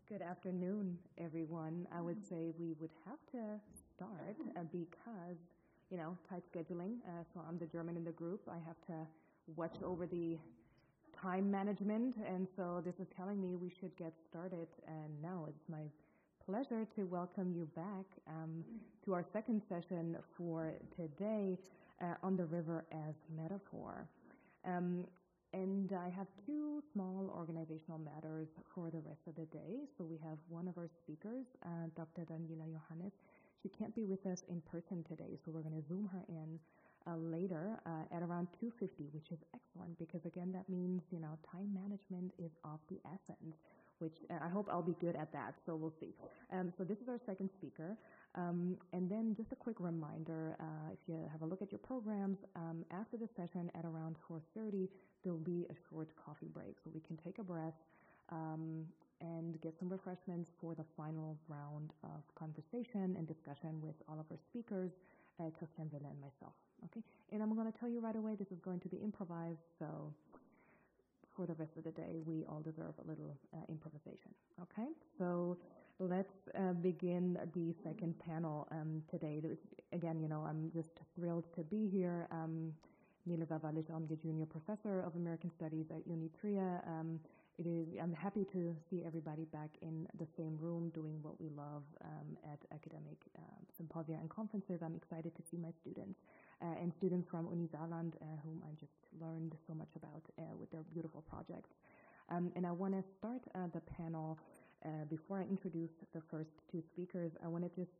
Good afternoon, everyone. I would say we would have to start because, tight scheduling. So I'm the German in the group. I have to watch over the time management, and so this is telling me we should get started. And now it's my pleasure to welcome you back to our second session for today on the river as metaphor. And I have two small organizational matters for the rest of the day. So we have one of our speakers, Dr. Daniela Johannes. She can't be with us in person today, so we're going to Zoom her in later at around 2:50, which is excellent because, again, that means, time management is of the essence, which I hope I'll be good at that, so we'll see. So this is our second speaker. And then just a quick reminder, if you have a look at your programs, after the session at around 4:30, there'll be a short coffee break, so we can take a breath and get some refreshments for the final round of conversation and discussion with all of our speakers, Christian Wille and myself. Okay, and I'm going to tell you right away, this is going to be improvised, so for the rest of the day, we all deserve a little improvisation. Okay, so let's begin the second panel today. Again, I'm just thrilled to be here. Elisabeth, I'm the Junior Professor of American Studies at Uni Trier. I'm happy to see everybody back in the same room doing what we love at academic symposia and conferences. I'm excited to see my students and students from Uni Saarland, whom I just learned so much about with their beautiful projects. And I want to start the panel. Before I introduce the first two speakers, I want to just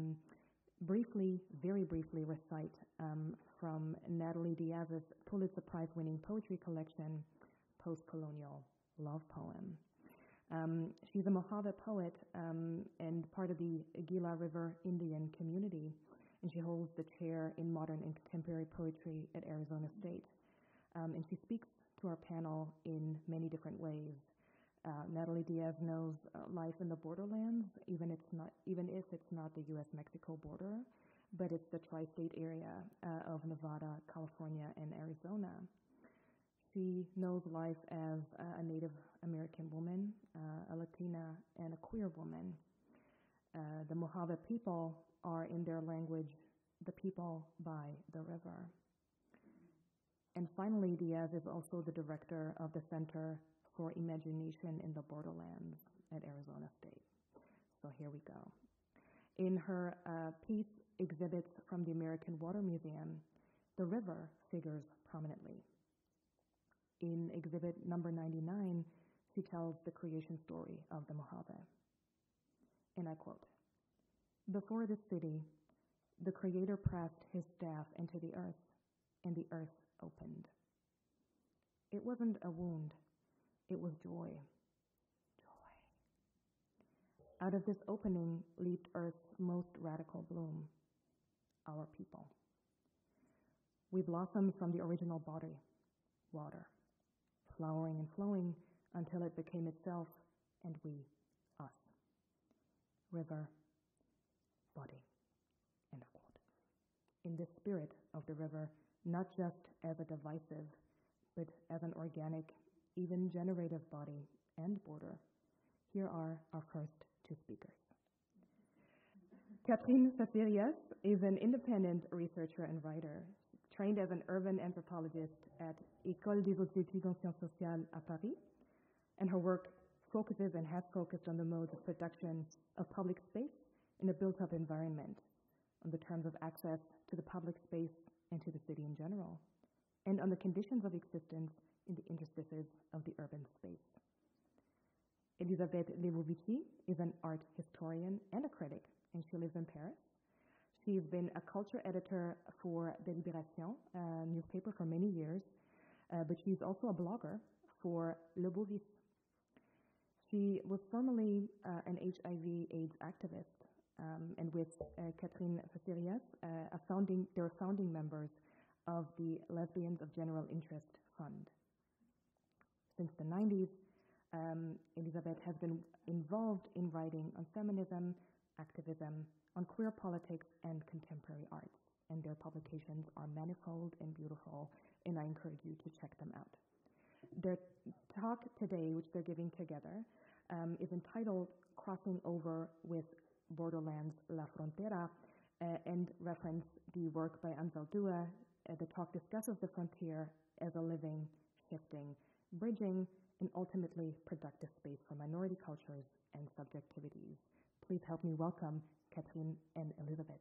very briefly recite from Natalie Diaz's Pulitzer Prize-winning poetry collection, Post-Colonial Love Poem. She's a Mojave poet and part of the Gila River Indian community, and she holds the chair in modern and contemporary poetry at Arizona State. And she speaks to our panel in many different ways. Natalie Diaz knows life in the borderlands, even if it's not the U.S.-Mexico border, but it's the tri-state area of Nevada, California, and Arizona. She knows life as a Native American woman, a Latina, and a queer woman. The Mojave people are, in their language, the people by the river. And finally, Diaz is also the director of the Center for Imagination in the Borderlands at Arizona State. So here we go. In her piece, Exhibits from the American Water Museum, the river figures prominently. In exhibit number 99, she tells the creation story of the Mojave. And I quote, "Before the city, the Creator pressed his staff into the earth, and the earth opened. It wasn't a wound, it was joy. Joy. Out of this opening leaped earth's most radical bloom, our people. We blossomed from the original body, water, flowering and flowing until it became itself, and we, us. River, body." End of quote. In the spirit of the river, not just as a divisive, but as an organic, even generative body and border, here are our first two speakers. Facerias is an independent researcher and writer, trained as an urban anthropologist at École des Hautes Études en Sciences Sociales à Paris, and her work focuses and has focused on the modes of production of public space in a built-up environment, on the terms of access to the public space and to the city in general, and on the conditions of existence in the interstices of the urban space. Elisabeth Lebovici is an art historian and a critic, and she lives in Paris. She's been a culture editor for Délibération, a newspaper, for many years, but she's also a blogger for Lebovici. She was formerly an HIV/AIDS activist, and with Catherine Facerias, they're founding members of the Lesbians of General Interest Fund. Since the 90s, Elisabeth has been involved in writing on feminism, activism, on queer politics, and contemporary arts, and their publications are manifold and beautiful, and I encourage you to check them out. Their talk today, which they're giving together, is entitled Crossing Over with Borderlands La Frontera, and reference the work by Anzaldúa. The talk discusses the frontier as a living, shifting, bridging, and ultimately productive space for minority cultures and subjectivities. Please help me welcome Catherine and Elisabeth.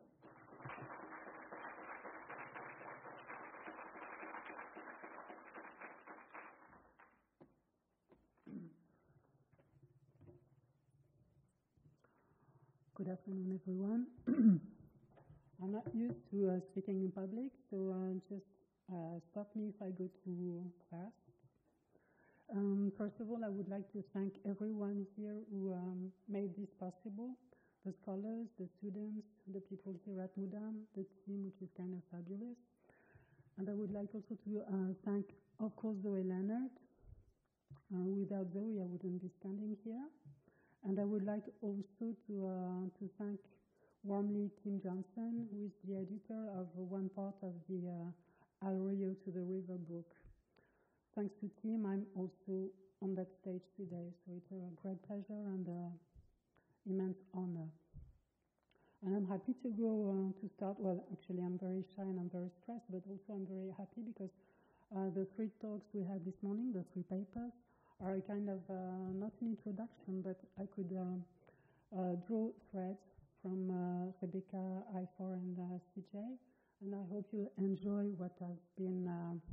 Good afternoon, everyone. I'm not used to speaking in public, so just stop me if I go too fast. First of all, I would like to thank everyone here who made this possible, the scholars, the students, the people here at MUDAM, the team, which is kind of fabulous. And I would like also to thank, of course, Zoe Leonard. Without Zoe, I wouldn't be standing here. And I would like also to thank warmly Tim Johnson, who is the editor of one part of the Al Rio to the River book. Thanks to Tim, I'm also on that stage today, so it's a great pleasure and immense honor. And I'm happy to go to start. Well, actually, I'm very shy and I'm very stressed, but also I'm very happy because the 3 talks we had this morning, the 3 papers, are a kind of, not an introduction, but I could draw threads from Rebecca, I4, and CJ, and I hope you'll enjoy what I've been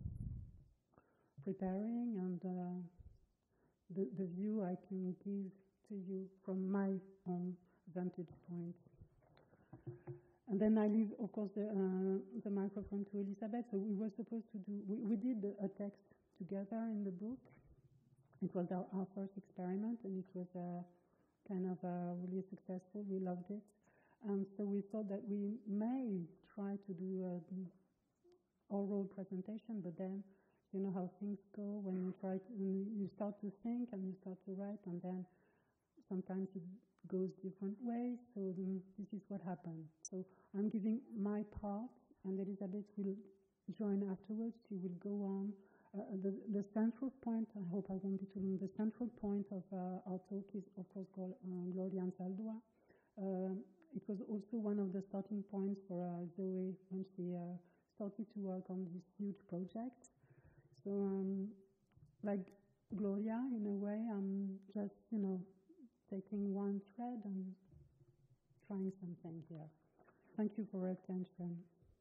preparing and the view I can give to you from my own vantage point. And then I leave, of course, the microphone to Elisabeth. So we were supposed to do, we did a text together in the book. It was our first experiment, and it was kind of really successful. We loved it. So we thought that we may try to do an oral presentation, but then you know how things go when you you start to think and you start to write, and then sometimes it goes different ways. So this is what happened. So I'm giving my part, and Elisabeth will join afterwards. She will go on. The central point, I hope I won't be too long, the central point of our talk is, of course, called Gloria Anzaldúa. It was also one of the starting points for Zoe when she started to work on this huge project. So, like Gloria, in a way, I'm just, taking one thread and trying something here. Thank you for your attention.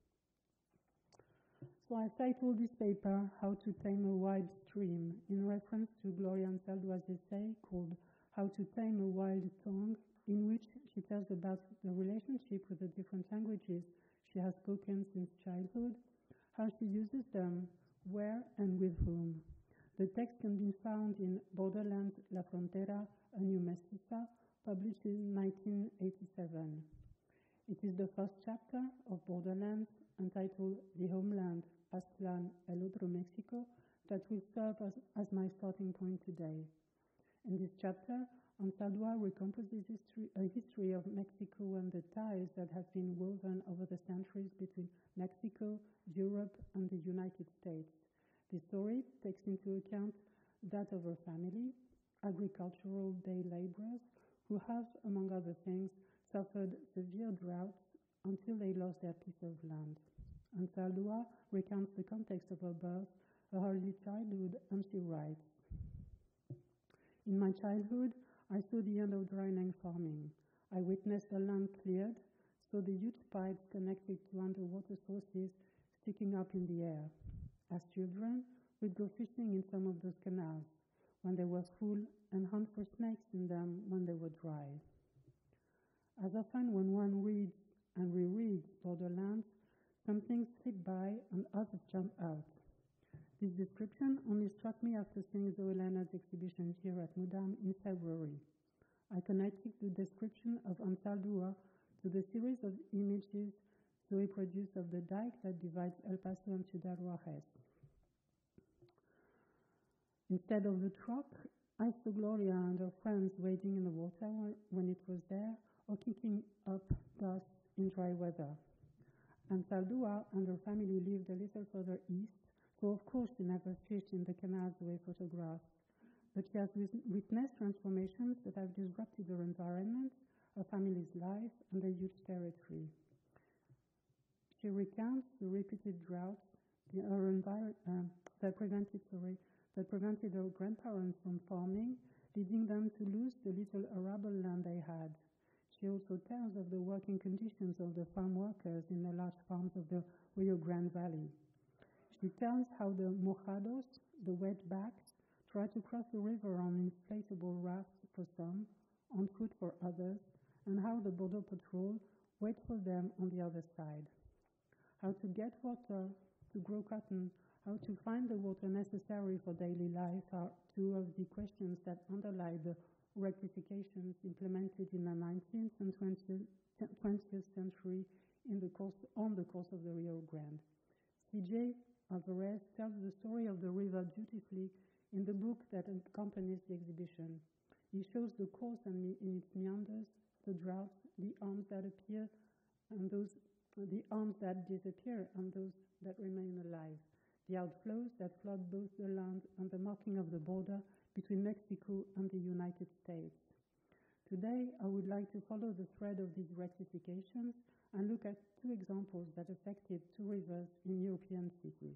So I titled this paper, How to Tame a Wild Stream, in reference to Gloria Anzaldúa's essay called How to Tame a Wild Tongue, in which she tells about the relationship with the different languages she has spoken since childhood, how she uses them, where and with whom. The text can be found in Borderland, La Frontera, a New Mestiza, published in 1987. It is the first chapter of Borderlands, entitled The Homeland, Aztlán, El Otro Mexico, that will serve as my starting point today. In this chapter, Anzaldúa recomposes a history of Mexico and the ties that have been woven over the centuries between Mexico, Europe, and the United States. The story takes into account that of her family, agricultural day laborers, who have, among other things, suffered severe droughts until they lost their piece of land. Anzaldúa recounts the context of her birth, her early childhood, and she writes, In my childhood, I saw the end of dry land farming. I witnessed the land cleared, saw the huge pipes connected to underwater sources sticking up in the air. As children, we'd go fishing in some of those canals when they were full and hunt for snakes in them when they were dry. As often when one reads and rereads Borderlands, some things slip by and others jump out. This description only struck me after seeing Zoe Leonard's exhibition here at MUDAM in February. I connected the description of Anzaldúa to the series of images Zoe produced of the dike that divides El Paso and Ciudad Juárez. Instead of the truck, I saw Gloria and her friends wading in the water when it was there, or kicking up dust in dry weather. Anzaldúa and her family lived a little further east, so of course she never fished in the canals Zoe photographed. but she has witnessed transformations that have disrupted her environment, her family's life, and a huge territory. She recounts the repeated droughts that prevented her grandparents from farming, leading them to lose the little arable land they had. She also tells of the working conditions of the farm workers in the large farms of the Rio Grande Valley. She tells how the mojados, the wetbacks, try to cross the river on inflatable rafts for some, on foot for others, and how the border patrol wait for them on the other side. How to get water, to grow cotton, how to find the water necessary for daily life are two of the questions that underlie the rectifications implemented in the 19th and 20th century on the course of the Rio Grande. C.J. Alvarez tells the story of the river beautifully in the book that accompanies the exhibition. He shows the course in its meanders, the droughts, the arms that appear, and the arms that disappear, and those that remain alive, the outflows that flood both the land and the marking of the border between Mexico and the United States. Today, I would like to follow the thread of these rectifications and look at two examples that affected two rivers in European cities.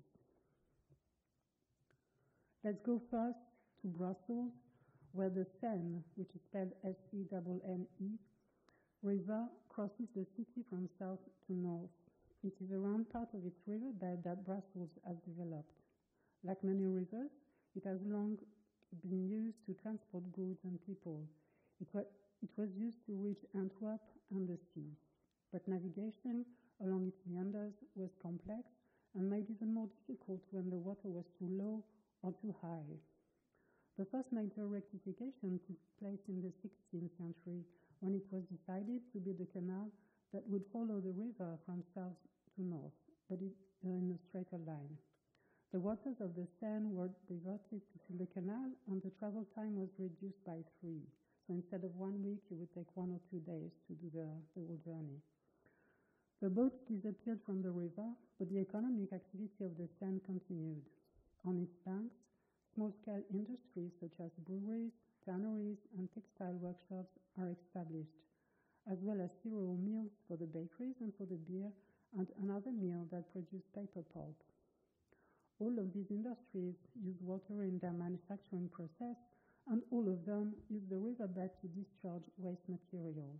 Let's go first to Brussels, where the Seine, which is spelled S-E-N-N-E, river crosses the city from south to north. It is around part of its riverbed that Brussels has developed. Like many rivers, it has long been used to transport goods and people. It was used to reach Antwerp and the sea. But navigation along its meanders was complex and made even more difficult when the water was too low or too high. The first major rectification took place in the 16th century when it was decided to build a canal that would follow the river from south to north, but in a straighter line. The waters of the Seine were diverted to fill the canal, and the travel time was reduced by 3. So instead of 1 week, it would take 1 or 2 days to do the whole journey. The boats disappeared from the river, but the economic activity of the Seine continued. On its banks, small-scale industries such as breweries, tanneries, and textile workshops are established, as well as cereal mills for the bakeries and for the beer, and another mill that produced paper pulp. All of these industries use water in their manufacturing process, and all of them use the riverbed to discharge waste materials.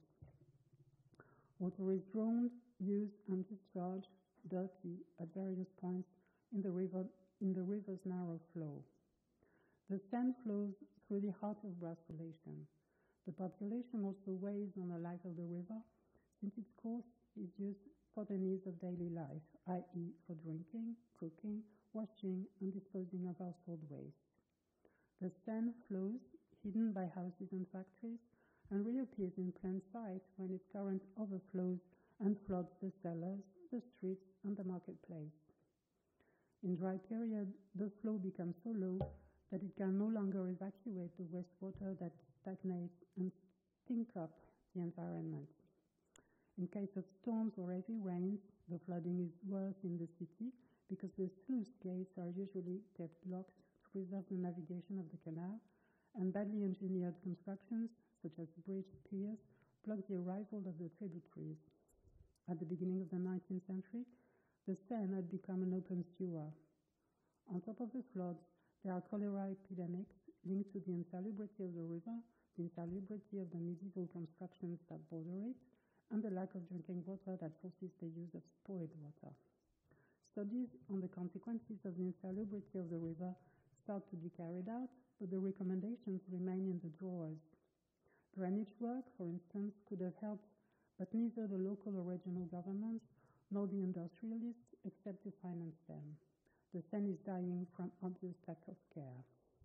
Water is drawn, used, and discharged dirty at various points in the river's narrow flow. The Seine flows through the heart of Brussels. The population also weighs on the life of the river, since its course is used for the needs of daily life, i.e. for drinking, cooking, washing, and disposing of household waste. The Seine flows, hidden by houses and factories, and reappears in plain sight when its current overflows and floods the cellars, the streets, and the marketplace. In dry period, the flow becomes so low that it can no longer evacuate the wastewater that stagnates and stink up the environment. In case of storms or heavy rains, the flooding is worse in the city because the sluice gates are usually kept locked to preserve the navigation of the canal, and badly engineered constructions, such as bridge piers, block the arrival of the tributaries. At the beginning of the 19th century, the Seine had become an open sewer. On top of the floods, there are cholera epidemics linked to the insalubrity of the river, the insalubrity of the medieval constructions that border it, and the lack of drinking water that forces the use of spoiled water. Studies on the consequences of the insalubrity of the river start to be carried out, but the recommendations remain in the drawers. Drainage work, for instance, could have helped, but neither the local or regional governments nor the industrialists accept to finance them. The Seine is dying from obvious lack of care.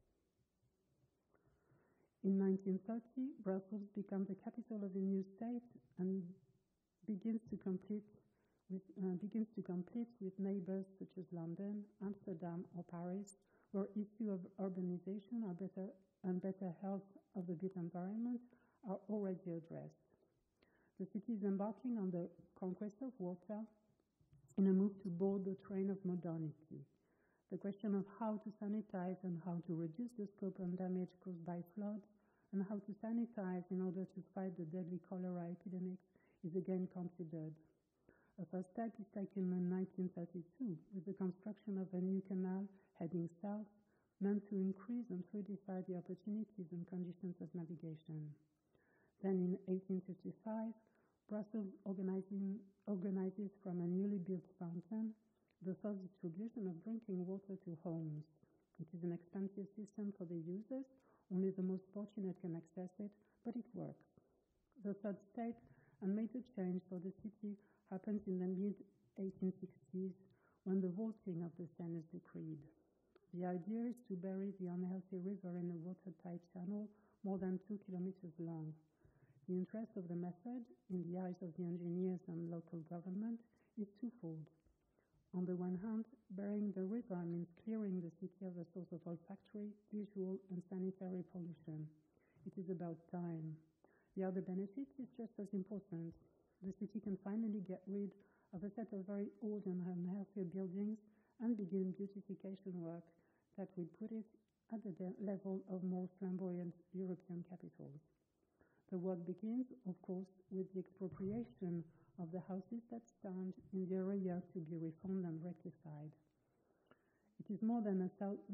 In 1930, Brussels becomes the capital of a new state and begins to compete with neighbors such as London, Amsterdam, or Paris, where issues of urbanization and better health of the built environment are already addressed. The city is embarking on the conquest of water in a move to board the train of modernity. The question of how to sanitize and how to reduce the scope and damage caused by floods, and how to sanitize in order to fight the deadly cholera epidemics is again considered. A first step is taken in 1932 with the construction of a new canal heading south, meant to increase and fluidify the opportunities and conditions of navigation. Then in 1855, Brussels organizes from a newly built fountain the first distribution of drinking water to homes. It is an expensive system for the users. Only the most fortunate can access it, but it works. The third step and major change for the city happens in the mid-1860s when the vaulting of the Seine is decreed. The idea is to bury the unhealthy river in a watertight channel more than 2 kilometers long. The interest of the method, in the eyes of the engineers and local government, is twofold. On the one hand, burying the river means clearing the city of a source of olfactory, visual, and sanitary pollution. It is about time. The other benefit is just as important. The city can finally get rid of a set of very old and unhealthy buildings and begin beautification work that would put it at the level of more flamboyant European capitals. The work begins, of course, with the expropriation of the houses that stand in the area to be reformed and rectified. It is more than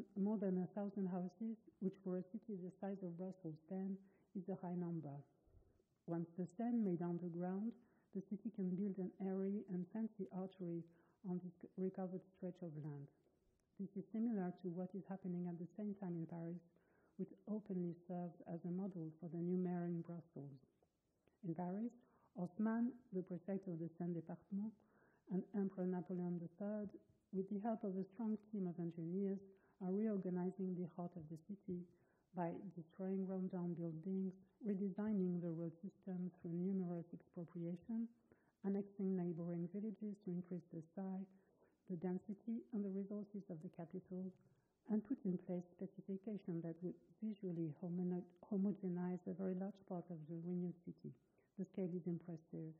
1,000 houses, which for a city the size of Brussels then is a high number. Once the Seine made underground, the city can build an airy and fancy artery on this recovered stretch of land. This is similar to what is happening at the same time in Paris, which openly serves as a model for the new mayor in Brussels. In Paris, Haussmann, the prefect of the Seine Department, and Emperor Napoleon III, with the help of a strong team of engineers, are reorganizing the heart of the city by destroying run-down buildings, redesigning the road system through numerous expropriation, annexing neighboring villages to increase the size, the density, and the resources of the capital, and put in place specification that would visually homogenize a very large part of the renewed city. The scale is impressive.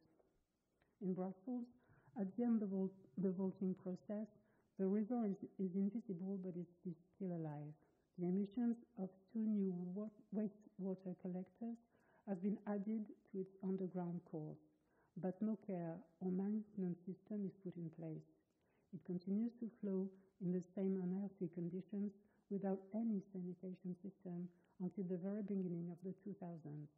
In Brussels, at the end of the vaulting process, the river is invisible, but it is still alive. The emissions of 2 new wastewater collectors have been added to its underground course, but no care or maintenance system is put in place. It continues to flow in the same unhealthy conditions without any sanitation system until the very beginning of the 2000s.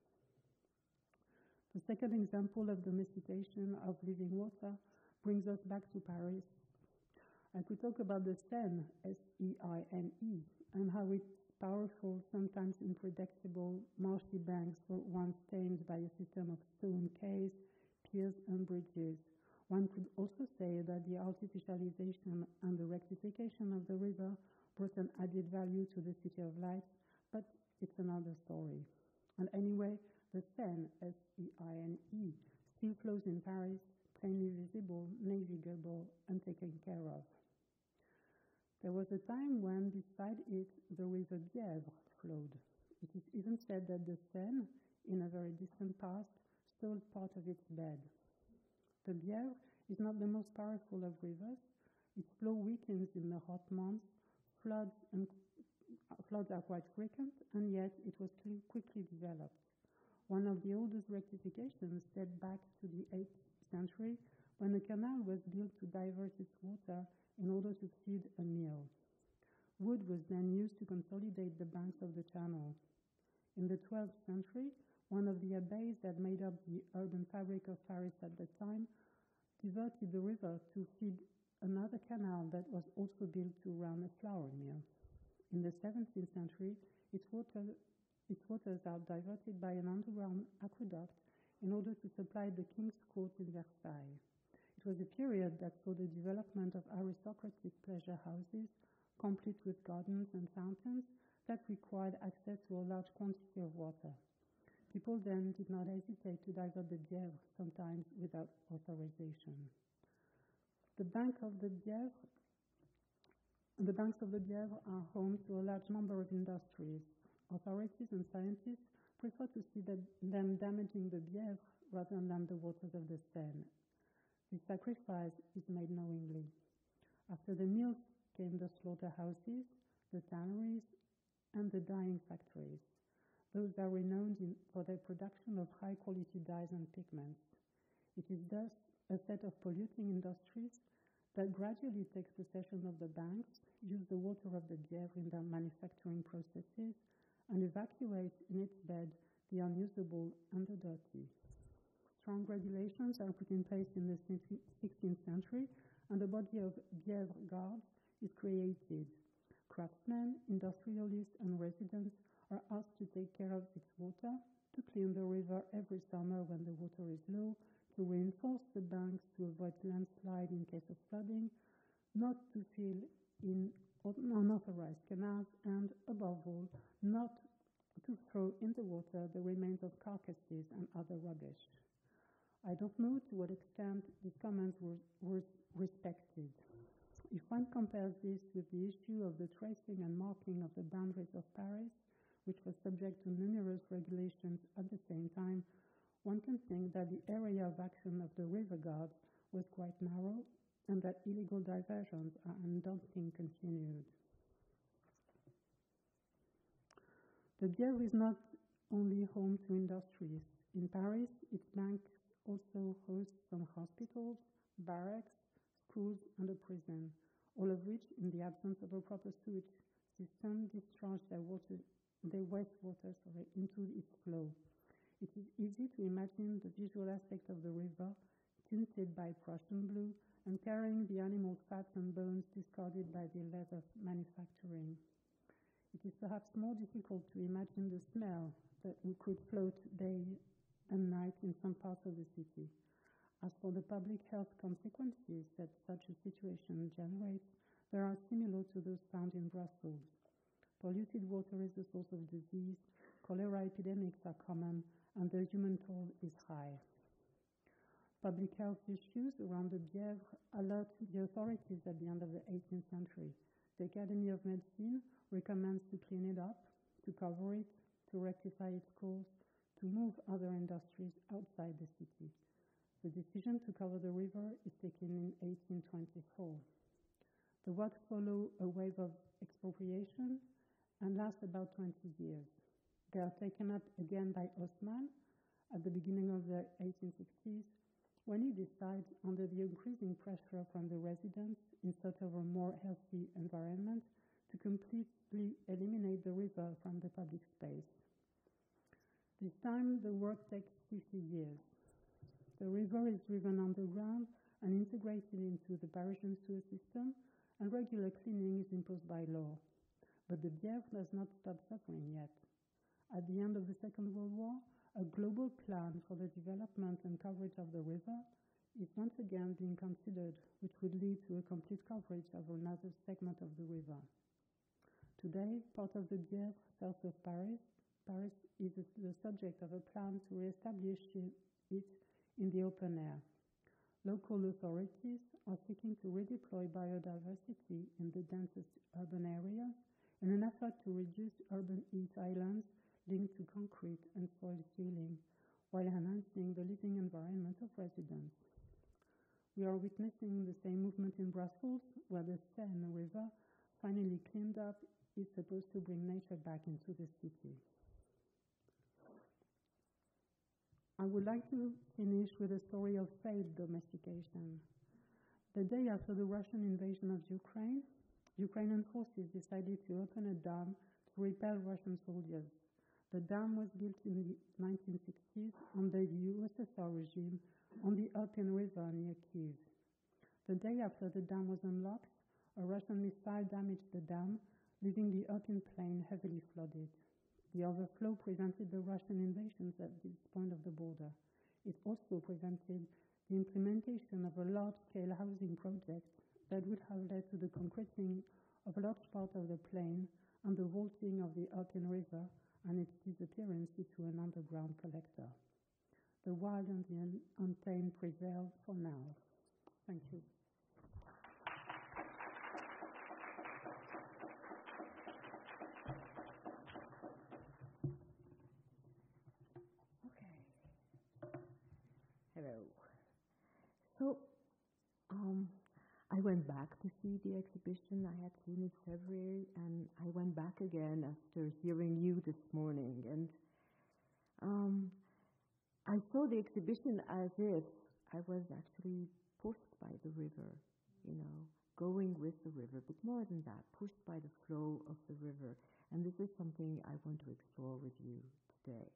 The second example of domestication of living water brings us back to Paris. I could talk about the Seine, S-E-I-N-E, and how its powerful, sometimes unpredictable, marshy banks were once tamed by a system of stone quays, piers, and bridges. One could also say that the artificialization and the rectification of the river brought an added value to the City of Lights, but it's another story. And anyway, the Seine, S-E-I-N-E, still flows in Paris, plainly visible, navigable, and taken care of. There was a time when beside it the river Bièvre flowed. It is even said that the Seine, in a very distant past, stole part of its bed. The Bièvre is not the most powerful of rivers. Its flow weakens in the hot months. Floods are quite frequent, and yet it was quickly developed. One of the oldest rectifications dates back to the 8th century, when a canal was built to divert its water in order to feed a mill. Wood was then used to consolidate the banks of the channel. In the 12th century, one of the abbeys that made up the urban fabric of Paris at the time diverted the river to feed another canal that was also built to run a flour mill. In the 17th century, its waters are diverted by an underground aqueduct in order to supply the King's Court in Versailles. It was a period that saw the development of aristocratic pleasure houses, complete with gardens and fountains, that required access to a large quantity of water. People then did not hesitate to divert the Bièvre, sometimes without authorization. The banks of the Bièvre are home to a large number of industries. Authorities and scientists prefer to see them damaging the Bièvre rather than the waters of the Seine. This sacrifice is made knowingly. After the mills came the slaughterhouses, the tanneries, and the dyeing factories. Those are renowned for their production of high-quality dyes and pigments. It is thus a set of polluting industries that gradually takes possession of the banks, use the water of the Bièvre in their manufacturing processes, and evacuate in its bed the unusable and the dirty. Strong regulations are put in place in the 16th century, and a body of Bièvre guards is created. Craftsmen, industrialists, and residents are asked to take care of its water, to clean the river every summer when the water is low, to reinforce the banks to avoid landslide in case of flooding, not to fill in unauthorized canals, and, above all, not to throw in the water the remains of carcasses and other rubbish. I don't know to what extent these comments were respected. If one compares this with the issue of the tracing and marking of the boundaries of Paris, which was subject to numerous regulations at the same time, one can think that the area of action of the river guards was quite narrow and that illegal diversions are undaunting continued. The Bièvre is not only home to industries. In Paris, its banks also host some hospitals, barracks, schools, and a prison, all of which, in the absence of a proper sewage system, discharge their wastewater into its flow. It is easy to imagine the visual aspect of the river, tinted by Prussian blue and carrying the animal fats and bones discarded by the leather manufacturing. It is perhaps more difficult to imagine the smell that could float day and night in some parts of the city. As for the public health consequences that such a situation generates, they are similar to those found in Brussels. Polluted water is the source of disease, cholera epidemics are common, and the human toll is high. Public health issues around the Bièvre alert the authorities at the end of the 18th century. The Academy of Medicine recommends to clean it up, to cover it, to rectify its course, to move other industries outside the city. The decision to cover the river is taken in 1824. The works follow a wave of expropriation and last about 20 years. They are taken up again by Haussmann at the beginning of the 1860s, when he decides, under the increasing pressure from the residents in search of a more healthy environment, to completely eliminate the river from the public space. This time, the work takes 50 years. The river is driven underground and integrated into the Parisian sewer system, and regular cleaning is imposed by law. But the Bièvre does not stop suffering yet. At the end of the Second World War, a global plan for the development and coverage of the river is once again being considered, which would lead to a complete coverage of another segment of the river. Today, part of the Bièvre, south of Paris, is the subject of a plan to re-establish it in the open air. Local authorities are seeking to redeploy biodiversity in the densest urban areas in an effort to reduce urban heat islands linked to concrete and soil sealing, while enhancing the living environment of residents. We are witnessing the same movement in Brussels, where the Seine River, finally cleaned up, is supposed to bring nature back into the city. I would like to finish with a story of failed domestication. The day after the Russian invasion of Ukraine, Ukrainian forces decided to open a dam to repel Russian soldiers. The dam was built in the 1960s under the USSR regime on the Irpin River near Kyiv. The day after the dam was unlocked, a Russian missile damaged the dam, leaving the Irpin plain heavily flooded. The overflow prevented the Russian invasions at this point of the border. It also prevented the implementation of a large-scale housing project that would have led to the concreting of a large part of the plain and the vaulting of the Irpin River and its disappearance into an underground collector. The wild and the untamed prevail for now. Thank you. Okay. Hello. So, I went went back to see the exhibition. I had seen it February, and I went back again after hearing you this morning. And I saw the exhibition as if I was actually pushed by the river, going with the river, but more than that, pushed by the flow of the river. And this is something I want to explore with you today.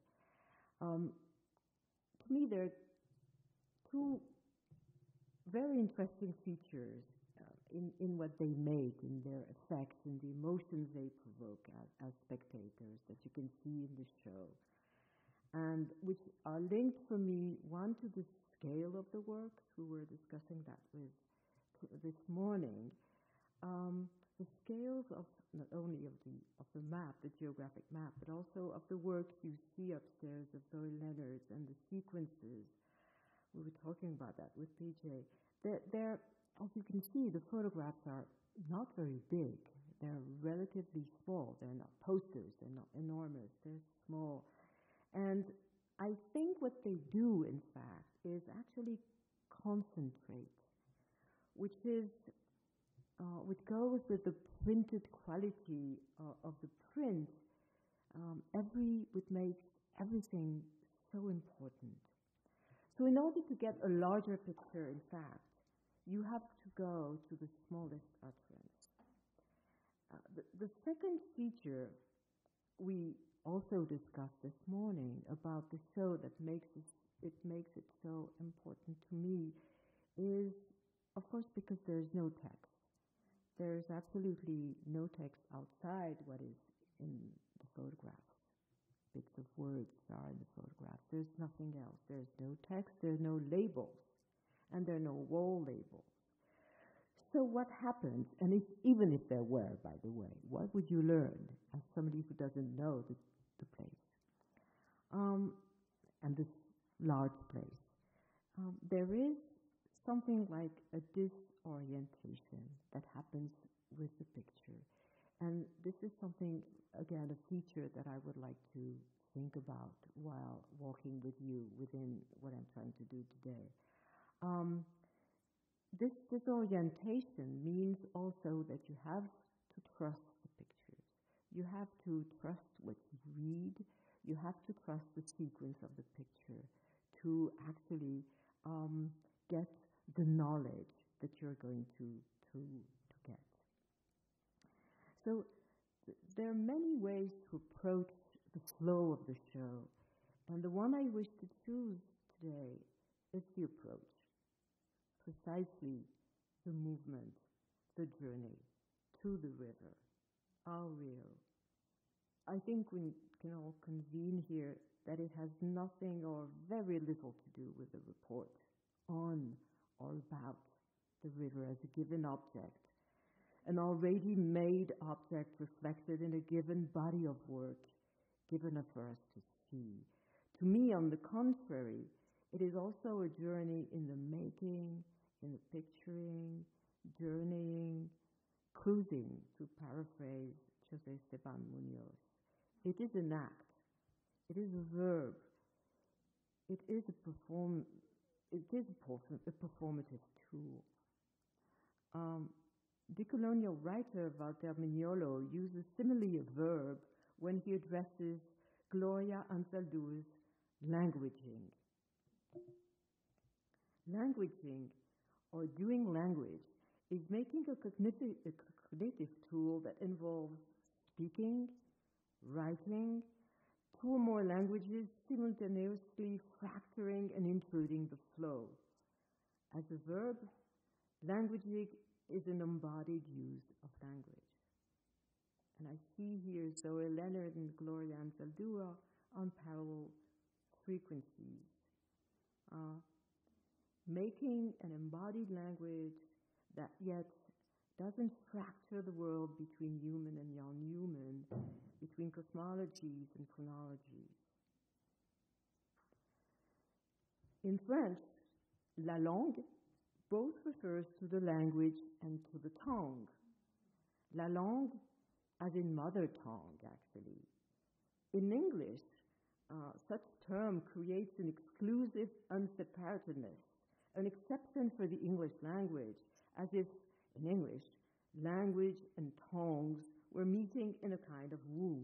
To me, there are two very interesting features in what they make, in their effects, in the emotions they provoke as spectators that you can see in the show, and which are linked for me, one, to the scale of the works. We were discussing that this morning. The scales of not only of the map, the geographic map, but also of the works you see upstairs of Zoe Leonard and the sequences. We were talking about that with PJ. They're, as you can see, the photographs are not very big. They're relatively small. They're not posters. They're not enormous. They're small. And I think what they do, in fact, is actually concentrate, which goes with the printed quality of the print, which makes everything so important. So in order to get a larger picture, in fact, you have to go to the smallest utterance. The second feature we also discussed this morning about the show that makes it so important to me is, of course, because there's no text. There's absolutely no text outside what is in the photographs. Bits of words are in the photographs. There's nothing else. There's no text, there's no labels, and there are no wall labels. So what happens, and even if there were, by the way, what would you learn as somebody who doesn't know the place and this large place? There is something like a disorientation that happens with the picture. And this is something, again, a feature that I would like to think about while walking with you within what I'm trying to do today. This disorientation means also that you have to trust the pictures. You have to trust what you read. You have to trust the sequence of the picture to actually get the knowledge that you're going to get. So there are many ways to approach the flow of the show, and the one I wish to choose today is the approach. Precisely the movement, the journey to the river, our real. I think we can all convene here that it has nothing or very little to do with the report on or about the river as a given object, an already made object reflected in a given body of work given for us to see. To me, on the contrary, it is also a journey in the making, in the picturing, journeying, cruising, to paraphrase José Esteban Munoz. It is an act. It is a verb. It is a performative tool. Decolonial writer Walter Mignolo uses similarly a verb when he addresses Gloria Anzaldua's languaging. Languaging, or doing language, is making a cognitive tool that involves speaking, writing, two or more languages simultaneously fracturing and intruding the flow. As a verb, languaging is an embodied use of language. And I see here Zoe Leonard and Gloria Anzaldúa on parallel frequencies, making an embodied language that yet doesn't fracture the world between human and non-human, between cosmologies and chronologies. In French, la langue both refers to the language and to the tongue. La langue as in mother tongue, actually. In English, such term creates an exclusive unseparatedness, an exception for the English language, as if In English, language and tongues were meeting in a kind of womb.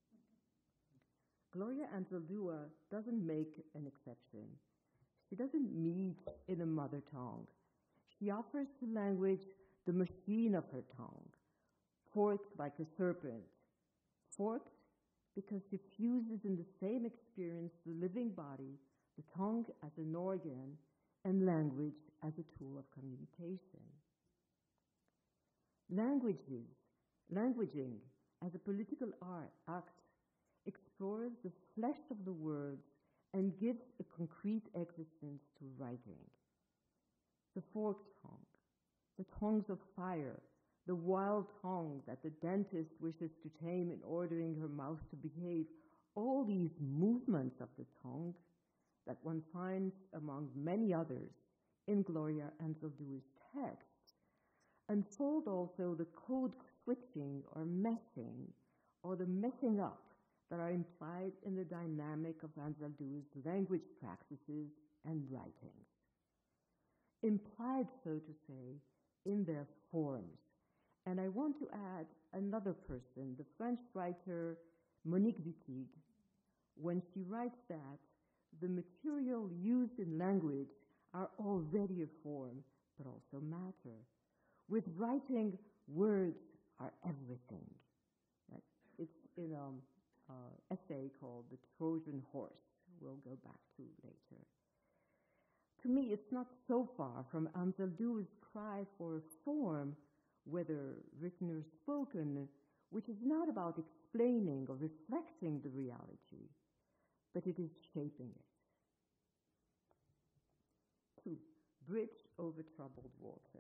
Gloria Anzaldúa doesn't make an exception. She doesn't meet in a mother tongue. She offers to language the machine of her tongue, forked like a serpent, forked because she fuses in the same experience the living body, the tongue as an organ, and language as a tool of communication. Languaging as a political act explores the flesh of the words and gives a concrete existence to writing. The forked tongue, the tongues of fire, the wild tongue that the dentist wishes to tame in ordering her mouth to behave, all these movements of the tongue that one finds among many others in Gloria Anzaldúa's texts unfold also the code switching or messing or the messing up that are implied in the dynamic of Anzaldúa's language practices and writings. Implied, so to say, in their forms. And I want to add another person, the French writer Monique Wittig, when she writes that the material used in language are already a form, but also matter. With writing, words are everything. Right? It's in an essay called The Trojan Horse, we'll go back to later. To me, it's not so far from Anzaldúa's cry for a form, whether written or spoken, which is not about explaining or reflecting the reality, but it is shaping it. 2. Bridge over troubled water.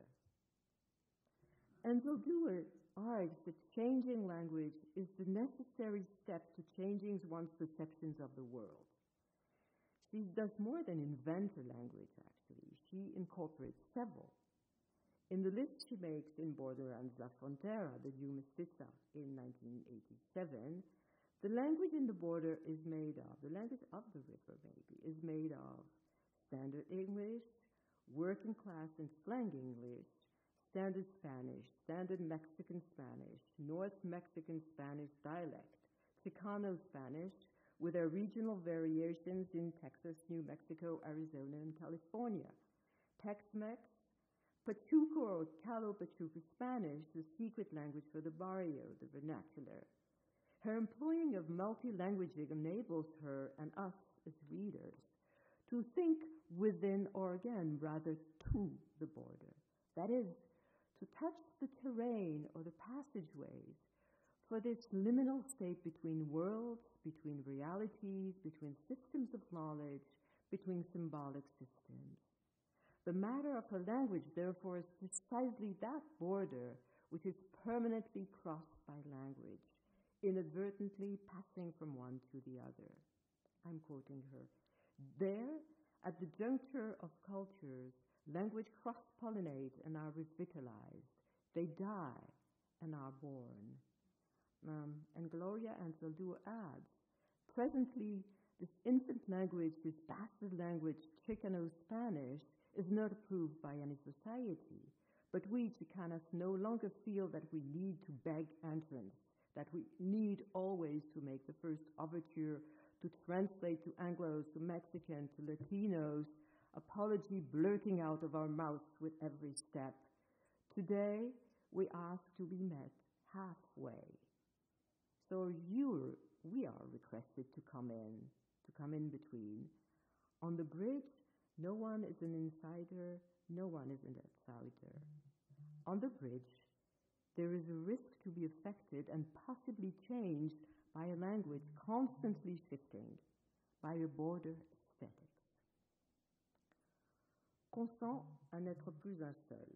Anzaldúa argues that changing language is the necessary step to changing one's perceptions of the world. She does more than invent a language, actually. She incorporates several. In the list she makes in Borderland La Frontera, the new mestiza, in 1987, the language in the border is made of, the language of the river maybe, is made of standard English, working class and slang English, standard Spanish, standard Mexican Spanish, North Mexican Spanish dialect, Chicano Spanish, with their regional variations in Texas, New Mexico, Arizona, and California, Tex-Mex, Pachuco or Calo Pachuco Spanish, the secret language for the barrio, the vernacular. Her employing of multi-languaging enables her and us as readers to think within or again, rather to the border. That is, to touch the terrain or the passageways for this liminal state between worlds, between realities, between systems of knowledge, between symbolic systems. The matter of her language, therefore, is precisely that border which is permanently crossed by language, inadvertently passing from one to the other. I'm quoting her. There, at the juncture of cultures, language cross-pollinate and are revitalized. They die and are born. And Gloria Anzaldúa adds, presently, this infant language, this bastard language, Chicano Spanish, is not approved by any society. But we Chicanas no longer feel that we need to beg entrance, that we need always to make the first overture, to translate to Anglos, to Mexicans, to Latinos, apology blurting out of our mouths with every step. Today, we ask to be met halfway. So we are requested to come in between. On the bridge, no one is an insider, no one is an outsider. On the bridge, there is a risk to be affected and possibly changed by a language constantly shifting, by a border aesthetic. Consent à n'être plus un seul.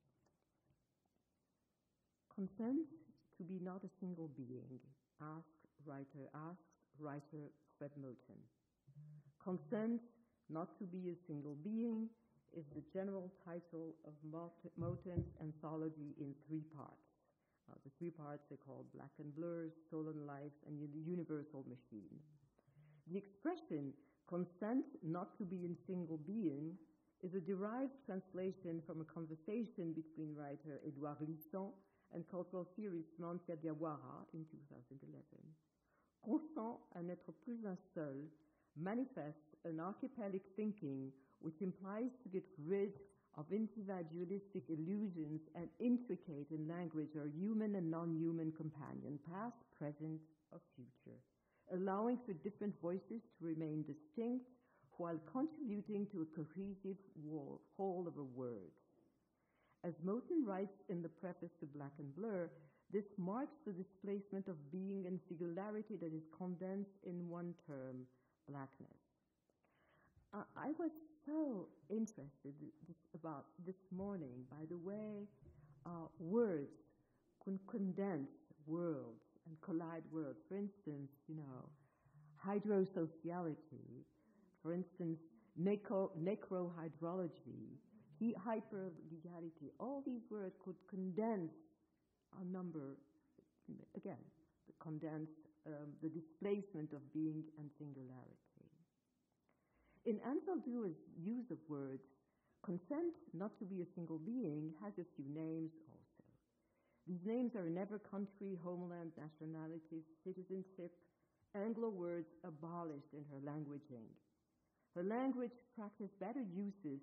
Consent to be not a single being, asks writer Fred Moten. Consent not to be a single being is the general title of Moten's anthology in 3 parts. The 3 parts are called Black and Blurs, Stolen Life, and the Universal Machine. The expression consent not to be a single being is a derived translation from a conversation between writer Edouard Lisson and cultural theorist Mancia Diawara in 2011. Consent à n'être plus un seul manifests an archipelic thinking which implies to get rid of individualistic illusions and intricate in language our human and non-human companion, past, present, or future, allowing for different voices to remain distinct while contributing to a cohesive whole of a word. As Moten writes in the preface to Black and Blur, this marks the displacement of being and singularity that is condensed in one term, blackness. I was so interested about this morning by the way words can condense worlds and collide worlds. For instance, hydrosociality, for instance, necrohydrology, hyperlegality. All these words could condense a number, again, condense the displacement of being and singularity. In Ansel Dua's use of words, consent not to be a single being has a few names also. These names are never country, homeland, nationality, citizenship, Anglo words abolished in her languaging. Her language practice better uses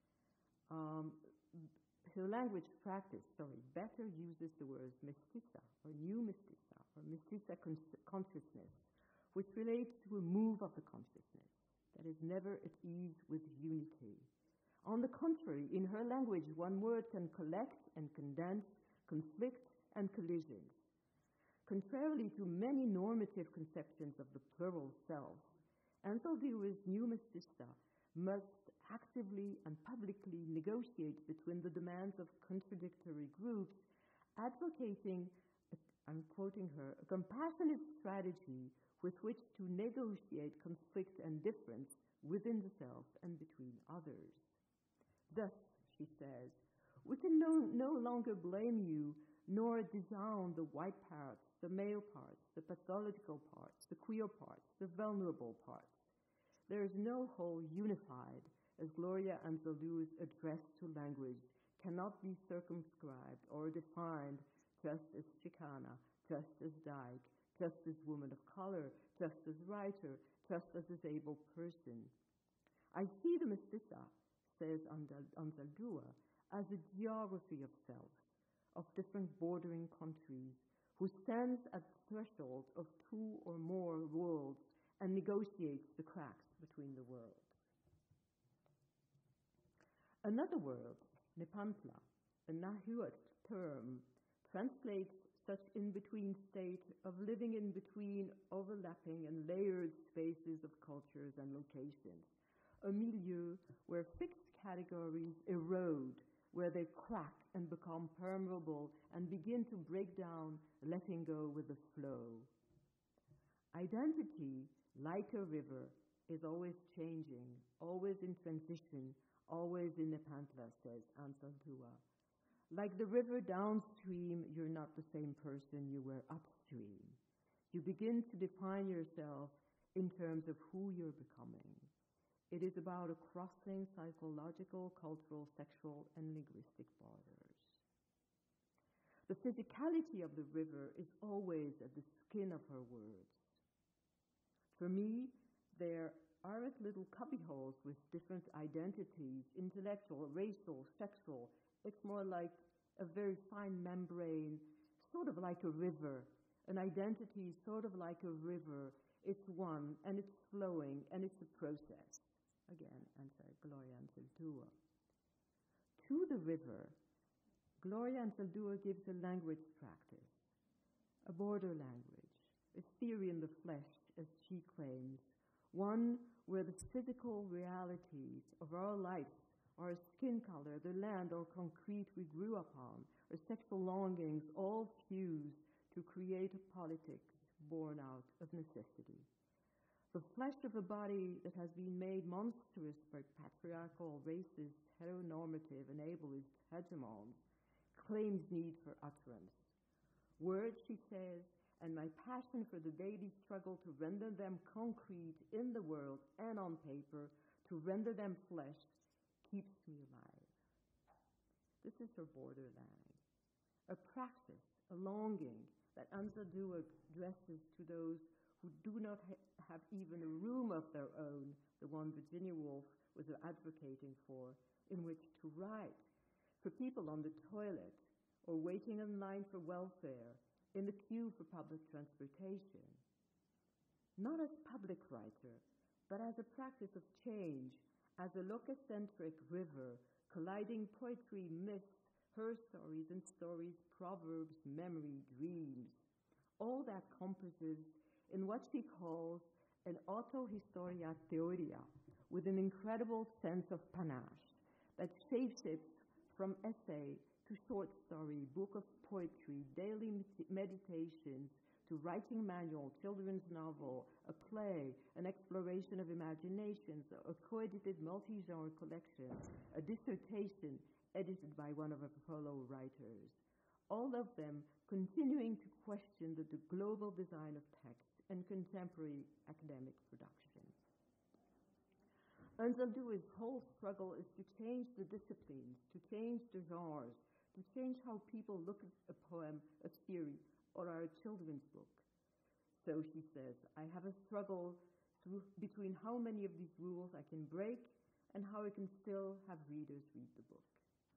the words mestiza or new mestiza or mestiza consciousness, which relates to a move of the consciousness that is never at ease with unity. On the contrary, in her language, one word can collect and condense conflict and collisions. Contrarily to many normative conceptions of the plural self, Ansel Dua's new mestiza must actively and publicly negotiate between the demands of contradictory groups, advocating, I'm quoting her, a compassionate strategy with which to negotiate conflict and difference within the self and between others. Thus, she says, we can no longer blame you nor disown the white parts, the male parts, the pathological parts, the queer parts, the vulnerable parts. There is no whole unified, as Gloria Anzaldua's address to language cannot be circumscribed or defined just as Chicana, just as dyke, just as woman of color, just as writer, just as disabled person. I see the mestiza, says Anzaldua, as a geography of self, of different bordering countries, who stands at the threshold of two or more worlds and negotiates the cracks between the worlds. Another world, Nepantla, a Nahuatl term, translates such in-between state of living in between overlapping and layered spaces of cultures and locations, a milieu where fixed categories erode, where they crack and become permeable and begin to break down, letting go with the flow. Identity, like a river, is always changing, always in transition, always in Nepantla, says Anzaldua. Like the river downstream, you're not the same person you were upstream. You begin to define yourself in terms of who you're becoming. It is about a crossing psychological, cultural, sexual, and linguistic borders. The physicality of the river is always at the skin of her words. For me, there aren't little cubbyholes with different identities, intellectual, racial, sexual. It's more like a very fine membrane, sort of like a river. An identity is sort of like a river. It's one, and it's flowing, and it's a process. Again, answer Gloria Anzaldua. To the river, Gloria Anzaldua gives a language practice, a border language, a theory in the flesh, as she claims, one where the physical realities of our life, our skin color, the land or concrete we grew upon, our sexual longings, all fuse to create a politics born out of necessity. The flesh of a body that has been made monstrous by patriarchal, racist, heteronormative, and ableist hegemons claims need for utterance. Words, she says, and my passion for the daily struggle to render them concrete in the world and on paper, to render them flesh, keeps me alive. This is her borderland, a practice, a longing that Anzaldúa addresses to those who do not have even a room of their own, the one Virginia Woolf was advocating for, in which to write, for people on the toilet or waiting in line for welfare, in the queue for public transportation. Not as public writer, but as a practice of change, as a lococentric river, colliding poetry, myths, her stories and stories, proverbs, memory, dreams. All that compasses in what she calls an autohistoria theoria, with an incredible sense of panache that shapeshifts from essay to short story, book of poetry, daily meditations, to writing manual, children's novel, a play, an exploration of imaginations, a co-edited multi-genre collection, a dissertation edited by one of her fellow writers. All of them continuing to question the global design of text and contemporary academic production. Anzaldúa's whole struggle is to change the disciplines, to change the genres, to change how people look at a poem, a theory, or our children's book. So she says, I have a struggle between how many of these rules I can break and how I can still have readers read the book.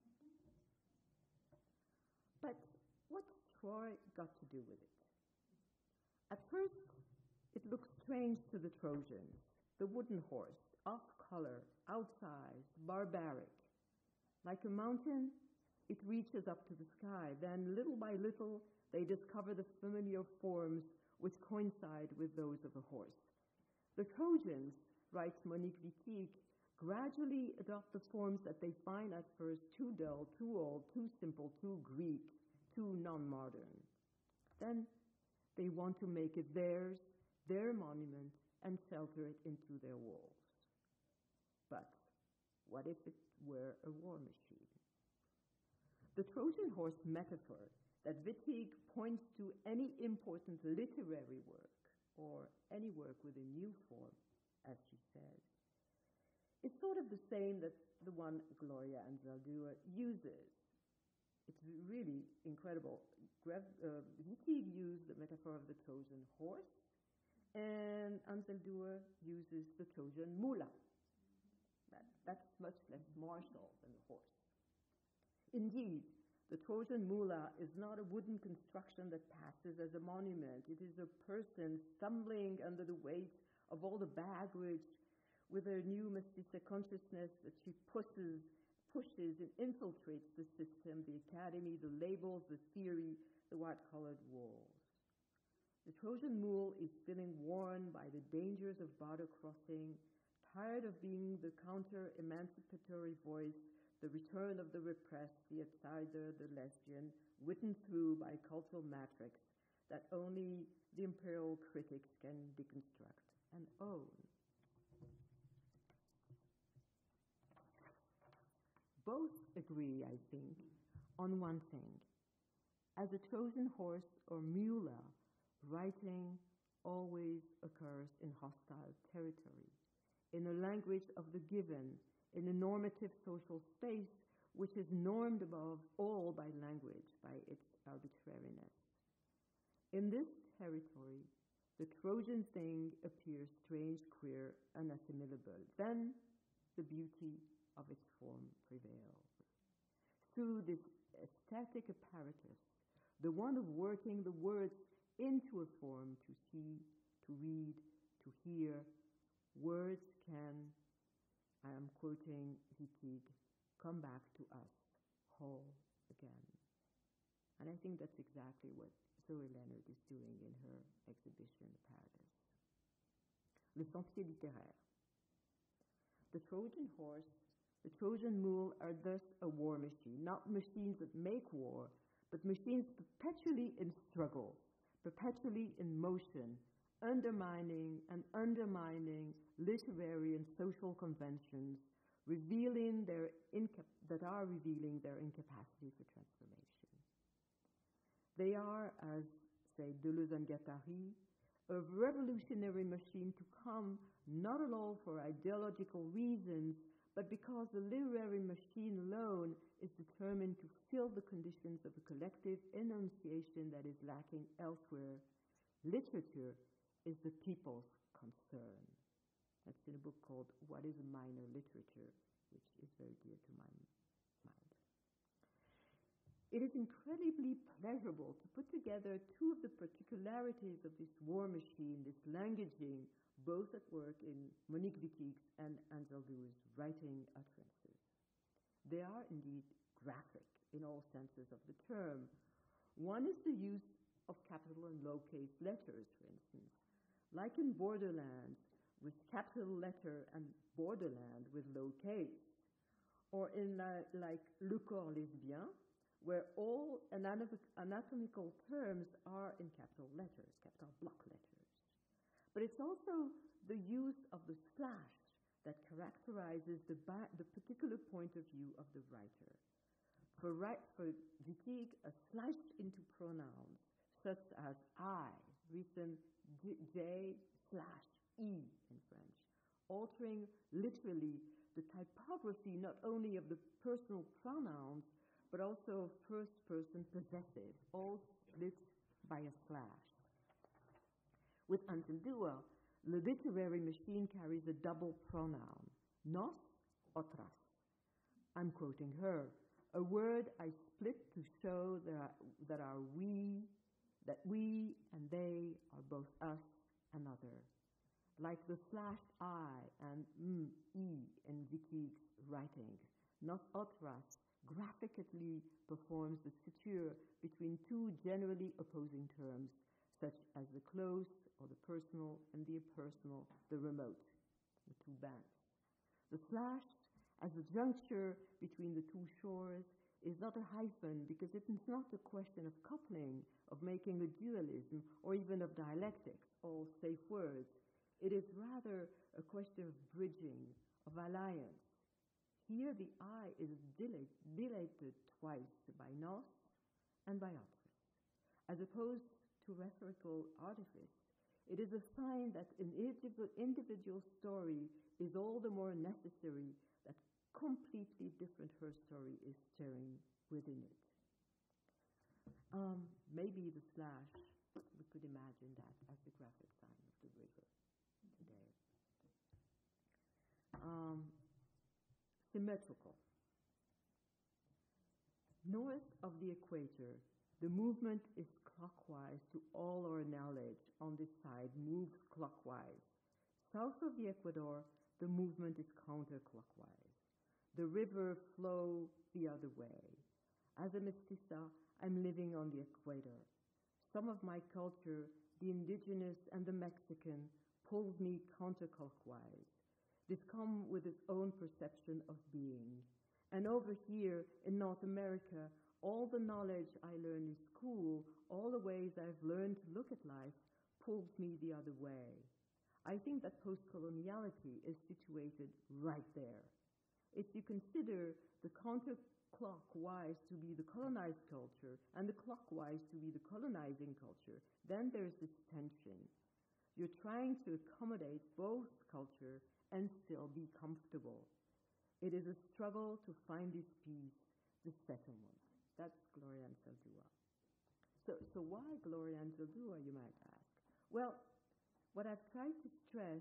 But what's Troy got to do with it? At first, it looks strange to the Trojans, the wooden horse, off color, outsized, barbaric. Like a mountain, it reaches up to the sky. Then, little by little, they discover the familiar forms which coincide with those of a horse. The Trojans, writes Monique Wittig, gradually adopt the forms that they find at first too dull, too old, too simple, too Greek, too non-modern. Then they want to make it theirs, their monument, and shelter it into their walls. But what if it were a war machine? The Trojan horse metaphor that Wittig points to any important literary work, or any work with a new form, as she says, is sort of the same that the one Gloria Anzaldúa uses. It's really incredible. Wittig used the metaphor of the Trojan horse, and Anzaldúa uses the Trojan mula. That's much less martial than the horse. Indeed, the Trojan mula is not a wooden construction that passes as a monument. It is a person stumbling under the weight of all the baggage with her new mestiza consciousness that she pushes and infiltrates the system, the academy, the labels, the theory, the white-collared walls. The Trojan mule is feeling worn by the dangers of border crossing, tired of being the counter-emancipatory voice, the return of the repressed, the outsider, the lesbian, written through by a cultural matrix that only the imperial critics can deconstruct and own. Both agree, I think, on one thing. As a Trojan horse or mula, writing always occurs in hostile territory, in a language of the given, in a normative social space which is normed above all by language, by its arbitrariness. In this territory, the Trojan thing appears strange, queer, unassimilable. Then the beauty of its form prevails. Through this aesthetic apparatus, the one of working the words into a form to see, to read, to hear, words can, I am quoting Wittig, come back to us whole again. And I think that's exactly what Zoe Leonard is doing in her exhibition, Paradise. Le sentier littéraire. The Trojan horse, the Trojan mule are thus a war machine, not machines that make war, but machines perpetually in struggle, perpetually in motion, undermining and undermining literary and social conventions, revealing that are revealing their incapacity for transformation. They are, as say Deleuze and Guattari, a revolutionary machine to come not at all for ideological reasons, but because the literary machine alone is determined to fill the conditions of a collective enunciation that is lacking elsewhere, literature is the people's concern. That's in a book called What is a Minor Literature, which is very dear to my mind. It is incredibly pleasurable to put together two of the particularities of this war machine, this languaging, both at work in Monique Wittig's and Ansel Du's writing utterances. They are indeed graphic in all senses of the term. One is the use of capital and lowercase letters, for instance, like in Borderland with capital letter and Borderland with lowercase, or in like Le Corps Lesbien, where all anatomical terms are in capital letters, capital block letters. But it's also the use of the slash that characterizes the particular point of view of the writer. For Wittig, a slash into pronouns, such as I, written J/E in French, altering literally the typography not only of the personal pronouns, but also of first-person possessive, all split by a slash. With Ansel Du, the literary machine carries a double pronoun, nos, otras. I'm quoting her, a word I split to show that we and they are both us and other. Like the slashed I and E in Wittig's writing, nos otras graphically performs the suture between two generally opposing terms, such as the close or the personal and the impersonal, the remote, the two banks. The slash as a juncture between the two shores is not a hyphen because it is not a question of coupling, of making a dualism, or even of dialectics, all safe words. It is rather a question of bridging, of alliance. Here the I is dilated twice by nos and by otras. As opposed to rhetorical artifice, it is a sign that an individual story is all the more necessary that completely different her story is stirring within it. Maybe the slash, we could imagine that as the graphic sign of the river today. Symmetrical. North of the equator, the movement is clockwise to all our knowledge on this side, moves clockwise. South of the equator, the movement is counterclockwise. The river flows the other way. As a mestiza, I'm living on the equator. Some of my culture, the indigenous and the Mexican, pulls me counterclockwise. This comes with its own perception of being. And over here in North America, all the knowledge I learned in school, all the ways I've learned to look at life, pulls me the other way. I think that post-coloniality is situated right there. If you consider the counterclockwise to be the colonized culture and the clockwise to be the colonizing culture, then there's this tension. You're trying to accommodate both culture and still be comfortable. It is a struggle to find this peace, this settlement. That's Gloria Anzaldúa. So why Gloria Anzaldúa, you might ask? Well, what I've tried to stress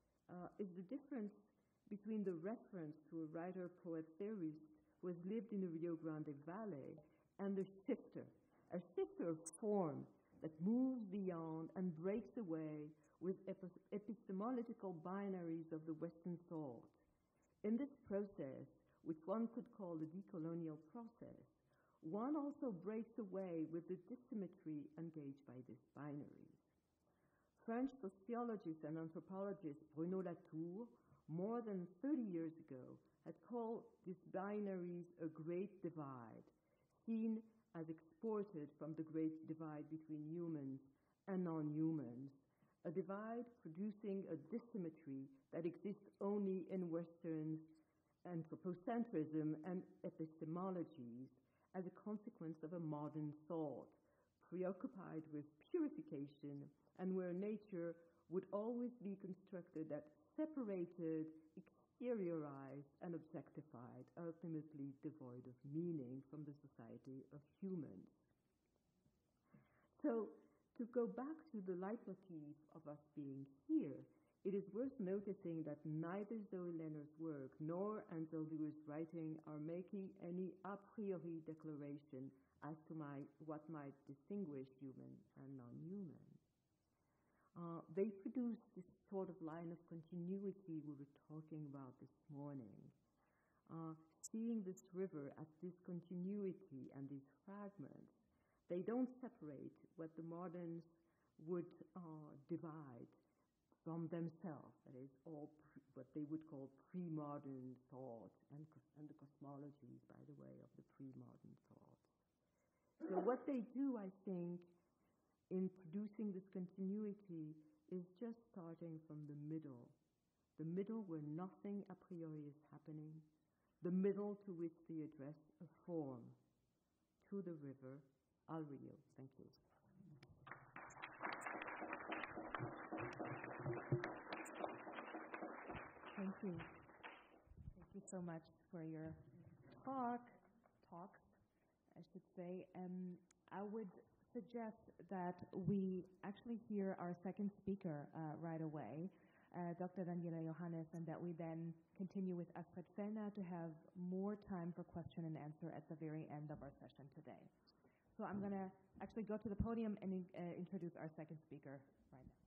is the difference between the reference to a writer, poet, theorist who has lived in the Rio Grande Valley and the shifter, a shifter of form that moves beyond and breaks away with epistemological binaries of the Western thought. In this process, which one could call the decolonial process, one also breaks away with the dissymmetry engaged by these binaries. French sociologist and anthropologist Bruno Latour, more than 30 years ago, had called these binaries a great divide, seen as exported from the great divide between humans and non-humans, a divide producing a dissymmetry that exists only in Western anthropocentrism and epistemologies as a consequence of a modern thought, preoccupied with purification and where nature would always be constructed as separated, exteriorized and objectified, ultimately devoid of meaning from the society of humans. So, to go back to the leitmotif of us being here, it is worth noticing that neither Zoe Leonard's work nor Ansel Lewis' writing are making any a priori declaration as to what might distinguish human and non-human. They produce this sort of line of continuity we were talking about this morning. Seeing this river as this continuity and these fragments, they don't separate what the moderns would divide from themselves, that is, all what they would call pre-modern thought and the cosmologies, by the way, of the pre-modern thought. So what they do, I think, in producing this continuity is just starting from the middle where nothing a priori is happening, the middle to which they address a form, to the river. I'll read you. Thank you. Thank you. Thank you so much for your talks, I should say. I would suggest that we actually hear our second speaker right away, Dr. Daniela Johannes, and that we then continue with Astrid Fellner to have more time for question and answer at the very end of our session today. So I'm going to actually go to the podium and introduce our second speaker right now.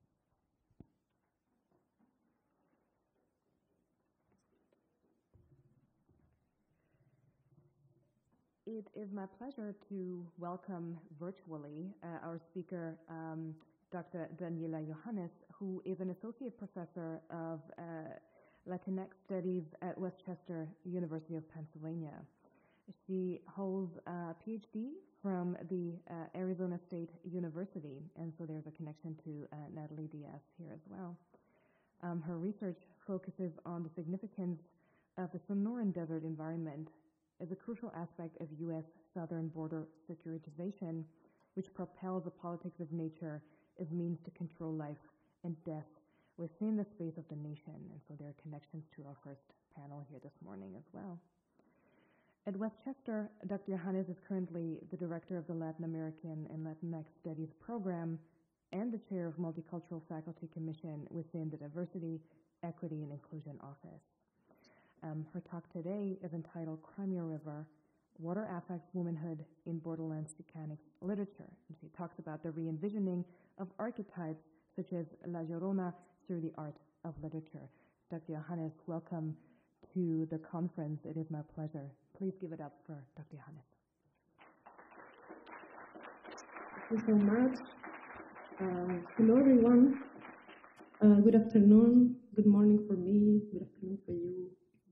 It is my pleasure to welcome virtually our speaker, Dr. Daniela Johannes, who is an associate professor of Latinx Studies at Westchester University of Pennsylvania. She holds a PhD from the Arizona State University, and so there's a connection to Natalie Diaz here as well. Her research focuses on the significance of the Sonoran Desert environment as a crucial aspect of U.S. southern border securitization, which propels the politics of nature as means to control life and death within the space of the nation. And so there are connections to our first panel here this morning as well. At Westchester, Dr. Johannes is currently the director of the Latin American and Latinx Studies program and the chair of Multicultural Faculty Commission within the Diversity, Equity, and Inclusion Office. Her talk today is entitled Crimea River, Water Affects Womanhood in Borderland Chicanic Literature. And she talks about the re-envisioning of archetypes such as La Llorona through the art of literature. Dr. Johannes, welcome to the conference. It is my pleasure. Please give it up for Dr. Johannes. Thank you so much. Hello, everyone. Good afternoon. Good morning for me. Good afternoon for you.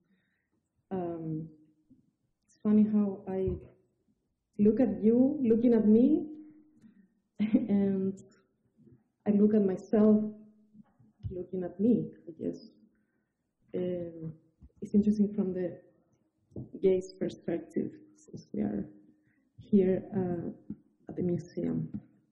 It's funny how I look at you looking at me, and I look at myself looking at me, I guess. It's interesting from the gaze perspective, since we are here at the museum.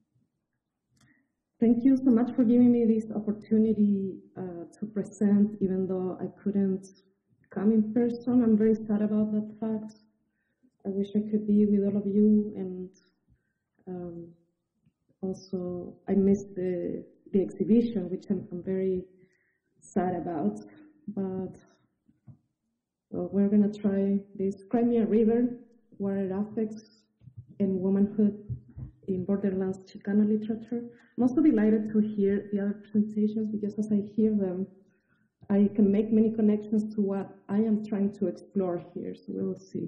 Thank you so much for giving me this opportunity to present, even though I couldn't come in person. I'm very sad about that fact. I wish I could be with all of you, and also I missed the exhibition, which I'm very sad about. But well, we're going to try this Crimea River, Water It Affects, and Womanhood in Borderlands Chicana Literature. I'm also delighted to hear the other presentations, because as I hear them, I can make many connections to what I am trying to explore here, so we'll see.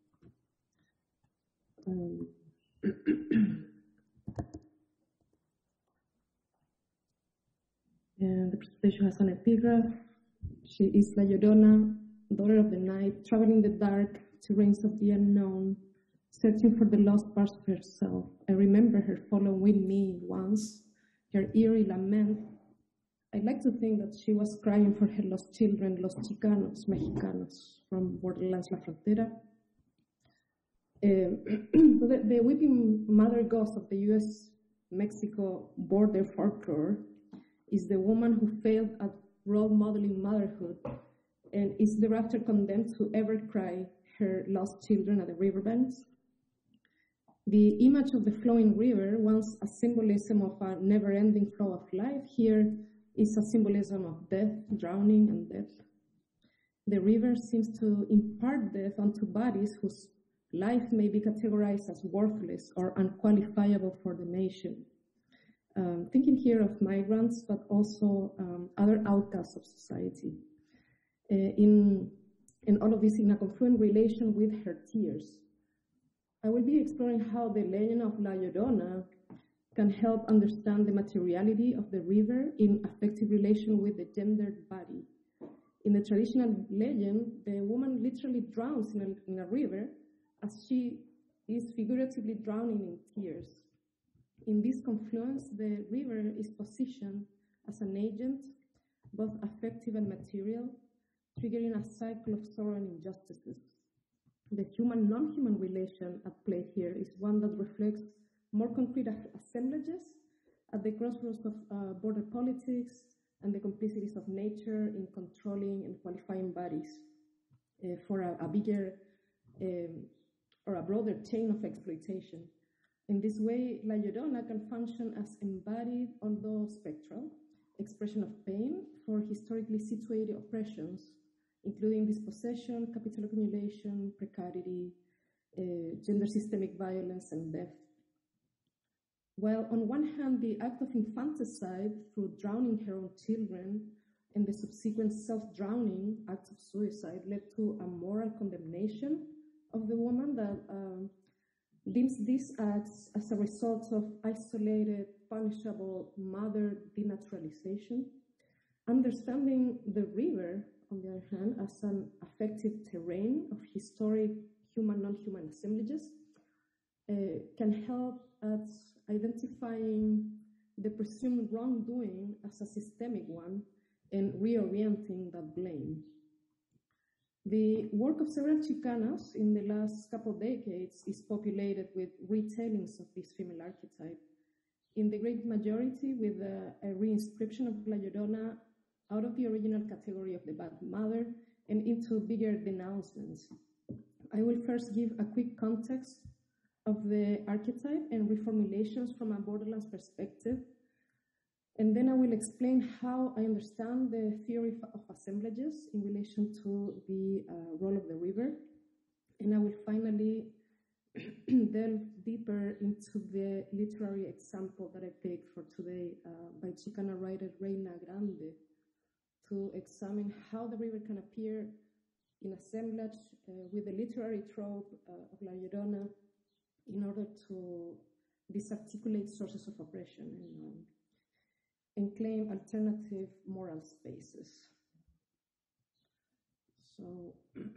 And the presentation has an epigraph. She is La Llorona, daughter of the night, traveling in the dark terrains of the unknown, searching for the lost parts of herself. I remember her following me once, her eerie lament. I'd like to think that she was crying for her lost children, los Chicanos, Mexicanos, from Borderlands La Frontera. So the weeping mother ghost of the U.S.-Mexico border folklore is the woman who failed at role modeling motherhood and is thereafter condemned to ever cry her lost children at the riverbanks. The image of the flowing river, once a symbolism of a never-ending flow of life, here is a symbolism of death, drowning, and death. The river seems to impart death onto bodies whose life may be categorized as worthless or unqualifiable for the nation. Thinking here of migrants, but also other outcasts of society. In all of this in a confluent relation with her tears. I will be exploring how the legend of La Llorona can help understand the materiality of the river in affective relation with the gendered body. In the traditional legend, the woman literally drowns in a river as she is figuratively drowning in tears. In this confluence, the river is positioned as an agent, both affective and material, triggering a cycle of sorrow and injustices. The human-non-human relation at play here is one that reflects more concrete assemblages at the crossroads of border politics and the complicities of nature in controlling and qualifying bodies for a bigger or a broader chain of exploitation. In this way, La Llorona can function as embodied, although spectral, expression of pain for historically situated oppressions, including dispossession, capital accumulation, precarity, gender systemic violence, and death. While on one hand, the act of infanticide through drowning her own children and the subsequent self-drowning act of suicide led to a moral condemnation of the woman that deems these acts as a result of isolated, punishable mother denaturalization. Understanding the river, on the other hand, as an affective terrain of historic human-non-human assemblages, can help us identifying the presumed wrongdoing as a systemic one and reorienting that blame. The work of several Chicanas in the last couple of decades is populated with retellings of this female archetype, in the great majority with a reinscription of La Llorona out of the original category of the bad mother and into bigger denouncements. I will first give a quick context of the archetype and reformulations from a borderlands perspective, and then I will explain how I understand the theory of assemblages in relation to the role of the river, and I will finally delve deeper into the literary example that I picked for today by Chicana writer Reina Grande, to examine how the river can appear in assemblage with the literary trope of La Llorona in order to disarticulate sources of oppression and claim alternative moral spaces. So,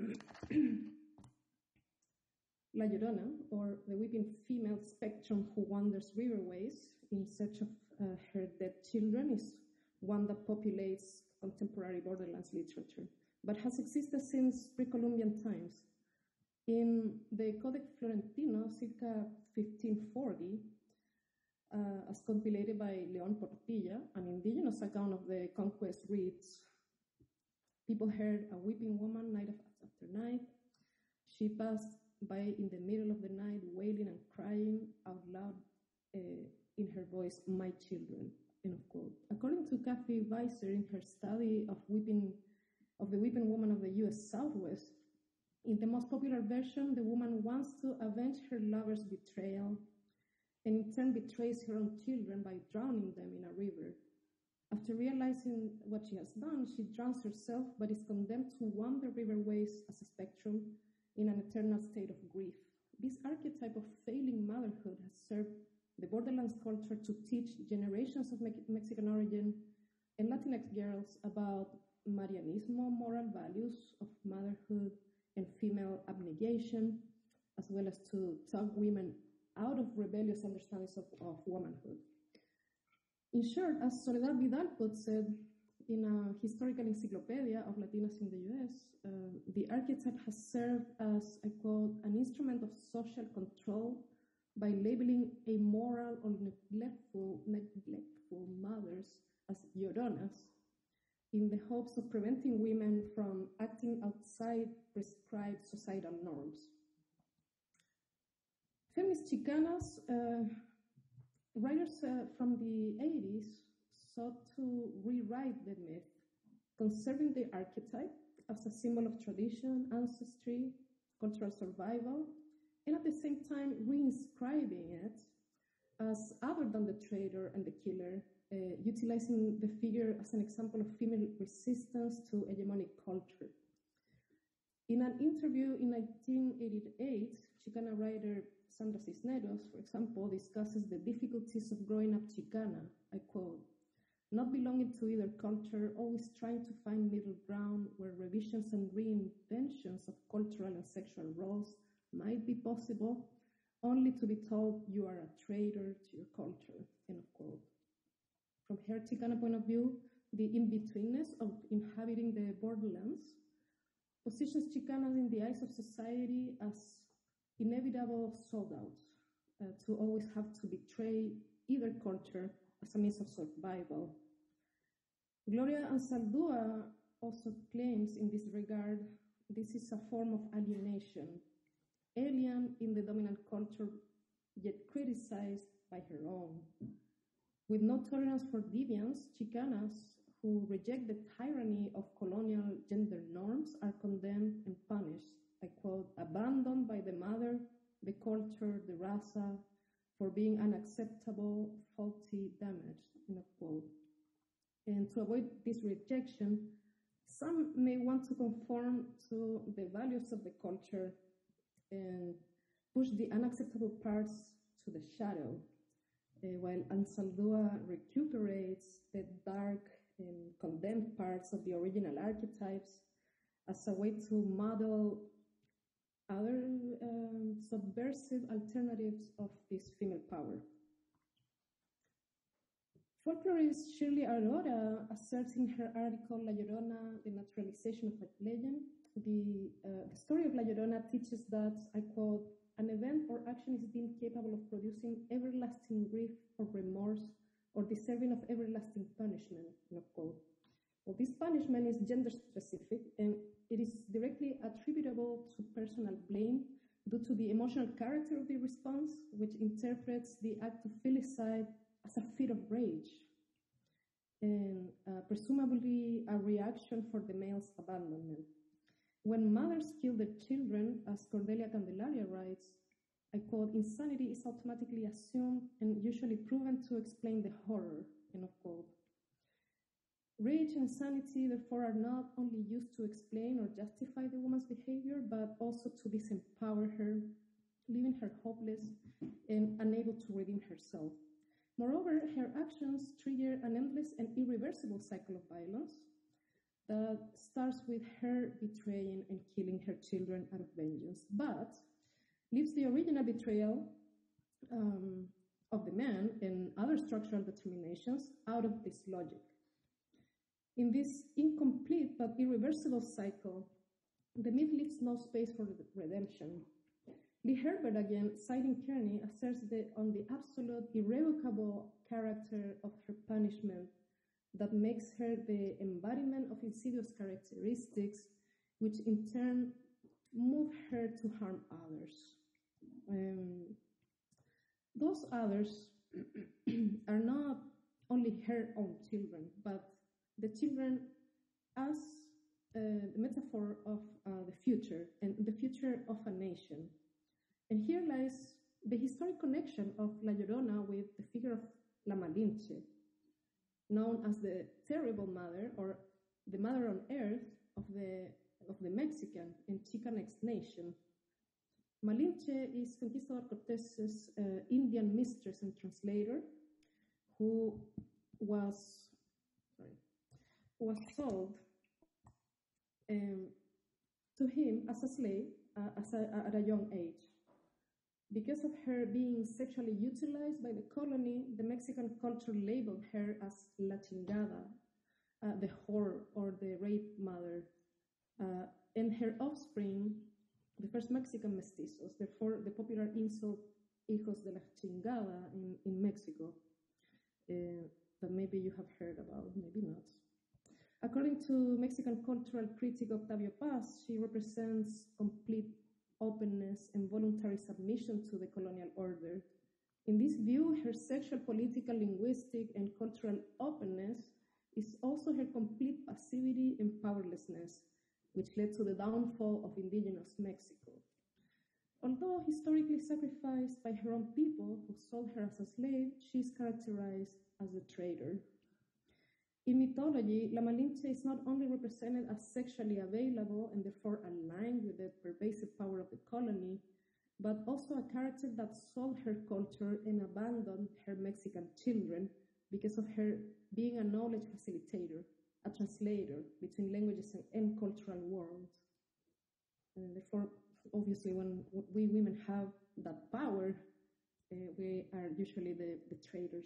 La Llorona, or the weeping female spectrum who wanders riverways in search of her dead children, is one that populates contemporary borderlands literature, but has existed since pre-Columbian times. In the Codex Florentino, circa 1540, as compilated by León Portilla, an indigenous account of the conquest reads, people heard a weeping woman night after night. She passed by in the middle of the night, wailing and crying out loud in her voice, my children, end of quote. According to Kathy Weiser, in her study of the weeping woman of the US Southwest, in the most popular version, the woman wants to avenge her lover's betrayal and in turn betrays her own children by drowning them in a river. After realizing what she has done, she drowns herself but is condemned to wander riverways as a spectrum in an eternal state of grief. This archetype of failing motherhood has served the borderlands culture to teach generations of Mexican origin and Latinx girls about Marianismo moral values of motherhood and female abnegation, as well as to talk women out of rebellious understandings of womanhood. In short, as Soledad Vidal puts it in a historical encyclopedia of Latinas in the US, the archetype has served as, I quote, an instrument of social control by labeling amoral or neglectful mothers as lloronas, in the hopes of preventing women from acting outside prescribed societal norms. Feminist Chicanas, writers from the 80s sought to rewrite the myth, conserving the archetype as a symbol of tradition, ancestry, cultural survival, and at the same time reinscribing it as other than the traitor and the killer, utilizing the figure as an example of female resistance to hegemonic culture. In an interview in 1988, Chicana writer Sandra Cisneros, for example, discusses the difficulties of growing up Chicana. I quote, "Not belonging to either culture, always trying to find middle ground where revisions and reinventions of cultural and sexual roles might be possible, only to be told you are a traitor to your culture," end of quote. From her Chicana point of view, the in-betweenness of inhabiting the borderlands positions Chicanas in the eyes of society as inevitable sold-outs, to always have to betray either culture as a means of survival. Gloria Ansaldúa also claims in this regard, this is a form of alienation, alien in the dominant culture, yet criticized by her own. With no tolerance for deviance, Chicanas who reject the tyranny of colonial gender norms are condemned and punished. I quote, "abandoned by the mother, the culture, the raza, for being unacceptable, faulty, damaged," end of quote. And to avoid this rejection, some may want to conform to the values of the culture and push the unacceptable parts to the shadow, while Ansaldúa recuperates the dark and condemned parts of the original archetypes as a way to model other subversive alternatives of this female power. Folklorist Shirley Aurora asserts in her article La Llorona, the naturalization of a legend, the story of La Llorona teaches that, I quote, "an event or action is deemed capable of producing everlasting grief or remorse or deserving of everlasting punishment," end of quote. Well, this punishment is gender specific and it is directly attributable to personal blame due to the emotional character of the response, which interprets the act of filicide as a fit of rage and presumably a reaction for the male's abandonment. When mothers kill their children, as Cordelia Candelaria writes, I quote, "insanity is automatically assumed and usually proven to explain the horror," end of quote. Rage and sanity, therefore, are not only used to explain or justify the woman's behavior, but also to disempower her, leaving her hopeless and unable to redeem herself. Moreover, her actions trigger an endless and irreversible cycle of violence that starts with her betraying and killing her children out of vengeance, but leaves the original betrayal of the man and other structural determinations out of this logic. In this incomplete but irreversible cycle, the myth leaves no space for redemption. Lee Herbert, again, citing Kearney, asserts on the absolute, irrevocable character of her punishment that makes her the embodiment of insidious characteristics, which in turn move her to harm others. Those others are not only her own children, but the children as the metaphor of the future and the future of a nation. And here lies the historic connection of La Llorona with the figure of La Malinche, known as the terrible mother or the mother on earth of the Mexican and Chicanx nation. Malinche is Conquistador Cortez's Indian mistress and translator, who was sold to him as a slave at a young age. Because of her being sexually utilized by the colony, the Mexican culture labeled her as La Chingada, the whore or the rape mother, and her offspring, the first Mexican mestizos, therefore the popular insult Hijos de la Chingada in Mexico, that maybe you have heard about, maybe not. According to Mexican cultural critic Octavio Paz, she represents complete openness and voluntary submission to the colonial order. In this view, her sexual, political, linguistic, and cultural openness is also her complete passivity and powerlessness, which led to the downfall of indigenous Mexico. Although historically sacrificed by her own people who sold her as a slave, she is characterized as a traitor. In mythology, La Malinche is not only represented as sexually available and therefore aligned with the pervasive power of the colony, but also a character that sold her culture and abandoned her Mexican children because of her being a knowledge facilitator, a translator between languages and cultural worlds. And therefore, obviously, when we women have that power, we are usually the traitors.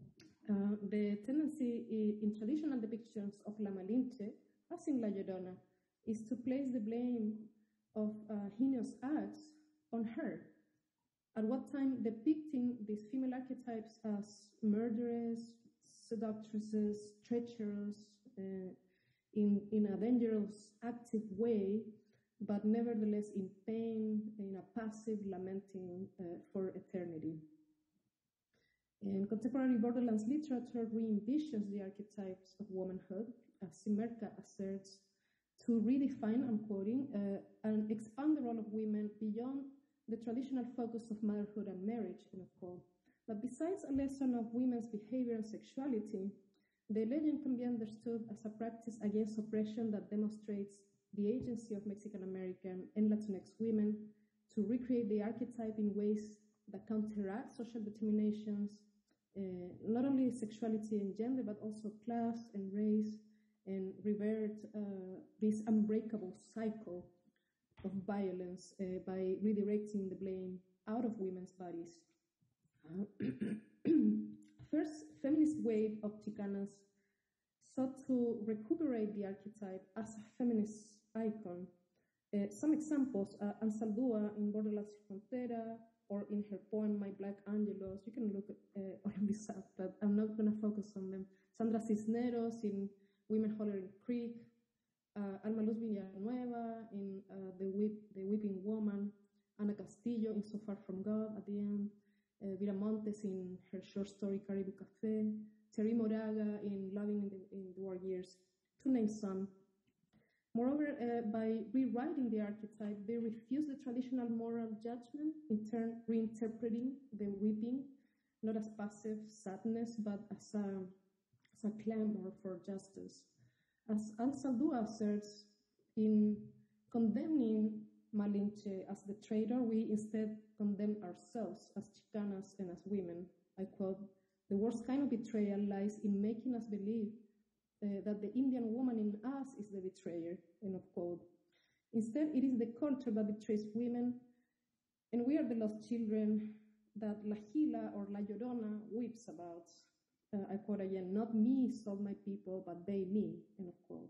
The tendency in traditional depictions of La Malinche, as in La Llorona, is to place the blame of heinous acts on her, at what time depicting these female archetypes as murderers, seductresses, treacherous, in a dangerous, active way, but nevertheless in pain, in a passive lamenting for eternity. And contemporary borderlands literature re-envisions the archetypes of womanhood, as Simerka asserts, to redefine, I'm quoting, and expand the role of women beyond the traditional focus of motherhood and marriage, end of quote. But besides a lesson of women's behavior and sexuality, the legend can be understood as a practice against oppression that demonstrates the agency of Mexican American and Latinx women to recreate the archetype in ways that counteract social determinations, not only sexuality and gender, but also class and race, and revert this unbreakable cycle of violence by redirecting the blame out of women's bodies. First feminist wave of Chicanas sought to recuperate the archetype as a feminist icon. Some examples, Ansaldúa in Borderlands Frontera, or in her poem, My Black Angelos. You can look at all of this up, but I'm not going to focus on them. Sandra Cisneros in Women Hollering Creek, Alma Luz Villanueva in the Weeping Woman, Ana Castillo in So Far From God at the end, Vera Montes in her short story Caribou Café, Terry Moraga in Loving in the War Years, to name some. Moreover, by rewriting the archetype, they refuse the traditional moral judgment, in turn reinterpreting the weeping, not as passive sadness, but as a clamor for justice. As Ansaldúa asserts, in condemning Malinche as the traitor, we instead condemn ourselves as Chicanas and as women. I quote, "The worst kind of betrayal lies in making us believe that the Indian woman in us is the betrayer," end of quote. Instead, it is the culture that betrays women, and we are the lost children that La Gila or La Llorona weeps about. I quote again, "Not me sold my people, but they me," end of quote.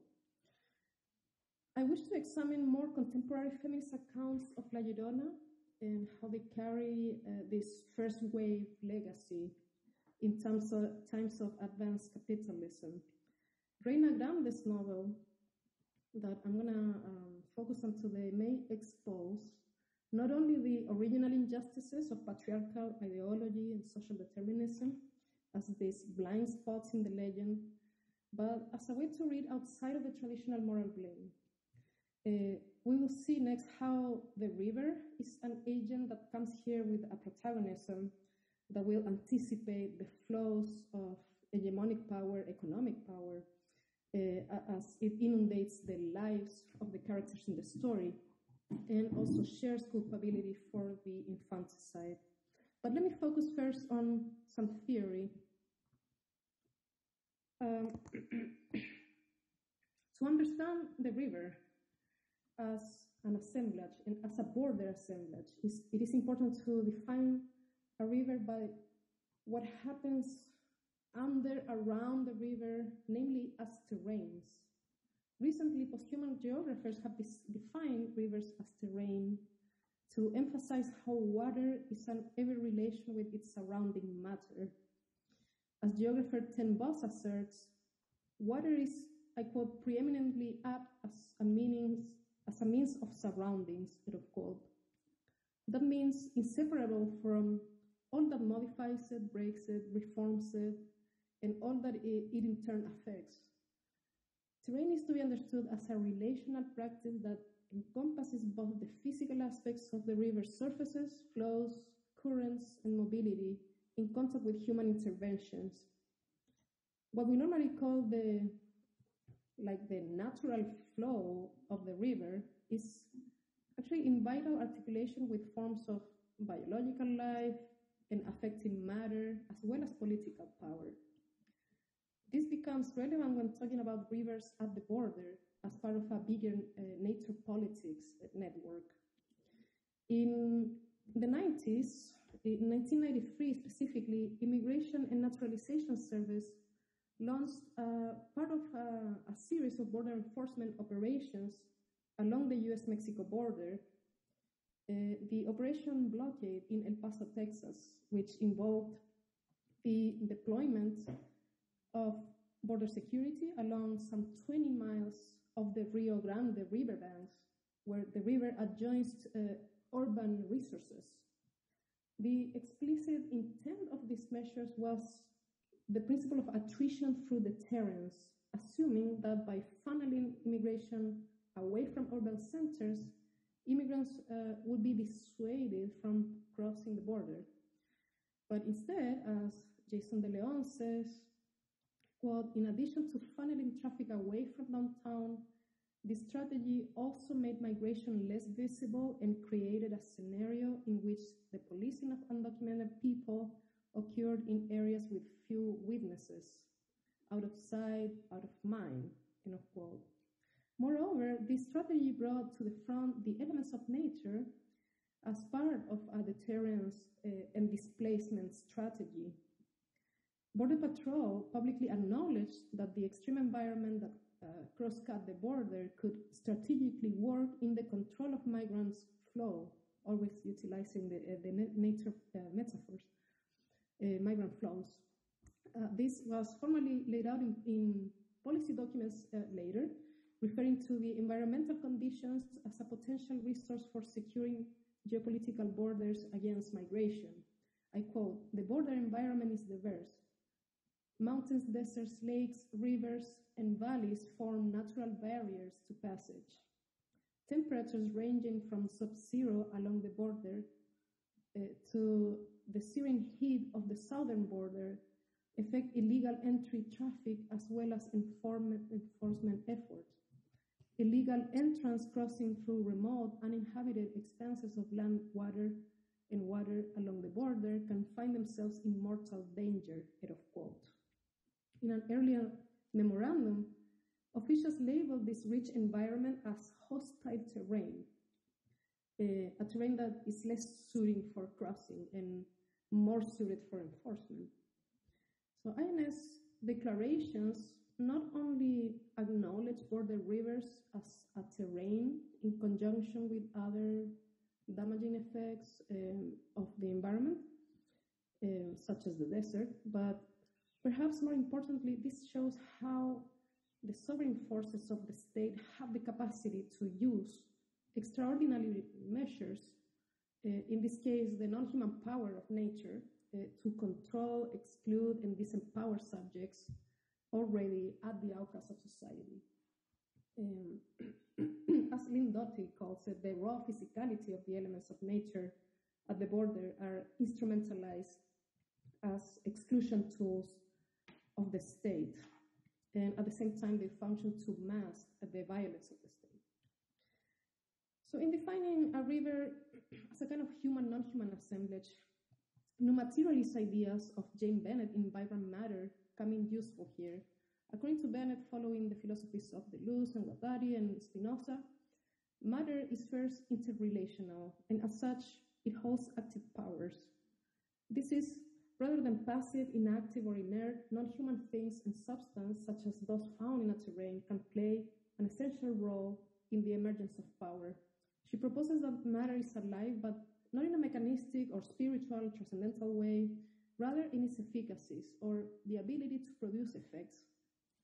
I wish to examine more contemporary feminist accounts of La Llorona and how they carry this first wave legacy in times of advanced capitalism. Reina Grande's novel that I'm going to focus on today may expose not only the original injustices of patriarchal ideology and social determinism as these blind spots in the legend, but as a way to read outside of the traditional moral blame. We will see next how the river is an agent that comes here with a protagonism that will anticipate the flows of hegemonic power, economic power, as it inundates the lives of the characters in the story, and also shares culpability for the infanticide. But let me focus first on some theory. To understand the river as an assemblage and as a border assemblage, it is important to define a river by what happens around the river, namely as terrains. Recently, posthuman geographers have defined rivers as terrain to emphasize how water is an ever relation with its surrounding matter. As geographer Ten Boss asserts, water is I quote, preeminently apt as a means of surroundings, end of quote. That means inseparable from all that modifies it, breaks it, reforms it, and all that it in turn affects. Terrain is to be understood as a relational practice that encompasses both the physical aspects of the river's surfaces, flows, currents, and mobility in contact with human interventions. What we normally call the natural flow of the river is actually in vital articulation with forms of biological life and affecting matter, as well as political power. This becomes relevant when talking about rivers at the border as part of a bigger nature politics network. In the 90s, in 1993 specifically, Immigration and Naturalization Service launched part of a series of border enforcement operations along the US-Mexico border, the Operation Blockade in El Paso, Texas, which involved the deployment of border security along some 20 miles of the Rio Grande riverbanks, where the river adjoins urban resources. The explicit intent of these measures was the principle of attrition through deterrence, assuming that by funneling immigration away from urban centers, immigrants would be dissuaded from crossing the border. But instead, as Jason De Leon says, quote, in addition to funneling traffic away from downtown, this strategy also made migration less visible and created a scenario in which the policing of undocumented people occurred in areas with few witnesses, out of sight, out of mind, end of quote. Moreover, this strategy brought to the front the elements of nature as part of a deterrence and displacement strategy. Border Patrol publicly acknowledged that the extreme environment that cross-cut the border could strategically work in the control of migrants' flow, always utilizing the nature metaphors, migrant flows. This was formally laid out in policy documents later, referring to the environmental conditions as a potential resource for securing geopolitical borders against migration. I quote, the border environment is diverse. Mountains, deserts, lakes, rivers, and valleys form natural barriers to passage. Temperatures ranging from sub-zero along the border to the searing heat of the southern border affect illegal entry traffic as well as enforcement efforts. Illegal entrance crossing through remote, uninhabited expanses of land, water, and water along the border can find themselves in mortal danger, end of quote. In an earlier memorandum, officials labeled this rich environment as hostile terrain, a terrain that is less suited for crossing and more suited for enforcement. So INS declarations not only acknowledge border rivers as a terrain in conjunction with other damaging effects of the environment, such as the desert, but perhaps more importantly, this shows how the sovereign forces of the state have the capacity to use extraordinary measures, in this case, the non-human power of nature, to control, exclude, and disempower subjects already at the outcast of society. As Lynn Doughty calls it, the raw physicality of the elements of nature at the border are instrumentalized as exclusion tools of the state, and at the same time they function to mask the violence of the state. So in defining a river as a kind of human, non-human assemblage, new materialist ideas of Jane Bennett in Vibrant Matter come in useful here. According to Bennett, following the philosophies of Deleuze and Guattari and Spinoza, matter is first interrelational, and as such, it holds active powers. This is, rather than passive, inactive, or inert, non-human things and substance, such as those found in a terrain, can play an essential role in the emergence of power. She proposes that matter is alive, but not in a mechanistic or spiritual, transcendental way, rather in its efficacies, or the ability to produce effects.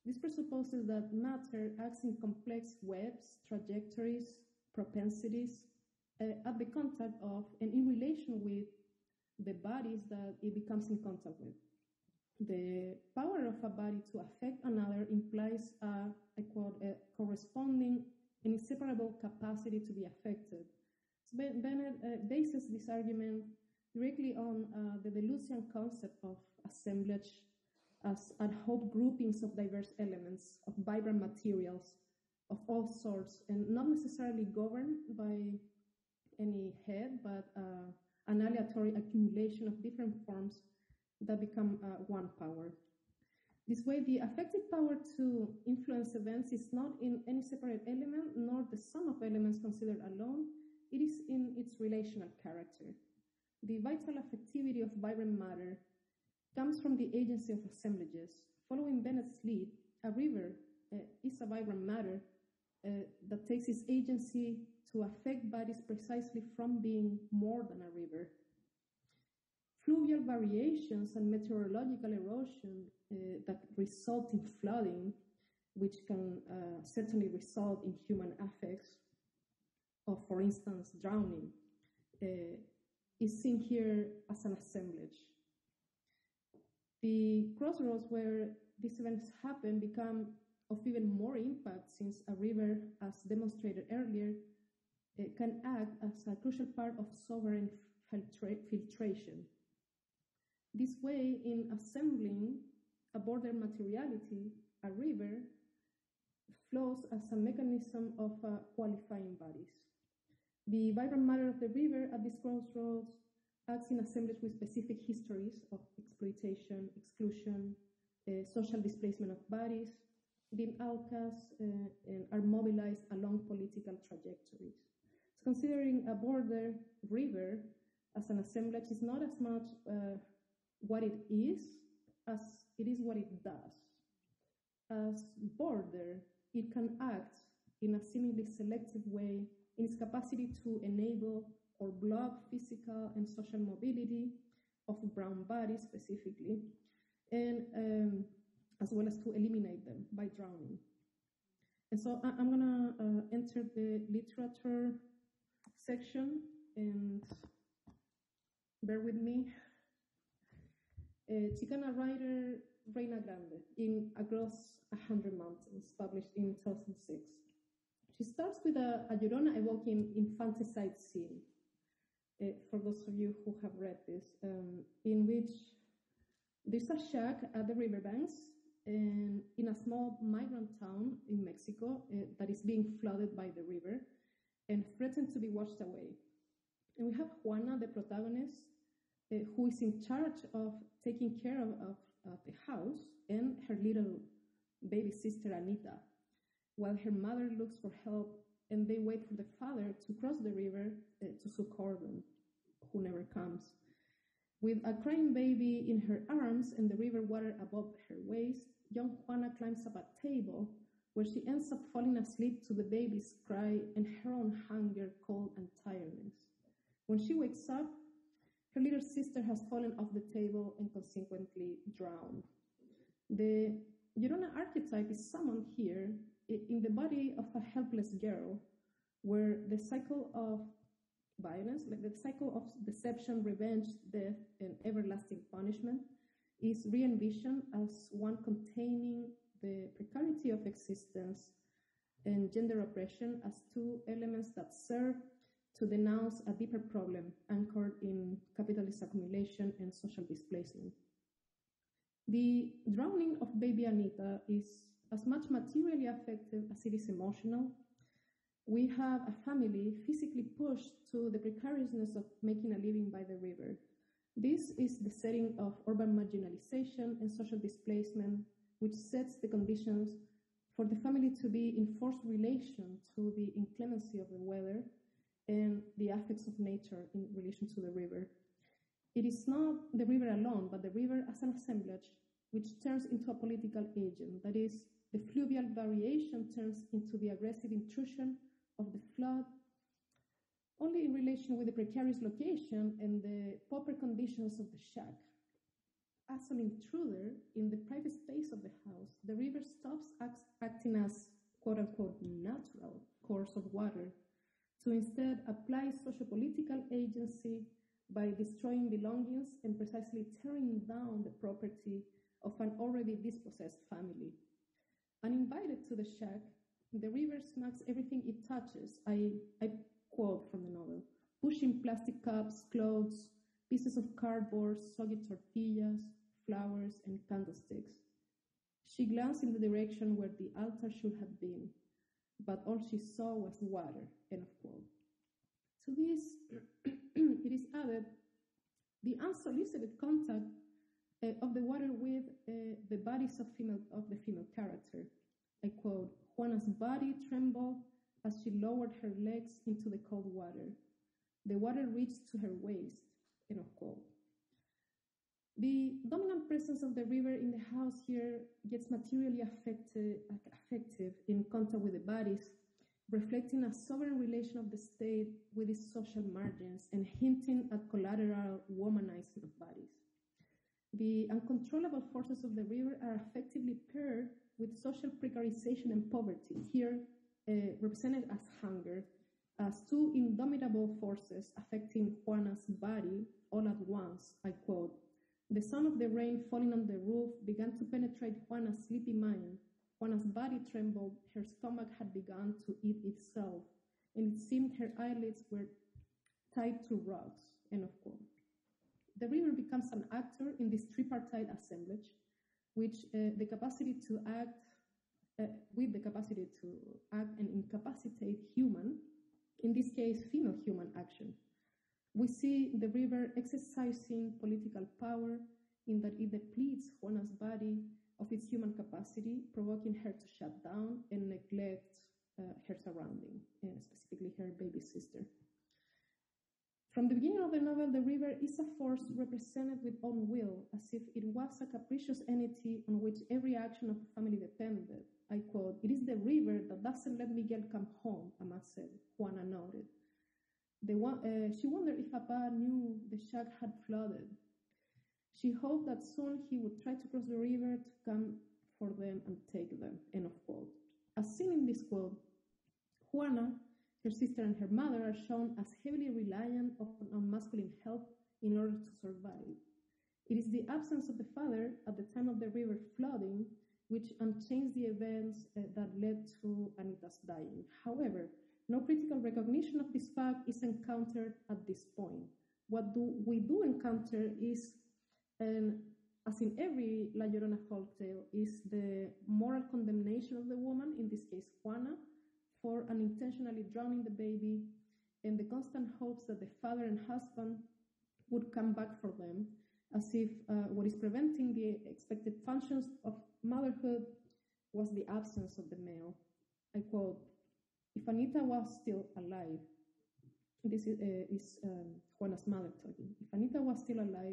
This presupposes that matter acts in complex webs, trajectories, propensities, at the contact of and in relation with the bodies that it becomes in contact with. The power of a body to affect another implies I quote, a corresponding and inseparable capacity to be affected. So Bennett bases this argument directly on the Deleuzian concept of assemblage as ad hoc groupings of diverse elements, of vibrant materials of all sorts, and not necessarily governed by any head, but an aleatory accumulation of different forms that become one power. This way, the affective power to influence events is not in any separate element, nor the sum of elements considered alone. It is in its relational character. The vital affectivity of vibrant matter comes from the agency of assemblages. Following Bennett's lead, a river is a vibrant matter that takes its agency to affect bodies precisely from being more than a river. Fluvial variations and meteorological erosion that result in flooding, which can certainly result in human affects, or for instance, drowning, is seen here as an assemblage. The crossroads where these events happen become of even more impact since a river, as demonstrated earlier, can act as a crucial part of sovereign filtration. This way, in assembling a border materiality, a river flows as a mechanism of qualifying bodies. The vibrant matter of the river at these crossroads acts in assemblage with specific histories of exploitation, exclusion, social displacement of bodies, being outcast, and are mobilized along political trajectories. So considering a border river as an assemblage is not as much what it is as it is what it does. As border, it can act in a seemingly selective way in its capacity to enable or block physical and social mobility of brown bodies specifically, and as well as to eliminate them by drowning. And so I'm gonna enter the literature section, and bear with me. Chicana writer Reina Grande in Across 100 Mountains, published in 2006. She starts with a Llorona evoking infanticide scene, for those of you who have read this, in which there's a shack at the riverbanks and in a small migrant town in Mexico that is being flooded by the river and threatened to be washed away. And we have Juana, the protagonist, who is in charge of taking care of the house, and her little baby sister Anita, while her mother looks for help and they wait for the father to cross the river to succor them, who never comes. With a crying baby in her arms and the river water above her waist, young Juana climbs up a table where she ends up falling asleep to the baby's cry and her own hunger, cold, and tiredness. When she wakes up, her little sister has fallen off the table and consequently drowned. The Llorona archetype is summoned here in the body of a helpless girl, where the cycle of violence, like the cycle of deception, revenge, death, and everlasting punishment, is re-envisioned as one containing the precarity of existence and gender oppression as two elements that serve to denounce a deeper problem anchored in capitalist accumulation and social displacement. The drowning of baby Anita is as much materially affected as it is emotional. We have a family physically pushed to the precariousness of making a living by the river. This is the setting of urban marginalization and social displacement, which sets the conditions for the family to be in forced relation to the inclemency of the weather and the affects of nature in relation to the river. It is not the river alone, but the river as an assemblage, which turns into a political agent. That is, the fluvial variation turns into the aggressive intrusion of the flood, only in relation with the precarious location and the pauper conditions of the shack. as an intruder in the private space of the house, the river stops acting as quote-unquote natural course of water to instead apply socio-political agency by destroying belongings and precisely tearing down the property of an already dispossessed family. Uninvited to the shack, the river smacks everything it touches. I quote from the novel, pushing plastic cups, clothes, pieces of cardboard, soggy tortillas, flowers, and candlesticks. She glanced in the direction where the altar should have been, but all she saw was water, end of quote. To this, it is added the unsolicited contact of the water with the bodies of the female character. I quote, Juana's body trembled as she lowered her legs into the cold water. The water reached to her waist, end of quote. The dominant presence of the river in the house here gets materially affective in contact with the bodies, reflecting a sovereign relation of the state with its social margins and hinting at collateral womanizing of bodies. The uncontrollable forces of the river are effectively paired with social precarization and poverty, here represented as hunger, as two indomitable forces affecting Juana's body all at once. I quote, the sound of the rain falling on the roof began to penetrate Juana's sleepy mind. Juana's body trembled, her stomach had begun to eat itself, and it seemed her eyelids were tied to rocks, end of quote. The river becomes an actor in this tripartite assemblage, which with the capacity to act and incapacitate human, in this case, female human action. We see the river exercising political power in that it depletes Juana's body of its human capacity, provoking her to shut down and neglect her surrounding, specifically her baby sister. From the beginning of the novel, the river is a force represented with own will, as if it was a capricious entity on which every action of the family depended. I quote, it is the river that doesn't let Miguel come home, Ama said, Juana noted. She wondered if Papa knew the shack had flooded. She hoped that soon he would try to cross the river to come for them and take them, end of quote. As seen in this quote, Juana, her sister, and her mother are shown as heavily reliant on masculine help in order to survive. It is the absence of the father at the time of the river flooding which unchanged the events that led to Anita's dying. However, no critical recognition of this fact is encountered at this point. What we do encounter is, as in every La Llorona folktale, is the moral condemnation of the woman, in this case Juana, for unintentionally drowning the baby, and the constant hopes that the father and husband would come back for them, as if what is preventing the expected functions of motherhood was the absence of the male. I quote, if Anita was still alive, this is Juana's mother talking, if Anita was still alive,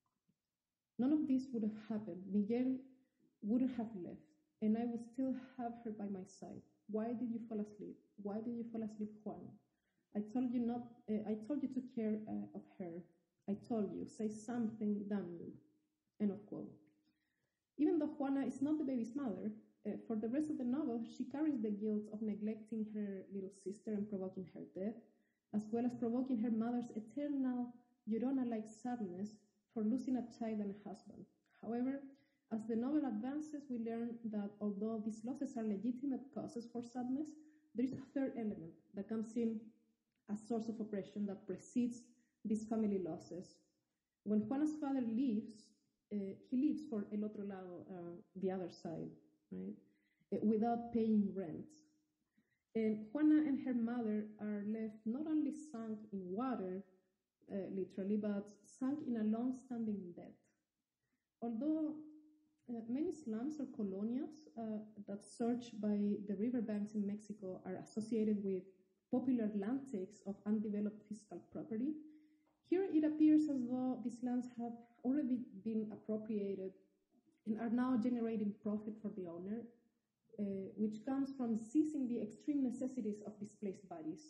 none of this would have happened. Miguel wouldn't have left, and I would still have her by my side. Why did you fall asleep? Why did you fall asleep, Juan? I told you to care of her. I told you, say something, damn you. End of quote. Even though Juana is not the baby's mother, for the rest of the novel, she carries the guilt of neglecting her little sister and provoking her death, as well as provoking her mother's eternal Llorona-like sadness for losing a child and a husband. However, as the novel advances, we learn that although these losses are legitimate causes for sadness, there is a third element that comes in as source of oppression that precedes these family losses. When Juana's father leaves, he leaves for el otro lado, the other side, right? Without paying rent. And Juana and her mother are left not only sunk in water, literally, but sunk in a long-standing debt. Although many slums or colonias that search by the riverbanks in Mexico are associated with popular land takes of undeveloped physical property, here it appears as though these lands have already been appropriated and are now generating profit for the owner, which comes from seizing the extreme necessities of displaced bodies.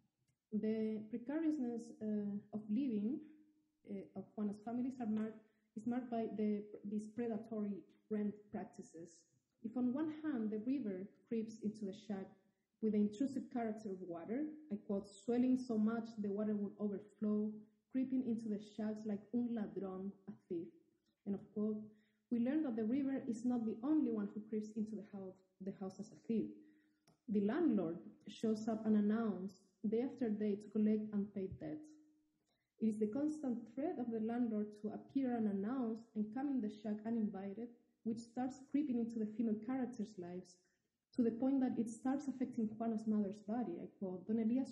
The precariousness of living of Juana's families are marked is marked by these predatory rent practices. If on one hand the river creeps into the shack with the intrusive character of water, I quote, swelling so much the water would overflow, creeping into the shacks like un ladrón, a thief, end of quote, we learn that the river is not the only one who creeps into the house as a thief. The landlord shows up unannounced day after day to collect unpaid debt. It is the constant threat of the landlord to appear unannounced and come in the shack uninvited, which starts creeping into the female characters' lives, to the point that it starts affecting Juana's mother's body. I quote, Don Elias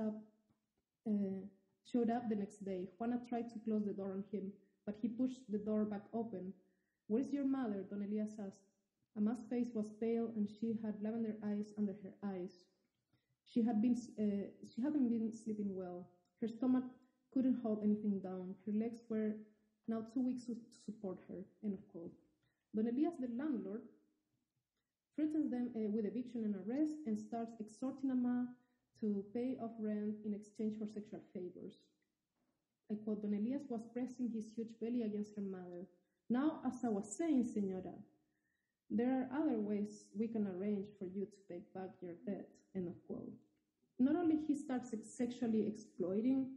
showed up the next day. Juana tried to close the door on him, but he pushed the door back open. Where's your mother? Don Elias asked. Ama's face was pale and she had lavender eyes under her eyes. She hadn't been sleeping well. Her stomach couldn't hold anything down. Her legs were now too weak to support her, end of quote. Don Elias, the landlord, threatens them with eviction and arrest and starts exhorting Ama to pay off rent in exchange for sexual favors. I quote, Don Elias was pressing his huge belly against her mother. Now, as I was saying, Senora, there are other ways we can arrange for you to pay back your debt, end of quote. Not only he starts sexually exploiting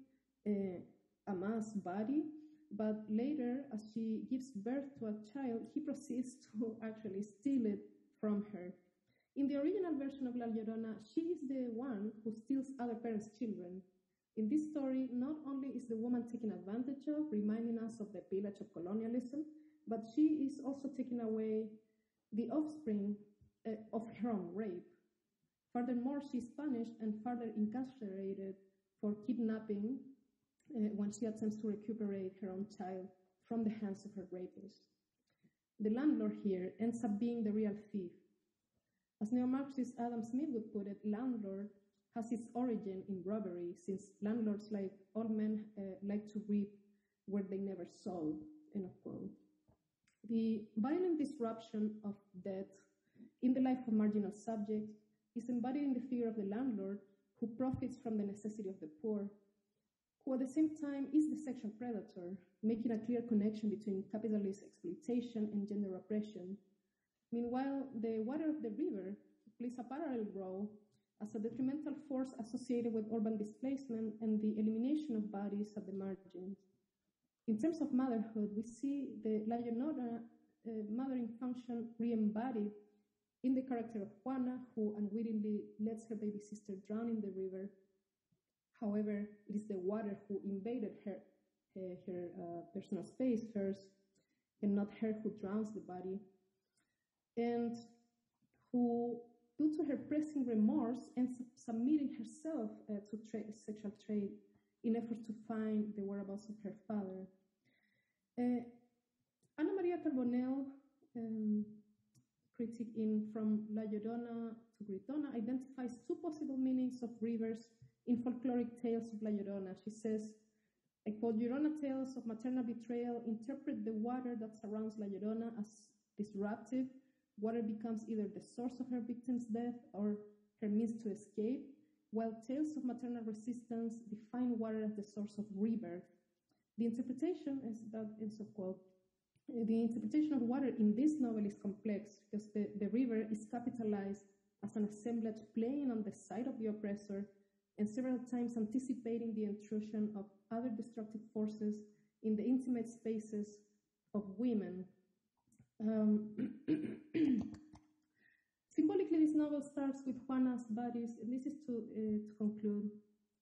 Ama's body, but later, as she gives birth to a child, he proceeds to actually steal it from her. In the original version of La Llorona, she is the one who steals other parents' children. In this story, not only is the woman taken advantage of, reminding us of the pillage of colonialism, but she is also taking away the offspring of her own rape. Furthermore, she is punished and further incarcerated for kidnapping when she attempts to recuperate her own child from the hands of her rapist. The landlord here ends up being the real thief. As neo-Marxist Adam Smith would put it, landlord has its origin in robbery, since landlords, like all men, like to reap where they never sow, end of quote. The violent disruption of debt in the life of marginal subjects is embodied in the figure of the landlord who profits from the necessity of the poor, who at the same time is the sexual predator, making a clear connection between capitalist exploitation and gender oppression. Meanwhile, the water of the river plays a parallel role as a detrimental force associated with urban displacement and the elimination of bodies at the margins. In terms of motherhood, we see the La Llorona mothering function re-embodied in the character of Juana, who unwittingly lets her baby sister drown in the river. However, it is the water who invaded her personal space first, and not her who drowns the body, and who, due to her pressing remorse, ends up submitting herself to sexual trade in effort to find the whereabouts of her father. Ana Maria Carbonell, critic in From La Llorona to Gritona, identifies two possible meanings of rivers in folkloric tales of La Llorona. She says, I quote, Llorona tales of maternal betrayal interpret the water that surrounds La Llorona as disruptive. Water becomes either the source of her victim's death or her means to escape, while tales of maternal resistance define water as the source of rebirth. The interpretation is that, ends of quote. The interpretation of water in this novel is complex because the river is capitalized as an assemblage playing on the side of the oppressor and several times anticipating the intrusion of other destructive forces in the intimate spaces of women. Symbolically, this novel starts with Juana's bodies, and this is to conclude,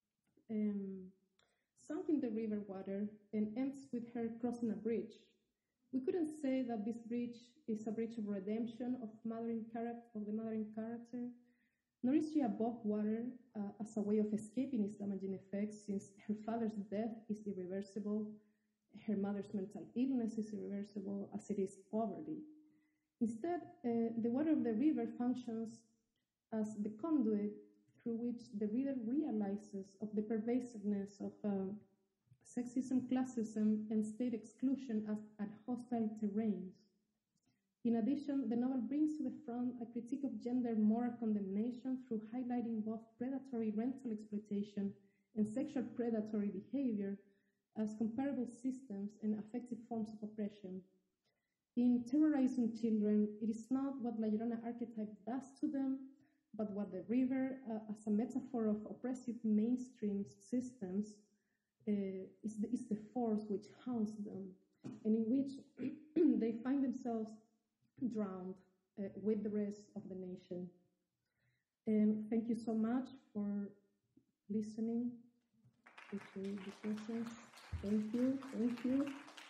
sunk in the river water, and ends with her crossing a bridge. We couldn't say that this bridge is a bridge of redemption of the mothering character, nor is she above water as a way of escaping its damaging effects, since her father's death is irreversible, her mother's mental illness is irreversible, as it is poverty. Instead, the water of the river functions as the conduit through which the reader realizes of the pervasiveness of sexism, classism, and state exclusion as hostile terrains. In addition, the novel brings to the front a critique of gender moral condemnation through highlighting both predatory rental exploitation and sexual predatory behavior as comparable systems and effective forms of oppression. In terrorizing children, it is not what La Llorona archetype does to them, but what the river, as a metaphor of oppressive mainstream systems, is the force which haunts them, and in which they find themselves drowned with the rest of the nation. And thank you so much for listening. Appreciate the questions. Thank you. Thank you.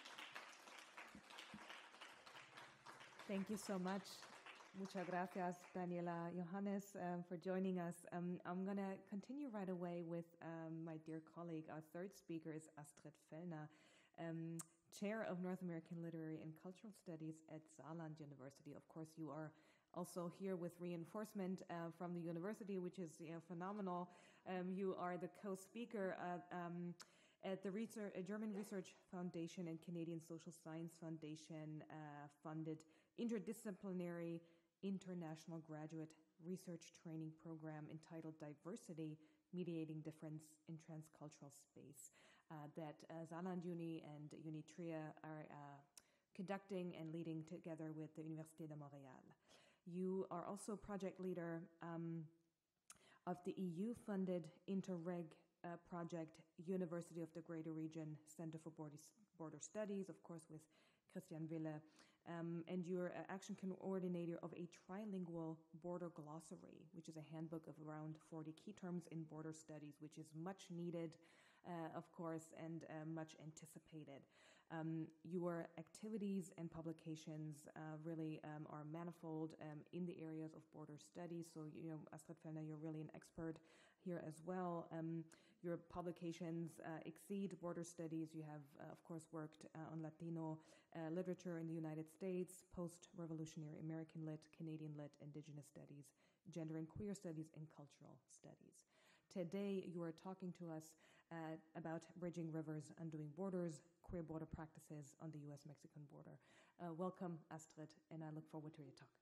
Thank you so much. Muchas gracias, Daniela, Johannes, for joining us. I'm going to continue right away with my dear colleague. Our third speaker is Astrid Fellner, Chair of North American Literary and Cultural Studies at Saarland University. Of course, you are also here with reinforcement from the university, which is phenomenal. You are the co-speaker at the German Research Foundation and Canadian Social Science Foundation funded interdisciplinary international graduate research training program entitled Diversity, Mediating Difference in Transcultural Space that Saarland Uni and Unitria are conducting and leading together with the Université de Montréal. You are also project leader of the EU-funded Interreg project, University of the Greater Region Center for Border Studies, of course, with Christian Wille, and you're action coordinator of a trilingual border glossary, which is a handbook of around 40 key terms in border studies, which is much needed, of course, and much anticipated. Your activities and publications really are manifold in the areas of border studies. So, Astrid Fellner, you're really an expert here as well. Your publications exceed border studies. You have, of course, worked on Latino literature in the United States, post-revolutionary American lit, Canadian lit, Indigenous studies, gender and queer studies, and cultural studies. Today, you are talking to us about bridging rivers, undoing borders, queer border practices on the U.S.-Mexican border. Welcome, Astrid, and I look forward to your talk.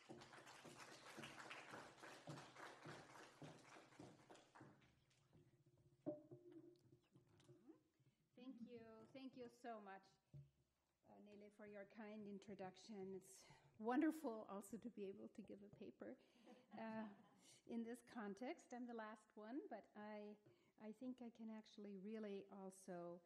Thank you so much, Nele, for your kind introduction. It's wonderful also to be able to give a paper in this context. I'm the last one, but I think I can actually really also,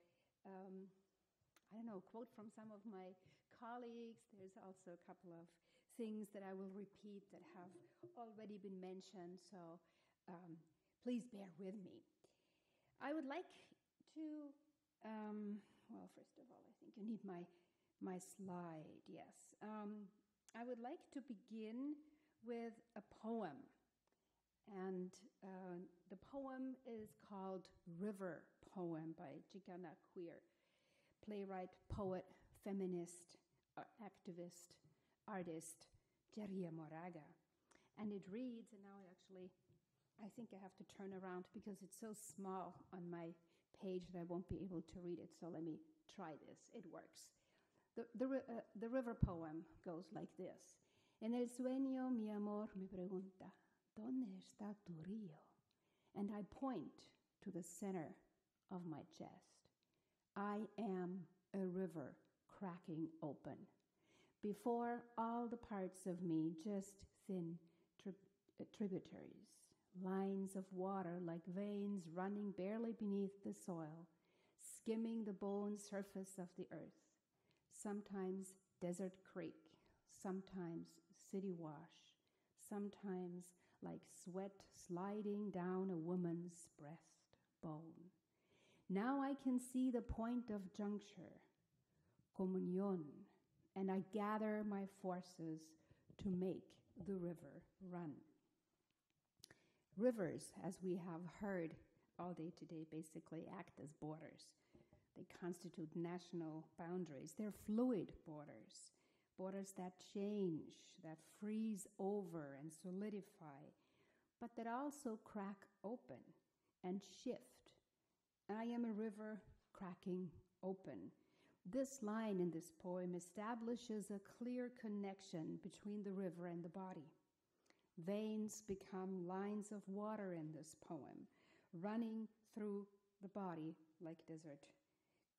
quote from some of my colleagues. There's also a couple of things that I will repeat that have already been mentioned, so please bear with me. I would like to, well, first of all, I think you need my slide, yes. I would like to begin with a poem. And the poem is called River Poem by Chicana queer playwright, poet, feminist, activist, artist, Jeria Moraga. And it reads, and now I think I have to turn around because it's so small on my page that I won't be able to read it. So let me try this. It works. The river poem goes like this. En el sueño mi amor me pregunta, ¿dónde está tu río? And I point to the center of my chest. I am a river cracking open. Before all the parts of me, just thin tributaries, lines of water like veins running barely beneath the soil, skimming the bone surface of the earth. Sometimes desert creek, sometimes city wash, sometimes like sweat sliding down a woman's breastbone. Now I can see the point of juncture, comunión, and I gather my forces to make the river run. Rivers, as we have heard all day today, basically act as borders. They constitute national boundaries. They're fluid borders, borders that change, that freeze over and solidify, but that also crack open and shift. I am a river cracking open. This line in this poem establishes a clear connection between the river and the body. Veins become lines of water in this poem, running through the body like desert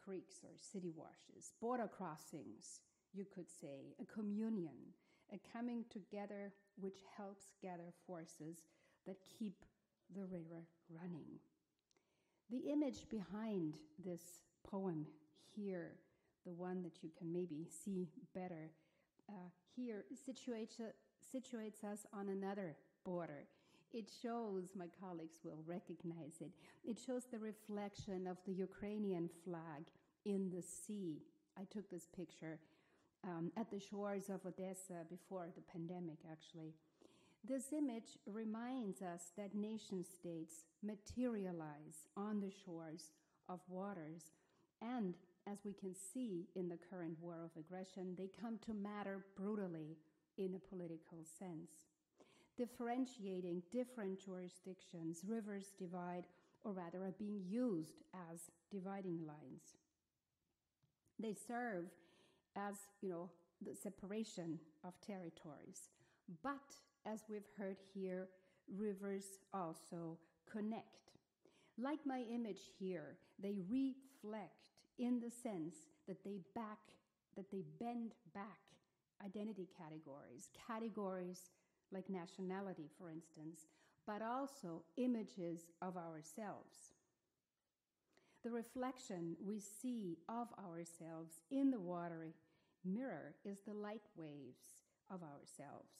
creeks or city washes, border crossings, you could say, a communion, a coming together which helps gather forces that keep the river running. The image behind this poem here, the one that you can maybe see better, here situates us on another border. It shows, my colleagues will recognize it, it shows the reflection of the Ukrainian flag in the sea. I took this picture at the shores of Odessa before the pandemic, actually. This image reminds us that nation states materialize on the shores of waters, and as we can see in the current war of aggression, they come to matter brutally in a political sense. Differentiating different jurisdictions, rivers divide, or rather are being used as dividing lines. They serve as, the separation of territories. But, as we've heard here, rivers also connect. Like my image here, they reflect in the sense that they bend back identity categories like nationality, for instance, but also images of ourselves. The reflection we see of ourselves in the watery mirror is the light waves of ourselves.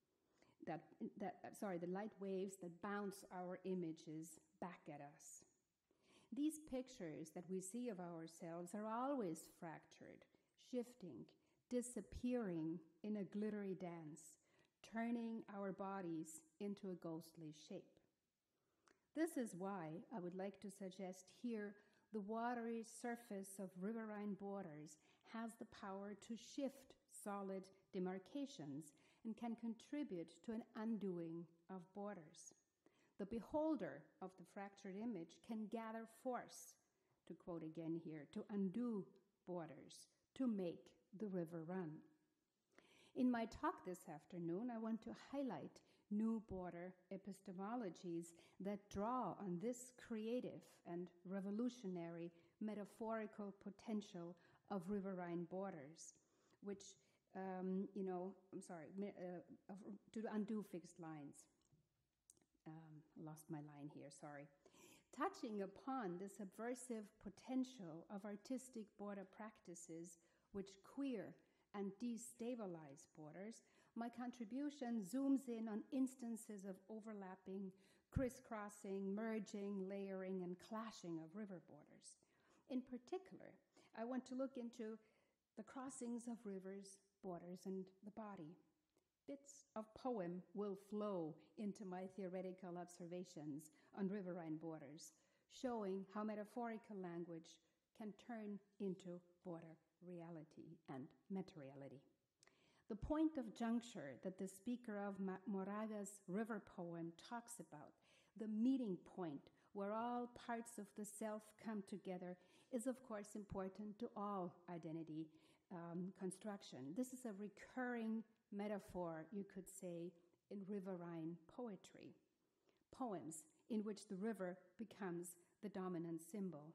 The light waves that bounce our images back at us. These pictures that we see of ourselves are always fractured, shifting, disappearing in a glittery dance, turning our bodies into a ghostly shape. This is why I would like to suggest here the watery surface of Riverine Borders has the power to shift solid demarcations and can contribute to an undoing of borders. The beholder of the fractured image can gather force, to quote again here, to undo borders, to make the river run. In my talk this afternoon, I want to highlight new border epistemologies that draw on this creative and revolutionary metaphorical potential of riverine borders, which, to undo fixed lines. Lost my line here, sorry. Touching upon the subversive potential of artistic border practices which queer and destabilize borders, my contribution zooms in on instances of overlapping, crisscrossing, merging, layering, and clashing of river borders. In particular, I want to look into the crossings of rivers, borders, and the body. Bits of poem will flow into my theoretical observations on riverine borders, showing how metaphorical language can turn into border reality and materiality. The point of juncture that the speaker of Moraga's river poem talks about, the meeting point where all parts of the self come together, is of course important to all identity construction. This is a recurring metaphor, you could say, in riverine poetry, poems in which the river becomes the dominant symbol.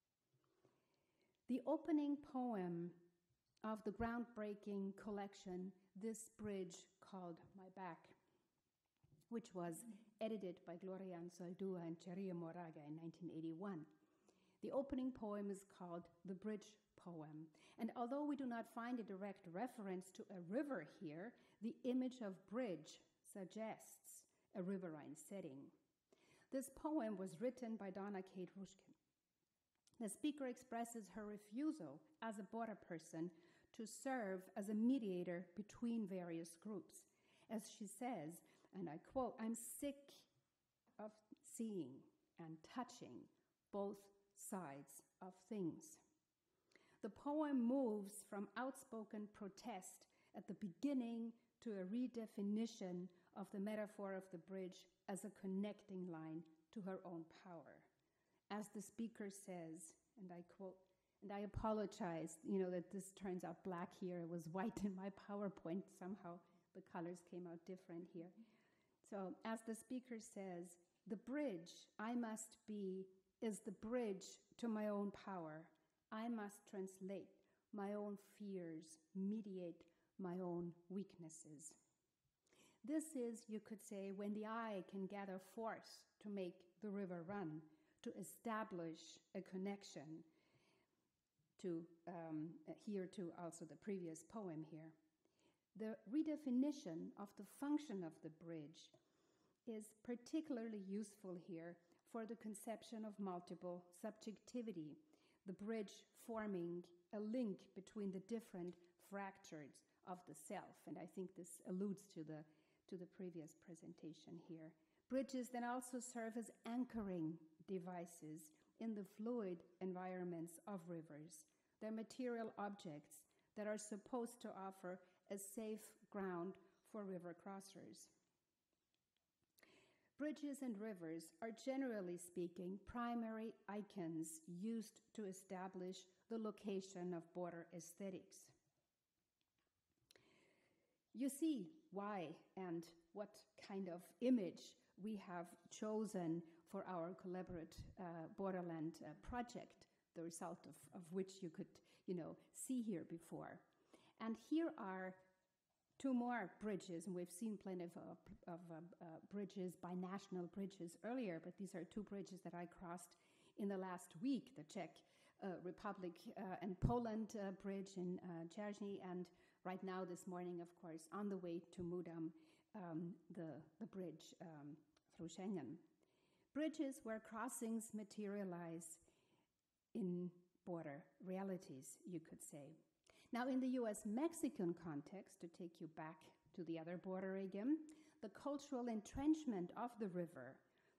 The opening poem of the groundbreaking collection, This Bridge Called My Back, which was edited by Gloria Anzaldúa and Cheria Moraga in 1981. The opening poem is called The Bridge Poem, and although we do not find a direct reference to a river here, the image of bridge suggests a riverine setting. This poem was written by Donna Kate Rushkin. The speaker expresses her refusal as a border person to serve as a mediator between various groups. As she says, and I quote, "I'm sick of seeing and touching both sides of things." The poem moves from outspoken protest at the beginning to a redefinition of the metaphor of the bridge as a connecting line to her own power. As the speaker says, and I quote, and I apologize, that this turns out black here. It was white in my PowerPoint. Somehow the colors came out different here. So as the speaker says, "The bridge I must be is the bridge to my own power. I must translate my own fears, mediate my own weaknesses. This is, you could say, when the eye can gather force to make the river run, to establish a connection, to here to also the previous poem here. The redefinition of the function of the bridge is particularly useful here for the conception of multiple subjectivity, the bridge forming a link between the different fractures of the self. And I think this alludes to the previous presentation here. Bridges then also serve as anchoring devices in the fluid environments of rivers. They're material objects that are supposed to offer a safe ground for river crossers. Bridges and rivers are, generally speaking, primary icons used to establish the location of border aesthetics. You see why and what kind of image we have chosen for our collaborative borderland project, the result of which you could, see here before. And here are two more bridges, and we've seen plenty of bridges, binational bridges earlier, but these are two bridges that I crossed in the last week, the Czech Republic and Poland bridge in Czerny, and right now this morning, of course, on the way to Mudam, the bridge through Schengen. Bridges where crossings materialize in border realities, you could say. Now, in the US-Mexican context, to take you back to the other border again, the cultural entrenchment of the river,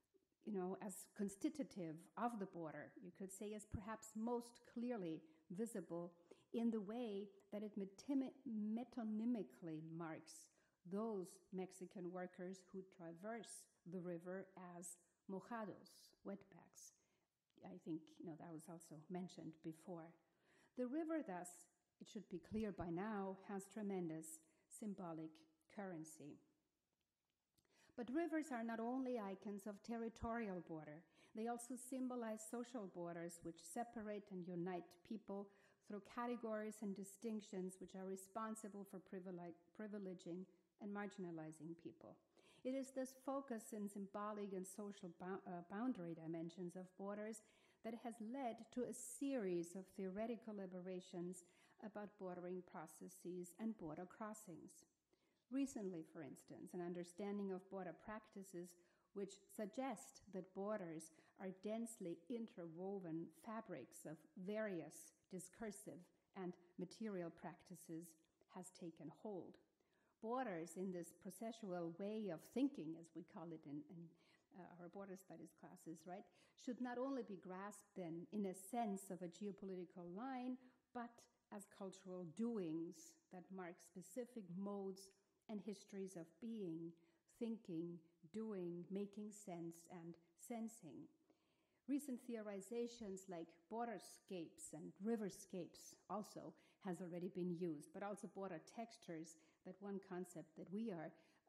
as constitutive of the border, you could say, is perhaps most clearly visible in the way that it metonymically marks those Mexican workers who traverse the river as mojados, wetbacks. I think, that was also mentioned before. The river, thus, it should be clear by now, has tremendous symbolic currency. But rivers are not only icons of territorial border, they also symbolize social borders which separate and unite people through categories and distinctions which are responsible for privileging and marginalizing people. It is this focus in symbolic and social boundary dimensions of borders that has led to a series of theoretical elaborations about bordering processes and border crossings. Recently, for instance, an understanding of border practices which suggest that borders are densely interwoven fabrics of various discursive and material practices has taken hold. Borders in this processual way of thinking, as we call it in our border studies classes, right, should not only be grasped then in a sense of a geopolitical line, but as cultural doings that mark specific modes and histories of being, thinking, doing, making sense, and sensing. Recent theorizations like borderscapes and riverscapes also has already been used, but also border textures, that one concept that we are,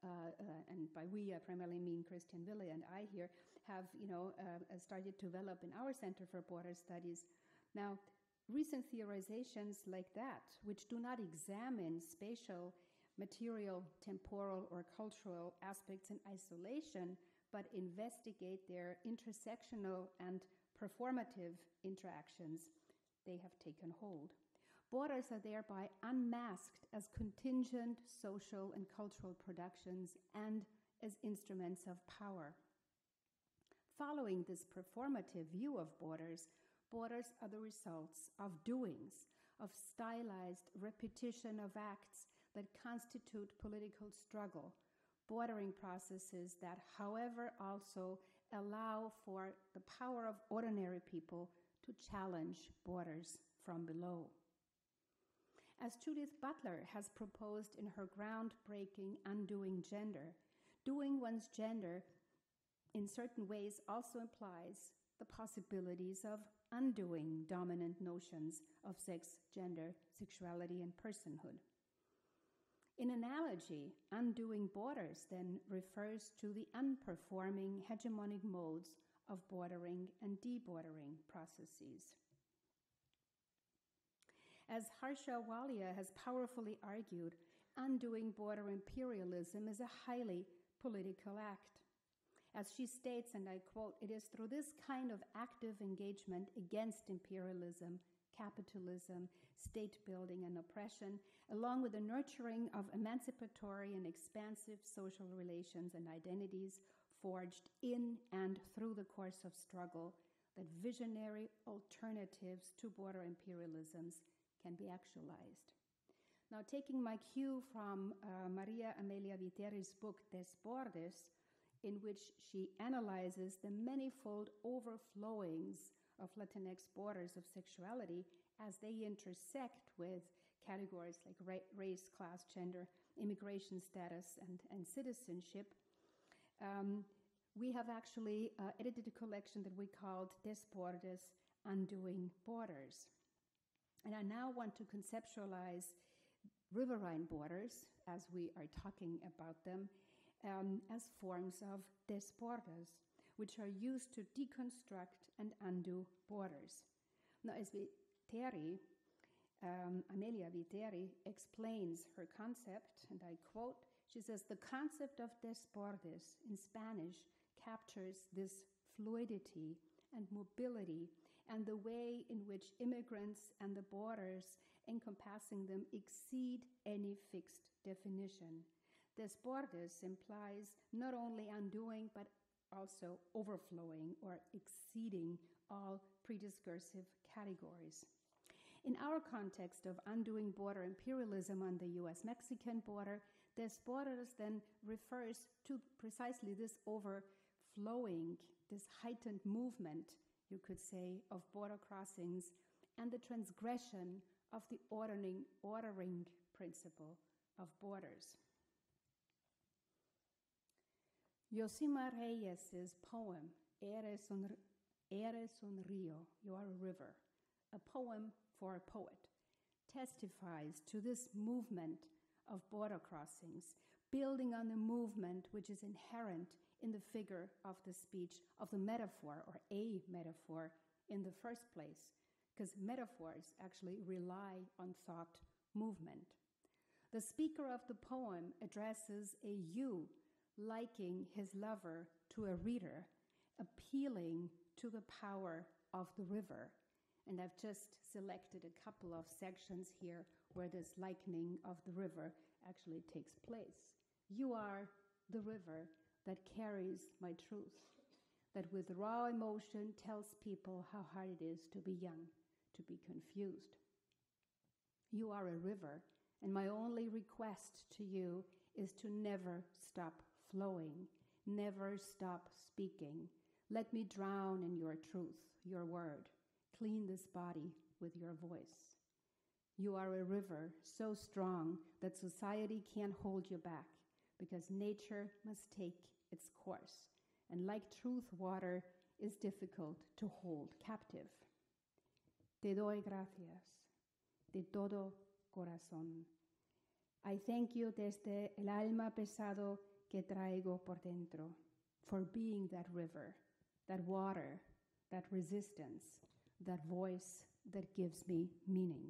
and by we I primarily mean Christian Wille and I here, have started to develop in our Center for Border Studies. Now, recent theorizations like that, which do not examine spatial, material, temporal, or cultural aspects in isolation, but investigate their intersectional and performative interactions, they have taken hold. Borders are thereby unmasked as contingent social and cultural productions and as instruments of power. Following this performative view of borders, borders are the results of doings, of stylized repetition of acts that constitute political struggle, bordering processes that, however, also allow for the power of ordinary people to challenge borders from below. As Judith Butler has proposed in her groundbreaking Undoing Gender, doing one's gender in certain ways also implies the possibilities of undoing dominant notions of sex, gender, sexuality, and personhood. In analogy, undoing borders then refers to the unperforming hegemonic modes of bordering and debordering processes. As Harsha Walia has powerfully argued, undoing border imperialism is a highly political act. As she states, and I quote, "It is through this kind of active engagement against imperialism, capitalism, state building, and oppression, along with the nurturing of emancipatory and expansive social relations and identities forged in and through the course of struggle, that visionary alternatives to border imperialisms can be actualized." Now, taking my cue from Maria Amelia Viteri's book, Des Borders, in which she analyzes the manifold overflowings of Latinx borders of sexuality as they intersect with categories like race, class, gender, immigration status, and citizenship, we have actually edited a collection that we called Des Borders, Undoing Borders. And I now want to conceptualize riverine borders, as we are talking about them, as forms of des borders, which are used to deconstruct and undo borders. Now, as Amelia Viteri explains her concept, and I quote, she says, "The concept of des borders in Spanish captures this fluidity and mobility and the way in which immigrants and the borders encompassing them exceed any fixed definition. Des borders implies not only undoing, but also overflowing or exceeding all prediscursive categories. In our context of undoing border imperialism on the US-Mexican border, des borders then refers to precisely this overflowing, this heightened movement, you could say, of border crossings and the transgression of the ordering principle of borders. Yosimar Reyes' poem, Eres un río, You Are a River, a poem for a poet, testifies to this movement of border crossings, building on the movement which is inherent in the figure of the speech, of the metaphor, or a metaphor in the first place, because metaphors actually rely on thought movement. The speaker of the poem addresses a you liking his lover to a reader, appealing to the power of the river. And I've just selected a couple of sections here where this likening of the river actually takes place. You are the river that carries my truth, that with raw emotion tells people how hard it is to be young, to be confused. You are a river, and my only request to you is to never stop flowing, never stop speaking. Let me drown in your truth, your word. Clean this body with your voice. You are a river so strong that society can't hold you back, because nature must take its course, and like truth water is difficult to hold captive. Te doy gracias de todo corazón. I thank you desde el alma pesado que traigo por dentro for being that river, that water, that resistance, that voice that gives me meaning.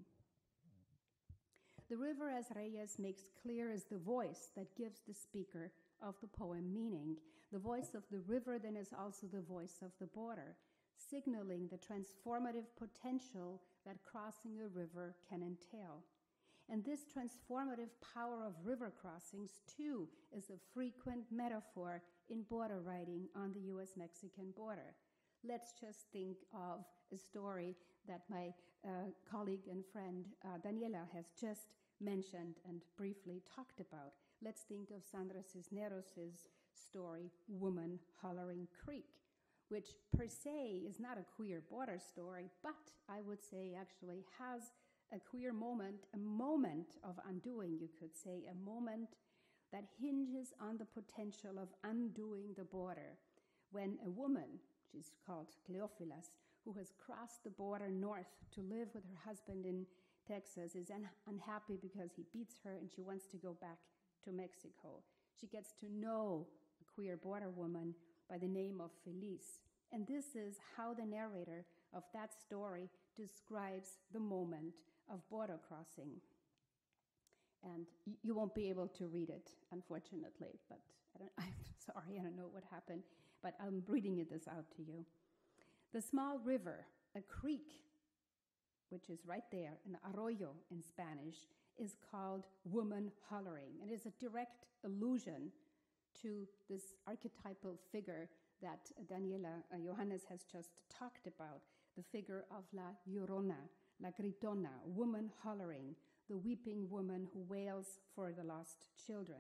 The river, as Reyes makes clear, is the voice that gives the speaker of the poem meaning. The voice of the river then is also the voice of the border, signaling the transformative potential that crossing a river can entail. And this transformative power of river crossings, too, is a frequent metaphor in border writing on the US-Mexican border. Let's just think of a story that my colleague and friend Daniela has just mentioned and briefly talked about. Let's think of Sandra Cisneros' story, Woman Hollering Creek, which per se is not a queer border story, but I would say actually has a queer moment, a moment of undoing, you could say, a moment that hinges on the potential of undoing the border. When a woman, she's called Cleophilas, who has crossed the border north to live with her husband in Texas, is unhappy because he beats her and she wants to go back to Mexico. She gets to know a queer border woman by the name of Feliz. And this is how the narrator of that story describes the moment of border crossing. And you won't be able to read it, unfortunately, but I'm sorry, I don't know what happened, but I'm reading this out to you. The small river, a creek, which is right there, an arroyo in Spanish, is called woman hollering, and it's a direct allusion to this archetypal figure that Daniela, Johannes has just talked about, the figure of la llorona, la gritona, woman hollering, the weeping woman who wails for the lost children.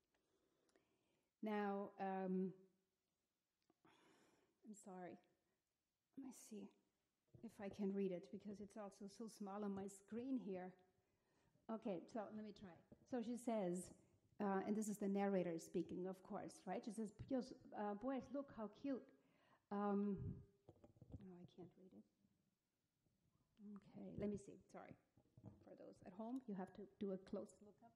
Now, I'm sorry. Let me see if I can read it, because it's also so small on my screen here. Okay, so let me try. So she says, and this is the narrator speaking, of course, right? She says, boys, look how cute. No, I can't read it. Okay, let me see. Sorry. For those at home, you have to do a close look up.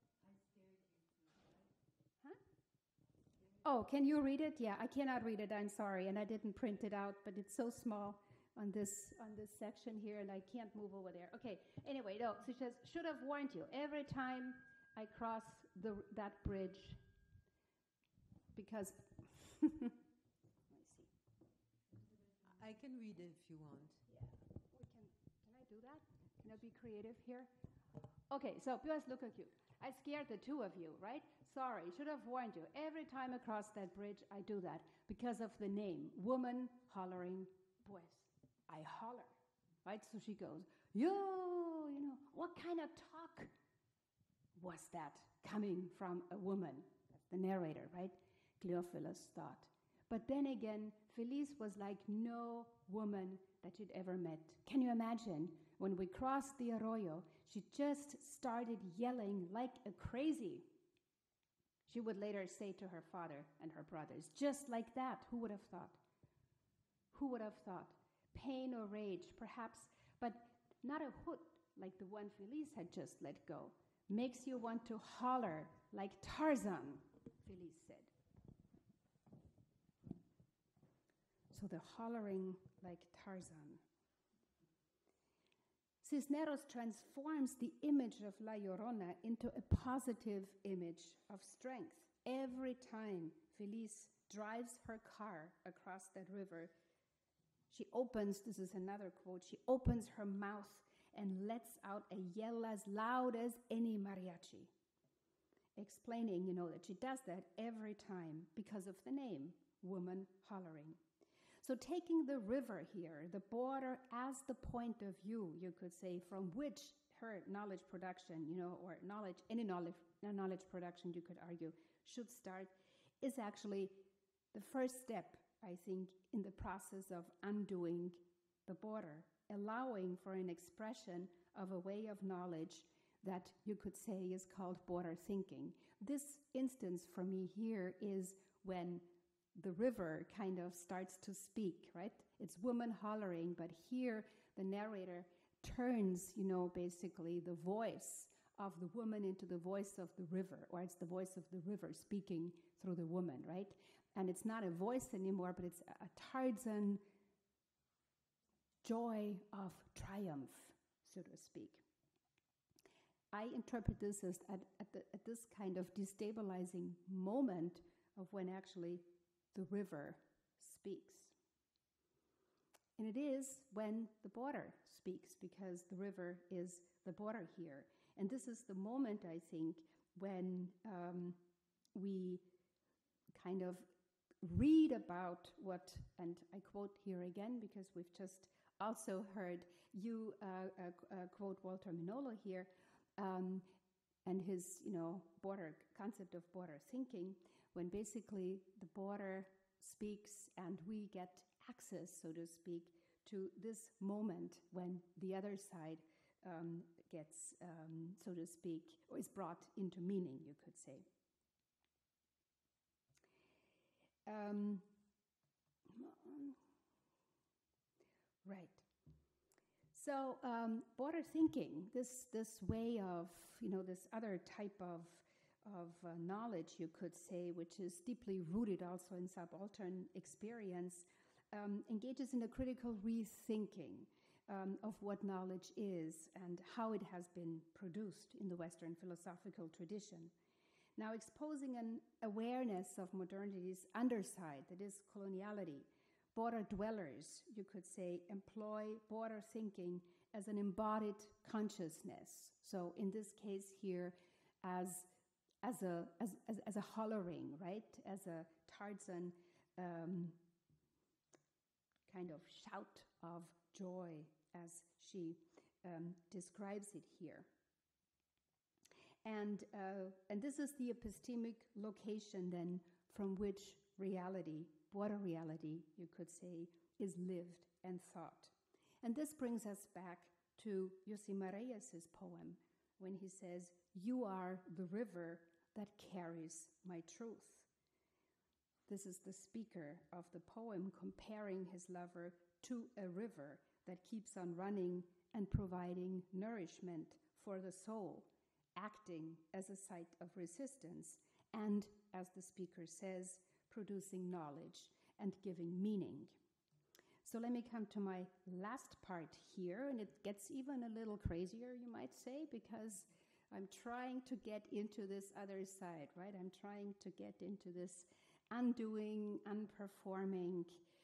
Huh? Oh, can you read it? Yeah, I cannot read it. I'm sorry, and I didn't print it out, but it's so small on this section here, and I can't move over there. Okay. Anyway, no. So she says, should have warned you every time I cross that bridge, because. Let me see. I can read it if you want. Yeah. Can I do that? Can I be creative here? Okay, so just look at you. I scared the two of you, right? Sorry, should have warned you. Every time I cross that bridge, I do that because of the name, woman hollering boys. I holler, right? So she goes, what kind of talk was that coming from a woman? That's the narrator, right? Cleophilus thought. But then again, Felice was like no woman that she'd ever met. Can you imagine? When we crossed the arroyo, she just started yelling like a crazy. She would later say to her father and her brothers, just like that. Who would have thought? Who would have thought? Pain or rage, perhaps, but not a hoot like the one Felice had just let go. Makes you want to holler like Tarzan, Felice said. So the hollering like Tarzan. Cisneros transforms the image of La Llorona into a positive image of strength. Every time Felice drives her car across that river, she opens, this is another quote, she opens her mouth and lets out a yell as loud as any mariachi, explaining, that she does that every time because of the name, woman hollering. So taking the river here, the border as the point of view, you could say, from which her knowledge production, or any knowledge production, you could argue, should start, is actually the first step, I think, in the process of undoing the border, allowing for an expression of a way of knowledge that you could say is called border thinking. This instance for me here is when the river kind of starts to speak, right? It's woman hollering, but here the narrator turns, basically the voice of the woman into the voice of the river, or it's the voice of the river speaking through the woman, right? And it's not a voice anymore, but it's a Tarzan joy of triumph, so to speak. I interpret this as at this kind of destabilizing moment of when actually the river speaks. And it is when the border speaks, because the river is the border here. And this is the moment, I think, when we kind of read about what, and I quote here again, because we've just also heard you quote Walter Minolo here, and his, concept of border thinking, when basically the border speaks and we get access, so to speak, to this moment when the other side gets, so to speak, or is brought into meaning, you could say. Right. So border thinking, this way of, this other type of knowledge, you could say, which is deeply rooted also in subaltern experience, engages in a critical rethinking. of what knowledge is and how it has been produced in the Western philosophical tradition. Now, exposing an awareness of modernity's underside, that is coloniality, border dwellers, you could say, employ border thinking as an embodied consciousness. So in this case here, as a hollering, right? As a Tarzan kind of shout of joy, as she describes it here. And this is the epistemic location then from which reality, border reality, you could say, is lived and thought. And this brings us back to Josimar Reyes's poem when he says, "You are the river that carries my truth." This is the speaker of the poem comparing his lover to a river that keeps on running and providing nourishment for the soul, acting as a site of resistance, and, as the speaker says, producing knowledge and giving meaning. So let me come to my last part here, and it gets even a little crazier, you might say, because I'm trying to get into this other side, right? I'm trying to get into this undoing, unperforming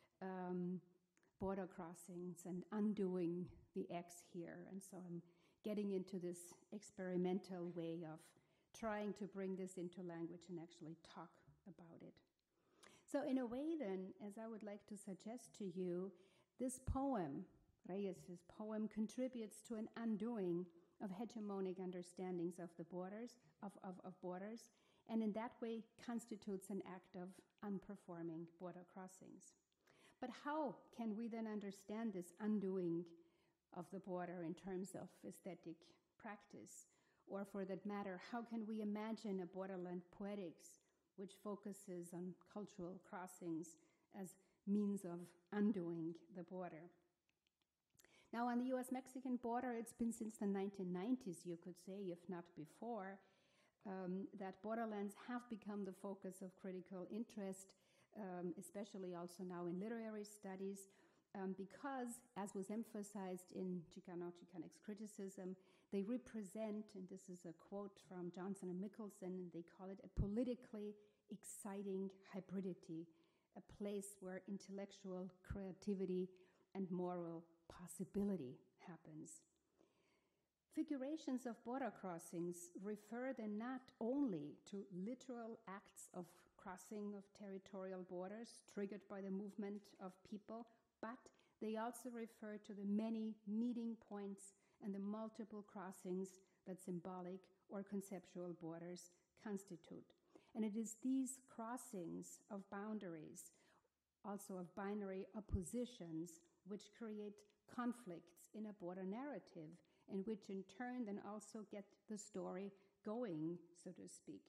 border crossings and undoing the X here. And so I'm getting into this experimental way of trying to bring this into language and actually talk about it. So in a way then, as I would like to suggest to you, this poem, Reyes's poem, contributes to an undoing of hegemonic understandings of the borders, of borders, and in that way constitutes an act of unperforming border crossings. But how can we then understand this undoing of the border in terms of aesthetic practice? Or for that matter, how can we imagine a borderland poetics which focuses on cultural crossings as means of undoing the border? Now, on the US-Mexican border, it's been since the 1990s, you could say, if not before, that borderlands have become the focus of critical interest, especially also now in literary studies, because, as was emphasized in Chicano-Chicanx criticism, they represent, and this is a quote from Johnson and Michelson, and they call it a politically exciting hybridity, a place where intellectual creativity and moral possibility happens. Figurations of border crossings refer then not only to literal acts of crossing of territorial borders triggered by the movement of people, but they also refer to the many meeting points and the multiple crossings that symbolic or conceptual borders constitute. And it is these crossings of boundaries, also of binary oppositions, which create conflicts in a border narrative, and which in turn then also get the story going, so to speak.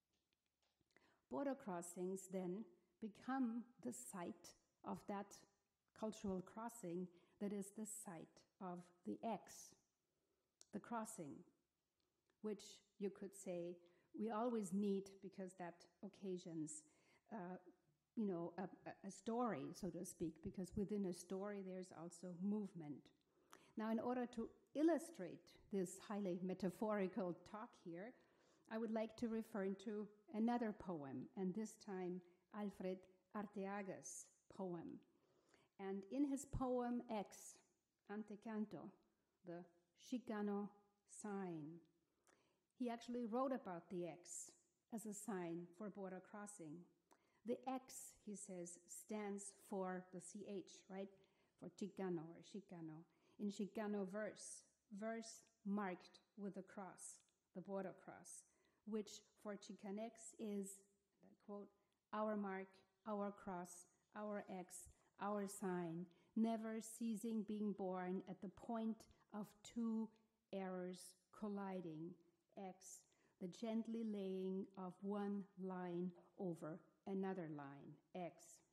Border crossings then become the site of that cultural crossing that is the site of the X, the crossing, which you could say we always need because that occasions a story, so to speak, because within a story there's also movement. Now, in order to illustrate this highly metaphorical talk here, I would like to refer to another poem, and this time Alfred Arteaga's poem. And in his poem X, Antecanto, the Chicano sign, he actually wrote about the X as a sign for border crossing. The X, he says, stands for the CH, right? For Chicano or Chicano. In Chicano verse marked with a cross, the border cross, which for Chicanx is, and I quote, our mark, our cross, our X, our sign, never ceasing being born at the point of two errors colliding, X, the gently laying of one line over another line, X.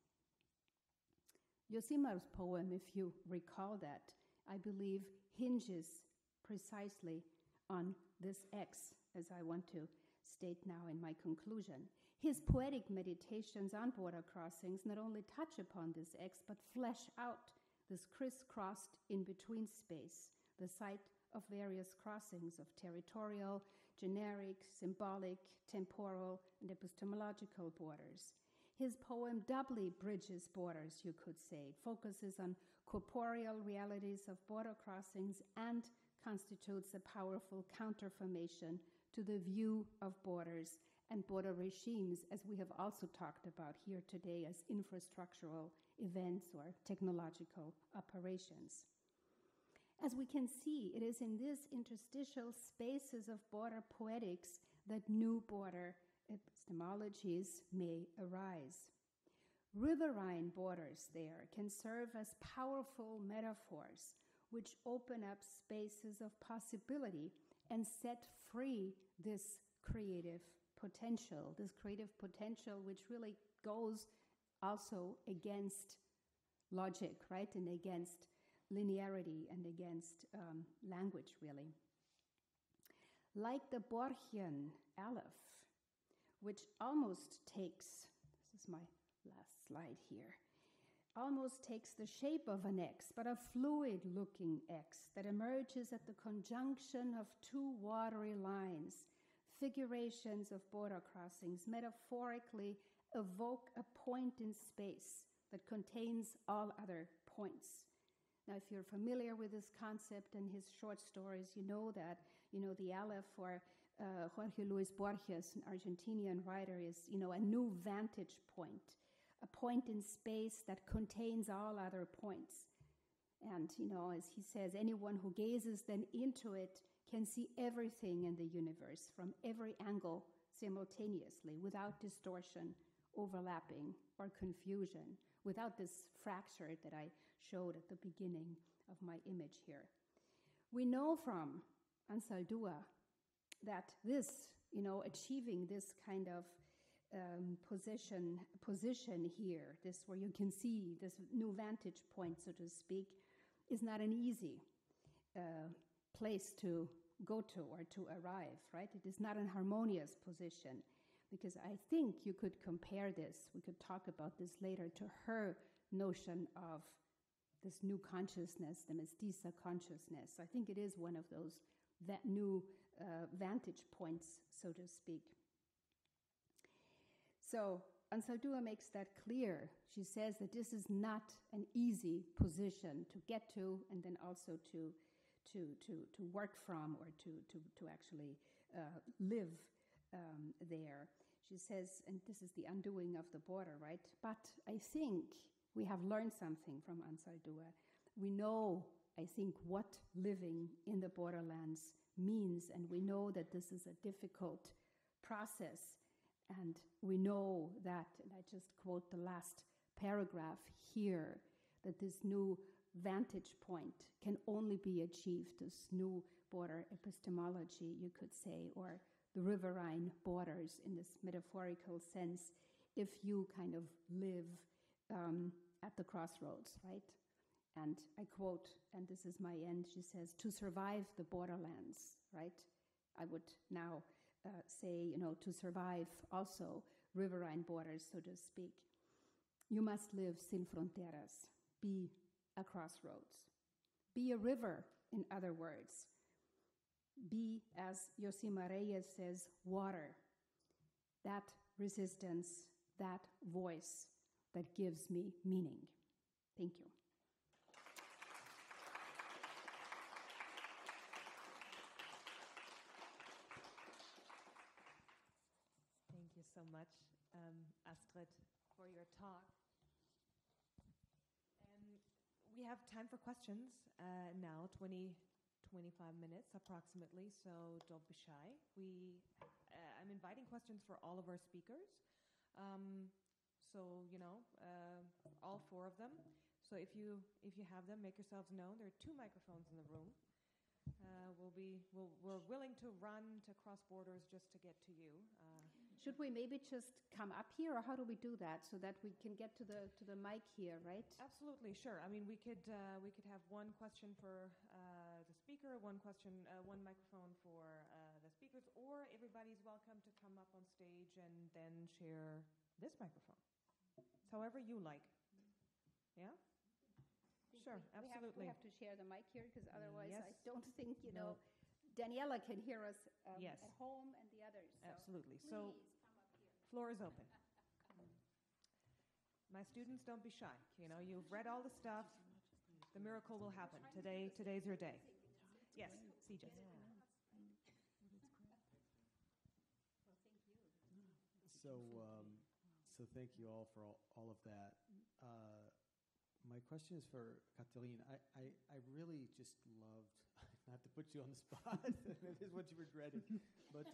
Josimar's poem, if you recall that, I believe hinges precisely on this X, as I want to state now in my conclusion. His poetic meditations on border crossings not only touch upon this X, but flesh out this crisscrossed in-between space, the site of various crossings of territorial, generic, symbolic, temporal, and epistemological borders. His poem doubly bridges borders, you could say, focuses on corporeal realities of border crossings and constitutes a powerful counterformation to the view of borders and border regimes, as we have also talked about here today, as infrastructural events or technological operations. As we can see, it is in these interstitial spaces of border poetics that new border epistemologies may arise. Riverine borders there can serve as powerful metaphors which open up spaces of possibility and set free this creative potential which really goes also against logic, right, and against linearity and against language, really. Like the Borgian aleph, which almost takes, this is my last slide here, almost takes the shape of an X, but a fluid-looking X that emerges at the conjunction of two watery lines. Figurations of border crossings metaphorically evoke a point in space that contains all other points. Now, if you're familiar with this concept and his short stories, you know that, the aleph for Jorge Luis Borges, an Argentinian writer, is, a new vantage point, a point in space that contains all other points. And, as he says, anyone who gazes then into it can see everything in the universe from every angle simultaneously, without distortion, overlapping, or confusion, without this fracture that I showed at the beginning of my image here. We know from Ansaldúa that this, achieving this kind of position here, this where you can see this new vantage point, so to speak, is not an easy place to go to or to arrive, right? It is not an harmonious position, because I think you could compare this, we could talk about this later, to her notion of this new consciousness, the mestiza consciousness. I think it is one of those that new vantage points, so to speak. So Ansaldúa makes that clear. She says that this is not an easy position to get to, and then also to work from, or to actually live there. She says, and this is the undoing of the border, right? But I think we have learned something from Ansaldúa. We know, I think, what living in the borderlands means, and we know that this is a difficult process, and we know that, and I just quote the last paragraph here, that this new vantage point can only be achieved, this new border epistemology, you could say, or the riverine borders in this metaphorical sense, if you kind of live at the crossroads, right? And I quote, and this is my end, she says, to survive the borderlands, right? I would now say, to survive also riverine borders, so to speak, you must live sin fronteras, be a crossroads, be a river, in other words. Be, as Josima Reyes says, water, that resistance, that voice that gives me meaning. Thank you. Thank you so much, Astrid, for your talk. We have time for questions now, 25 minutes approximately, so don't be shy. I'm inviting questions for all of our speakers. All four of them. So if you have them, make yourselves known. There are 2 microphones in the room. We're willing to run to cross borders just to get to you. Should we maybe just come up here, or how do we do that so that we can get to the mic here, right? Absolutely, sure. I mean, we could have one question for the speaker, one microphone for the speakers, or everybody's welcome to come up on stage and then share this microphone. It's however you like. Yeah? Sure, absolutely. We have to share the mic here because otherwise Yes. I don't think, Daniela can hear us Yes. at home and the others. So Absolutely. Please So, come up here. floor is open. My students, don't be shy. You've read all the stuff. The miracle will happen. Today's your day. Yes, CJ. So thank you all for all of that. My question is for Kathleen. I really just loved, not to put you on the spot, that is what you regretted, but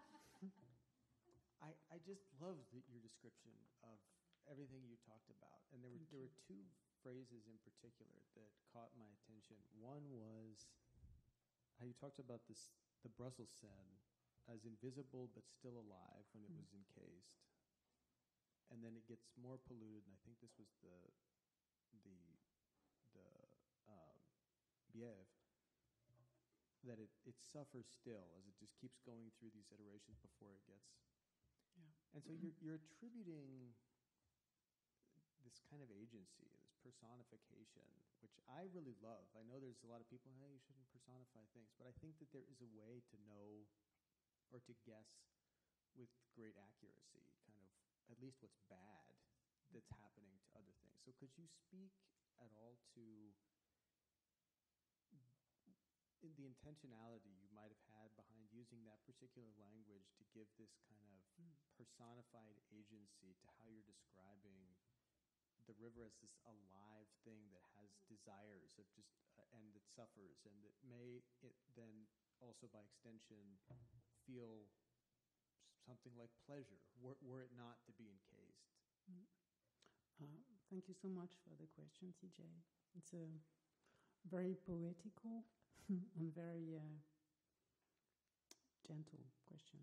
I just loved your description of everything you talked about. And there were two phrases in particular that caught my attention. One was how you talked about the Brussels sen as invisible but still alive when it was encased. And then it gets more polluted, and I think this was the Bièvre, that it suffers still as it just keeps going through these iterations before it gets. Yeah. And so you're attributing this kind of agency, this personification, which I really love. I know there's a lot of people, hey, you shouldn't personify things, but I think that there is a way to know or to guess with great accuracy kind of at least what's bad that's happening to other things. So could you speak at all to the intentionality you might have had behind using that particular language to give this kind of personified agency to how you're describing the river as this alive thing that has desires of just and that suffers, and that may it then also by extension feel something like pleasure were it not to be encased? Thank you so much for the question, CJ. It's a very poetical and very gentle question.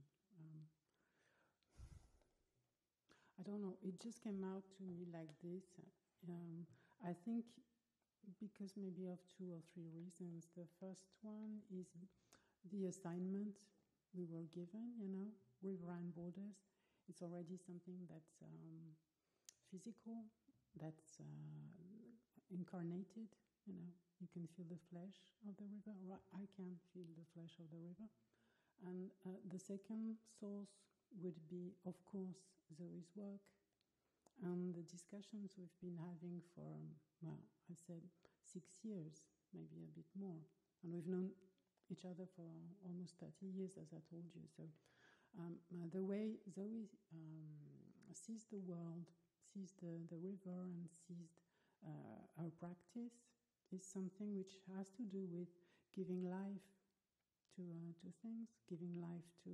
I don't know, it just came out to me like this. I think because maybe of 2 or 3 reasons. The first one is the assignment we were given, Riverine Borders. It's already something that's physical, that's incarnated, You can feel the flesh of the river. I can feel the flesh of the river. And the second source would be, of course, Zoe's work and the discussions we've been having for, I said 6 years, maybe a bit more. And we've known each other for almost 30 years, as I told you. So the way Zoe sees the world, sees the river, and sees her practice is something which has to do with giving life to things, giving life to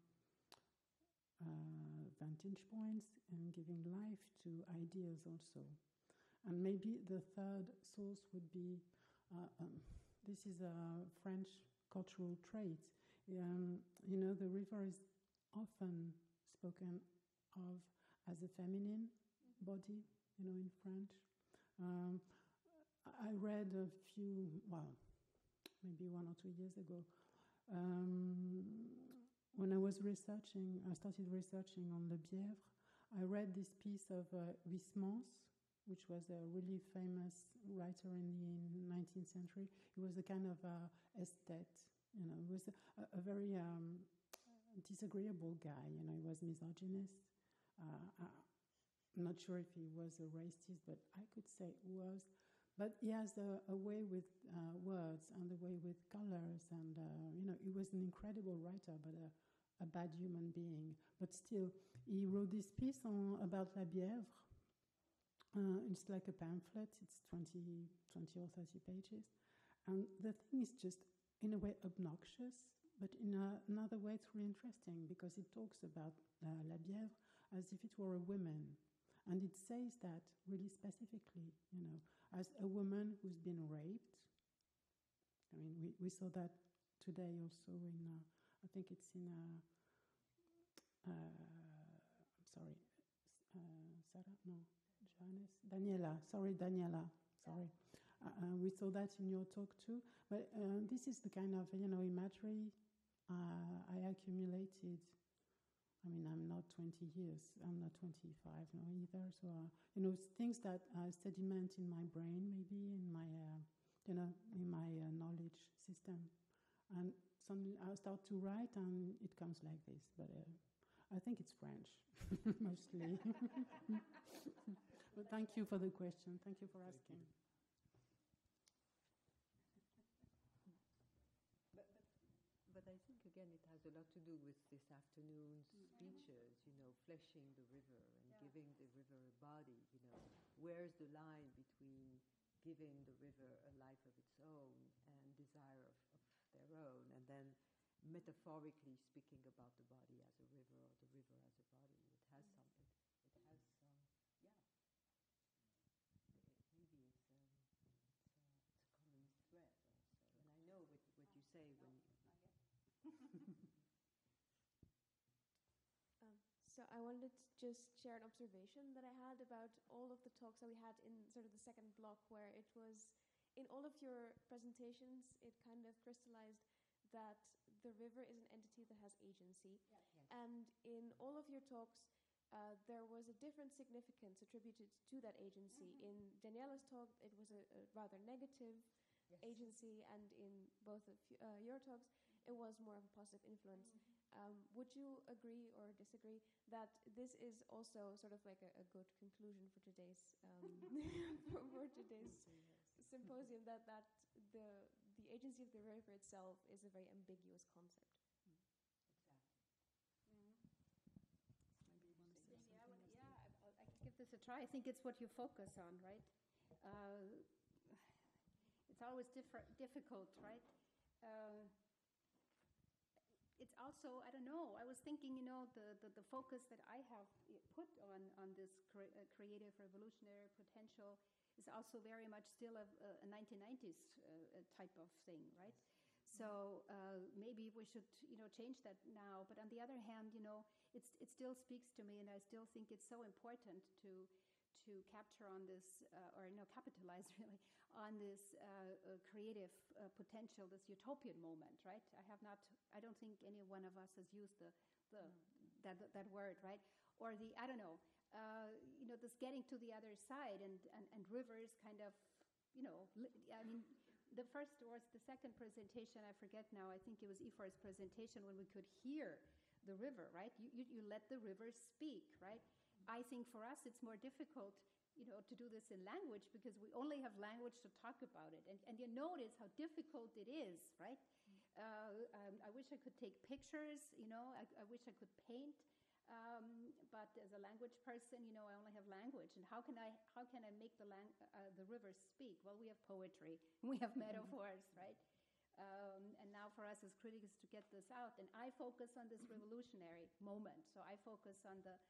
vantage points, and giving life to ideas also. And maybe the third source would be, this is a French cultural trait. The river is often spoken of as a feminine body, in French. I read a few, maybe 1 or 2 years ago, when I started researching on the Bièvre, I read this piece of Huysmans, which was a really famous writer in the 19th century. He was a kind of aesthete, he was a very disagreeable guy, he was misogynist. I'm not sure if he was a racist, but I could say he was. But he has a way with words and a way with colors, and he was an incredible writer, but a bad human being. But still, he wrote this piece about La Bièvre. It's like a pamphlet. It's 20 or 30 pages, and the thing is just in a way obnoxious, but in another way it's really interesting because it talks about La Bièvre as if it were a woman. And it says that really specifically, as a woman who's been raped. I mean, we saw that today also in, I think it's in, Sarah? No, Johannes? Daniela. Sorry, Daniela. Sorry. We saw that in your talk too. But this is the kind of, imagery I accumulated. I mean, I'm not 20 years. I'm not 25 no either. So, things that sediment in my brain, maybe in my start to write and it comes like this, but I think it's French, mostly. But thank you for the question. Thank you for asking. But I think, again, it has a lot to do with this afternoon's speeches, fleshing the river and giving the river a body, Where's the line between giving the river a life of its own and desire of their own, and then metaphorically speaking about the body as a river or the river as a body. It has some, maybe it's a common thread also. And I know what you say when you... So I wanted to just share an observation that I had about all of the talks that we had in sort of the second block, where it was, in all of your presentations, it kind of crystallized that the river is an entity that has agency. Yeah. Yes. And in all of your talks, there was a different significance attributed to that agency. In Daniela's talk, it was a rather negative agency, and in both of your talks, it was more of a positive influence. Would you agree or disagree that this is also sort of like a good conclusion for today's symposium, that the agency of the river itself is a very ambiguous concept? I can give this a try. I think it's what you focus on, right? It's always difficult, right? It's also, I don't know, I was thinking, the focus that I have put on this creative revolutionary potential is also very much still a 1990s type of thing, right? So maybe we should, change that now. But on the other hand, it still speaks to me, and I still think it's so important to capture on this, capitalize really on this creative potential, this utopian moment, right? I don't think any one of us has used that word, right? Or this getting to the other side and rivers kind of, the first or the second presentation, I forget now, I think it was Ifor's presentation when we could hear the river, right? You let the river speak, right? I think for us it's more difficult, to do this in language because we only have language to talk about it. And you notice how difficult it is, right? I wish I could take pictures, I wish I could paint. But as a language person, I only have language. And how can I make the river speak? Well, we have poetry, we have metaphors, right? And now for us as critics to get this out. And I focus on this revolutionary moment. So I focus on the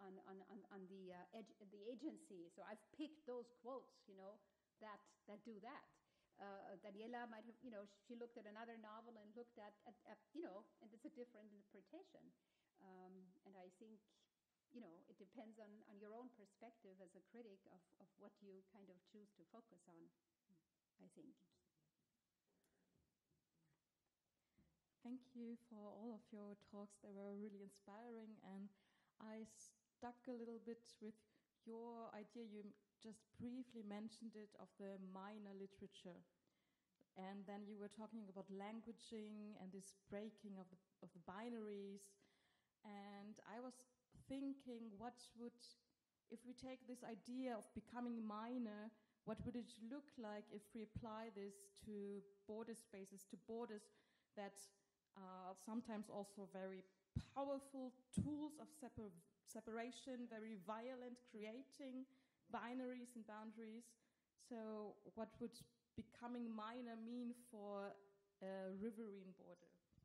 agency. So I've picked those quotes, that do that. Daniela might have, she looked at another novel and looked at and it's a different interpretation. And I think, it depends on your own perspective as a critic of what you kind of choose to focus on, I think. Thank you for all of your talks. They were really inspiring, and I stuck a little bit with your idea. You just briefly mentioned it of the minor literature, and then you were talking about languaging and this breaking of the binaries. And I was thinking, if we take this idea of becoming minor, what would it look like if we apply this to border spaces, to borders that are sometimes also very powerful tools of separation, very violent, creating binaries and boundaries. So what would becoming minor mean for a riverine border?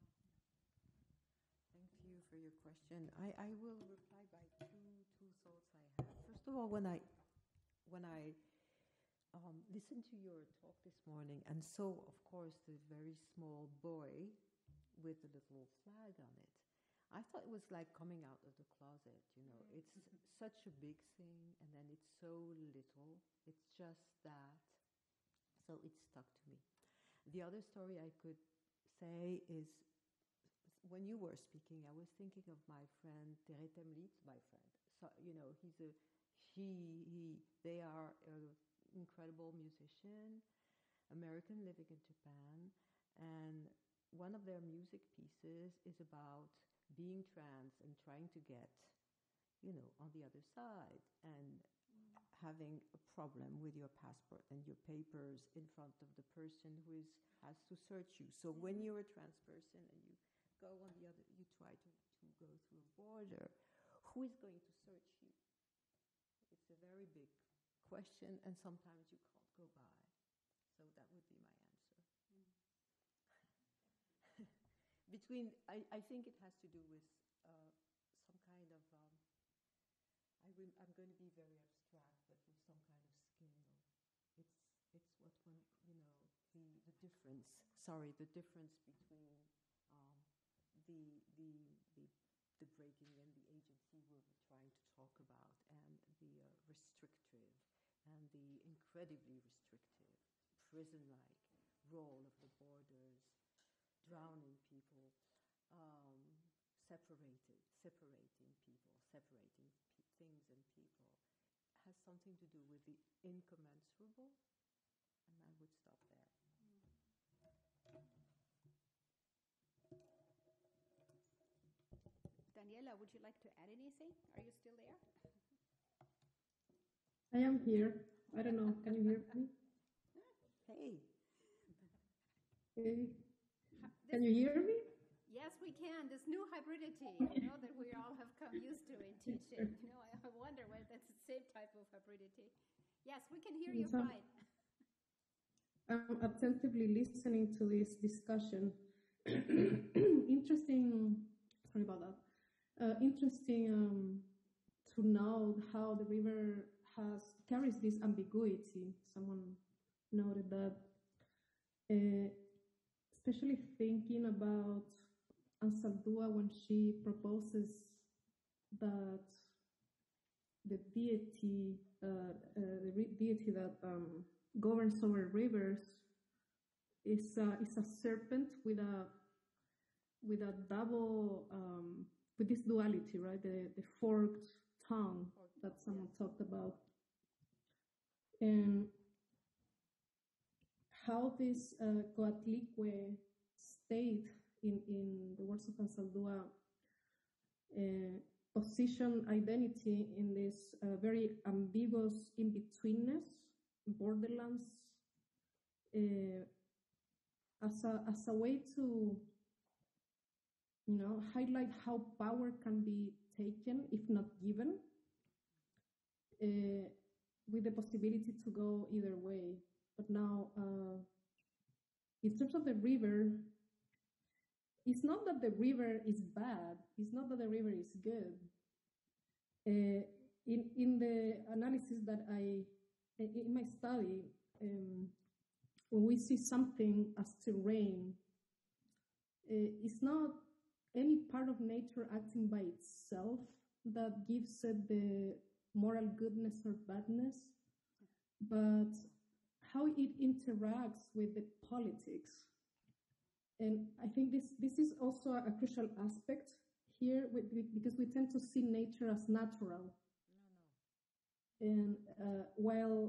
Thank you for your question. I will reply by two thoughts I have. First of all, when I listened to your talk this morning and saw, of course, the very small boy with the little flag on it, I thought it was like coming out of the closet, It's such a big thing, and then it's so little. It's just that. So it stuck to me. The other story I could say is, when you were speaking, I was thinking of my friend, Terete Mlitz, my friend. So, they are an incredible musician, American living in Japan, and one of their music pieces is about being trans and trying to get, on the other side, and having a problem with your passport and your papers in front of the person who has to search you. So when you're a trans person and you go on the other, you try to go through a border, who is going to search you? It's a very big question, and sometimes you can't go by. So that would be my answer. I think it has to do with some kind of, I'm going to be very abstract, but with some kind of scale. It's what one, the difference. Sorry, the difference between the breaking and the agency we were trying to talk about, and the restrictive and the incredibly restrictive, prison-like role of the borders, drowning people, separating people, separating things and people, has something to do with the incommensurable, and I would stop there. Daniela, would you like to add anything? Are you still there? I am here. I don't know. Can you hear me? Hey. Hey. Can you hear me? Yes, we can. This new hybridity, that we all have come used to in teaching. I wonder whether that's the same type of hybridity. Yes, we can hear you fine. I'm attentively listening to this discussion. Interesting. Sorry about that. Interesting to know how the river carries this ambiguity. Someone noted that, especially thinking about Ansaldúa when she proposes that the deity, deity that governs over rivers is a serpent with a double, with this duality, right? The forked tongue that someone talked about. And how this Coatlicue state in the words of Ansaldúa position identity in this very ambiguous in-betweenness, borderlands, as a way to highlight how power can be taken, if not given, with the possibility to go either way. But now, in terms of the river, it's not that the river is bad, it's not that the river is good. In the analysis that in my study, when we see something as terrain, it's not any part of nature acting by itself that gives it the moral goodness or badness, but how it interacts with the politics. And I think this is also a crucial aspect here, because we tend to see nature as natural. And while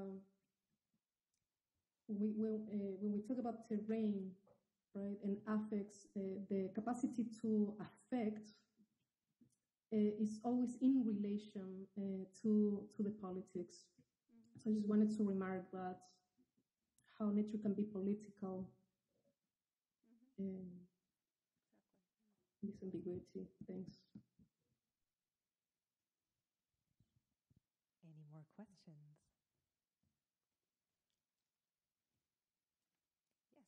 when we talk about terrain, right, and affects, the capacity to affect is always in relation to the politics. So I just wanted to remark that how nature can be political. This ambiguity. Thanks. Any more questions? Yes.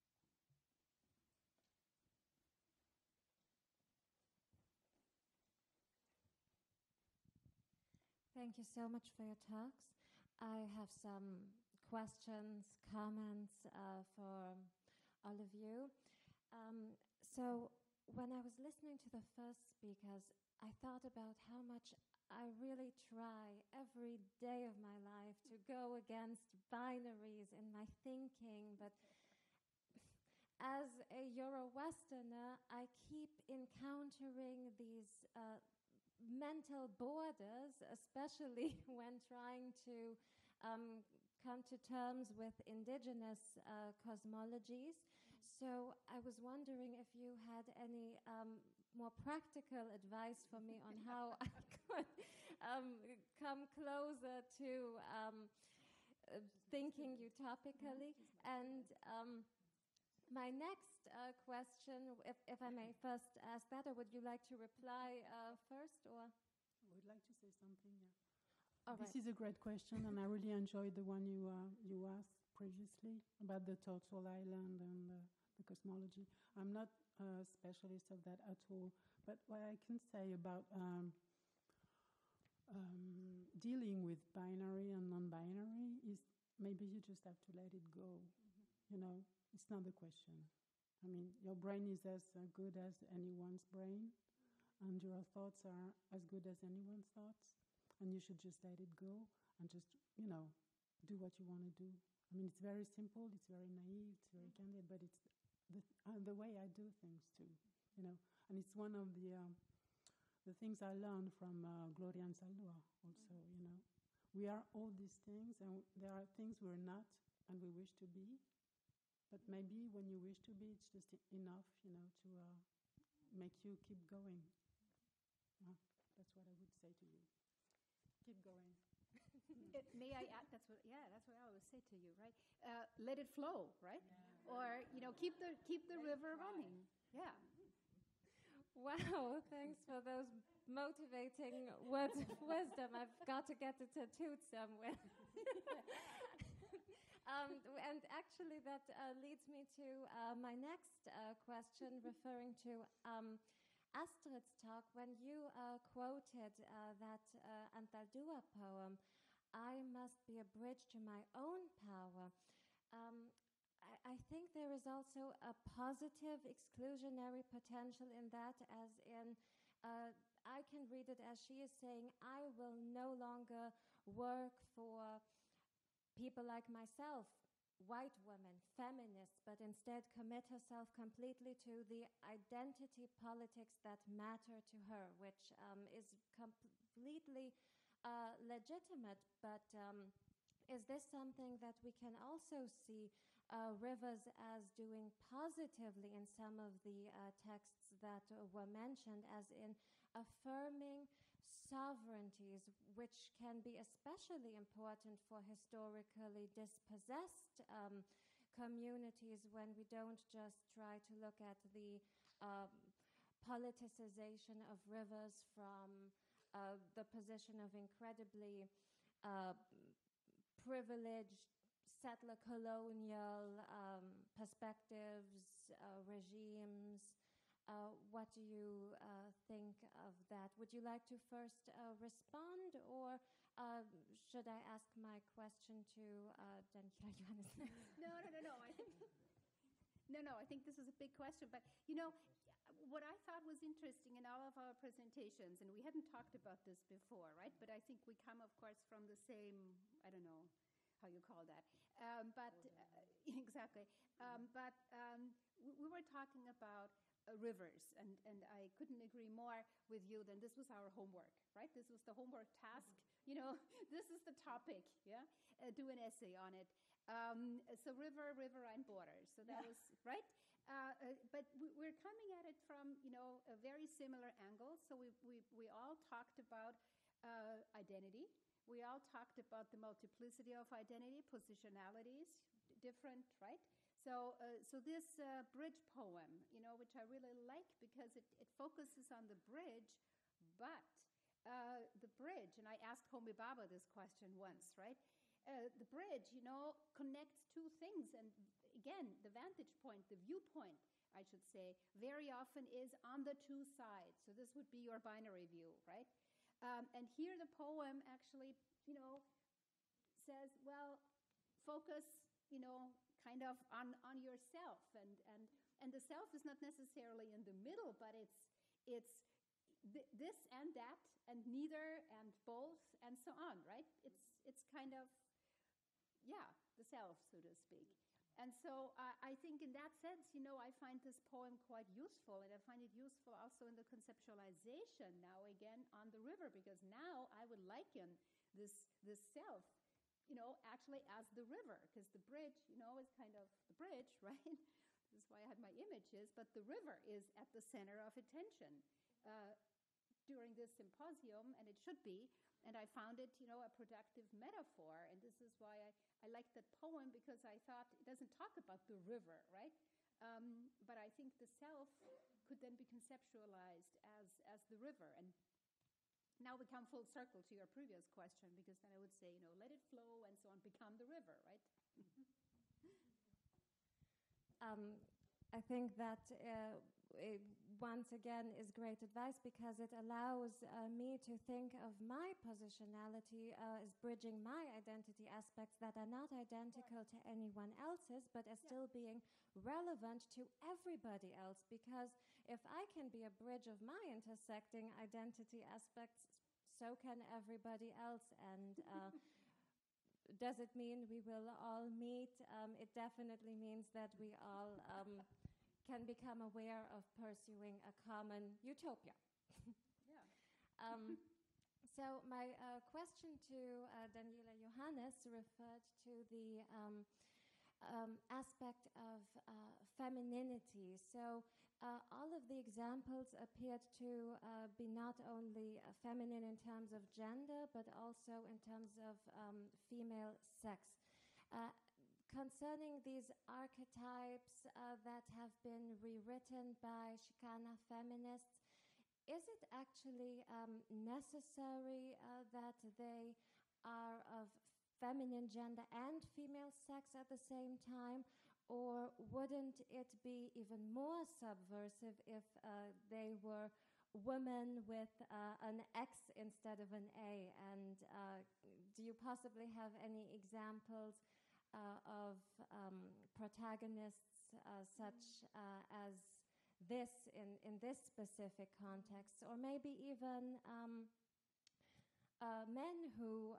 Thank you so much for your talks. I have some questions, comments for all of you. So when I was listening to the first speakers, I thought about how much I really try every day of my life to go against binaries in my thinking, but as a Euro-Westerner, I keep encountering these mental borders, especially when trying to come to terms with indigenous cosmologies. So I was wondering if you had any more practical advice for me on how I could come closer to thinking utopically. And my next question, if I may first ask that, or would you like to reply first? Or I would like to say something, yeah. All This right. is a great question, and I really enjoyed the one you asked previously about the total island and the cosmology. I'm not a specialist of that at all, but what I can say about dealing with binary and non-binary is maybe you just have to let it go. You know, it's not the question. I mean, your brain is as good as anyone's brain, and your thoughts are as good as anyone's thoughts. And you should just let it go and just, you know, do what you want to do. I mean, it's very simple, it's very naive, it's very candid, but it's the way I do things too, you know. And it's one of the things I learned from Gloria and Saldua also, you know. We are all these things, and there are things we're not and we wish to be. But maybe when you wish to be, it's just enough, you know, to make you keep going. That's what I would say to you. Keep going. May I add? That's what I always say to you, right? Let it flow, right? Yeah. Or keep the river running. Yeah. Wow, thanks for those motivating words of wisdom. I've got to get it tattooed somewhere. And actually, that leads me to my next question, referring to Astrid's talk. When you quoted that Antaldua poem, I must be a bridge to my own power. I think there is also a positive exclusionary potential in that, as in, I can read it as she is saying, I will no longer work for people like myself, white women, feminists, but instead commit herself completely to the identity politics that matter to her, which is completely legitimate. But is this something that we can also see rivers as doing positively in some of the texts that were mentioned, as in affirming sovereignties, which can be especially important for historically dispossessed communities, when we don't just try to look at the politicization of rivers from the position of incredibly privileged settler colonial perspectives, regimes. What do you think of that? Would you like to first respond, or should I ask my question to Daniela, Johannes? No. I think this is a big question. But, what I thought was interesting in all of our presentations, and we hadn't talked about this before, right? But I think we come, of course, from the same, I don't know how you call that. Exactly. We were talking about rivers, and I couldn't agree more with you. Then this was our homework, right? This was the homework task. This is the topic, yeah? Do an essay on it. So Riverine Borders. So that was, right? But we're coming at it from, a very similar angle. So we all talked about identity. We all talked about the multiplicity of identity, positionalities, different, right? So this bridge poem, which I really like because it focuses on the bridge, but the bridge, and I asked Homi Bhabha this question once, right? The bridge, connects two things. And again, the vantage point, the viewpoint, I should say, very often is on the two sides. So this would be your binary view, right? And here the poem actually, says, well, focus, kind of on yourself. And the self is not necessarily in the middle, but it's this and that, and neither, and both, and so on, right? It's kind of, the self, so to speak. And so I think in that sense, I find this poem quite useful, and I find it useful also in the conceptualization now again on the river, because now I would liken this self, actually as the river, because the bridge, is kind of the bridge, right? this is why I had my images, but the river is at the center of attention during this symposium, and it should be. And I found it, a productive metaphor. And this is why I liked that poem, because I thought it doesn't talk about the river, right? But I think the self could then be conceptualized as the river. And now we come full circle to your previous question, because then I would say, let it flow and so on, become the river, right? I think that once again is great advice, because it allows me to think of my positionality as bridging my identity aspects that are not identical to anyone else's, but as still being relevant to everybody else. Because if I can be a bridge of my intersecting identity aspects, so can everybody else. And does it mean we will all meet? It definitely means that we all can become aware of pursuing a common utopia. So my question to Daniela Johannes referred to the aspect of femininity. So all of the examples appeared to be not only feminine in terms of gender, but also in terms of female sex. Concerning these archetypes that have been rewritten by Chicana feminists, is it actually necessary that they are of feminine gender and female sex at the same time? Or wouldn't it be even more subversive if they were women with an X instead of an A? And do you possibly have any examples of protagonists such as this in this specific context, or maybe even men who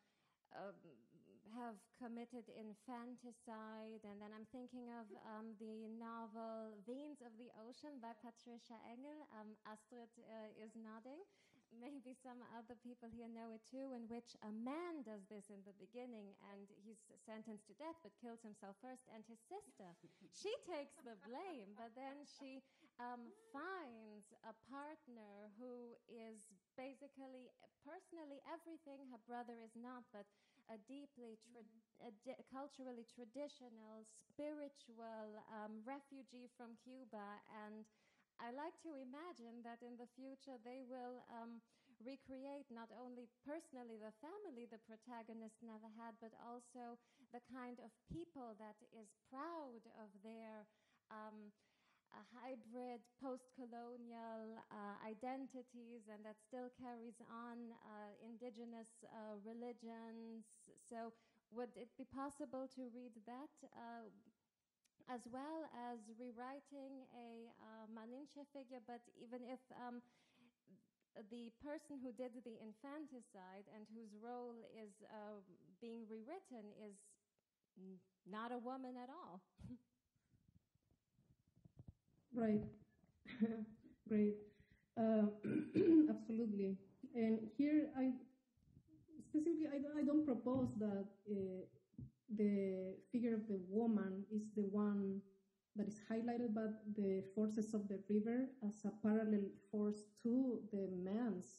have committed infanticide? And then I'm thinking of the novel Veins of the Ocean by Patricia Engel. Astrid is nodding. Maybe some other people here know it too, in which a man does this in the beginning, and he's sentenced to death but kills himself first, and his sister, she takes the blame, but then she finds a partner who is basically personally everything her brother is not, but a deeply culturally traditional, spiritual refugee from Cuba. And I like to imagine that in the future they will recreate not only personally the family the protagonist never had, but also the kind of people that is proud of their hybrid post-colonial identities, and that still carries on indigenous religions. So would it be possible to read that as well as rewriting a Maninche figure, but even if the person who did the infanticide and whose role is being rewritten is not a woman at all? Right. Great. Absolutely. And here I don't propose that the figure of the woman is the one that is highlighted by the forces of the river as a parallel force to the man's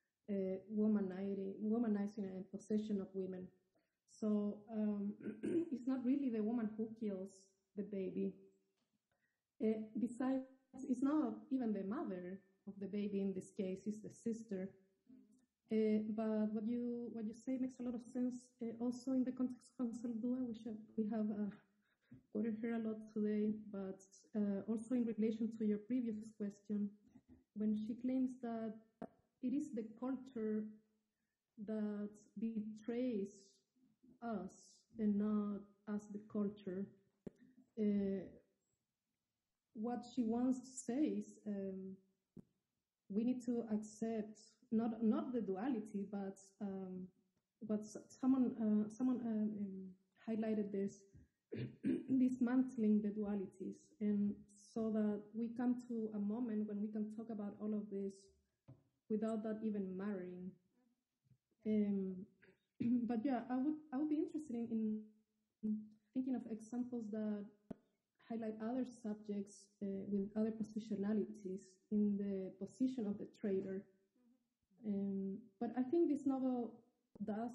womanizing and possession of women. So it's not really the woman who kills the baby. Besides, it's not even the mother of the baby in this case, it's the sister. But what you say makes a lot of sense also in the context of Ansaldúa, which we have quoted her a lot today, but also in relation to your previous question, when she claims that it is the culture that betrays us and not us the culture. What she wants to say is we need to accept not the duality, but someone highlighted this, dismantling the dualities, and so that we come to a moment when we can talk about all of this without that even marrying. But yeah, I would be interested in thinking of examples that highlight other subjects with other positionalities in the position of the trader. But I think this novel does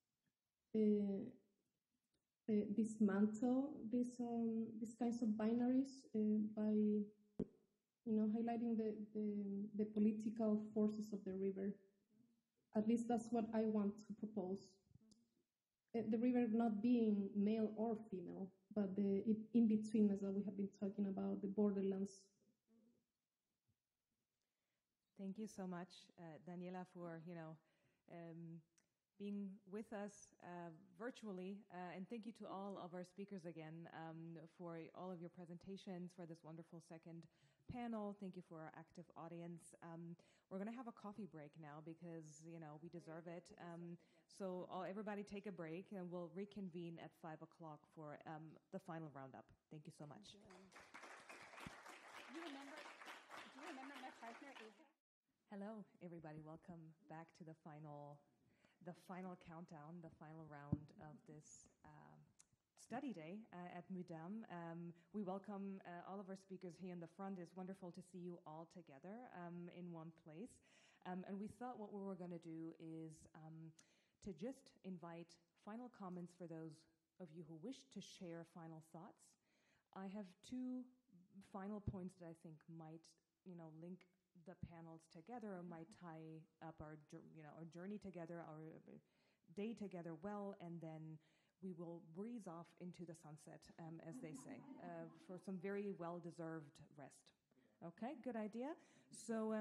dismantle these kinds of binaries by highlighting the political forces of the river. At least that's what I want to propose. The river not being male or female, but the in-betweenness that we have been talking about, the borderlands. Thank you so much, Daniela, for being with us virtually, and thank you to all of our speakers again for all of your presentations, for this wonderful second panel. Thank you for our active audience. We're going to have a coffee break now because we deserve it. So everybody take a break, and we'll reconvene at 5 o'clock for the final roundup. Thank you so much. Do you remember my partner? Hello, everybody. Welcome back to the final countdown, the final round of this study day at MUDAM. We welcome all of our speakers here in the front. It's wonderful to see you all together in one place. And we thought what we were going to do is to just invite final comments for those of you who wish to share final thoughts. I have two final points that I think might, link the panels together, or might tie up our journey together, our day together well, and then we will breeze off into the sunset, as they say, for some very well-deserved rest. Okay, good idea. So,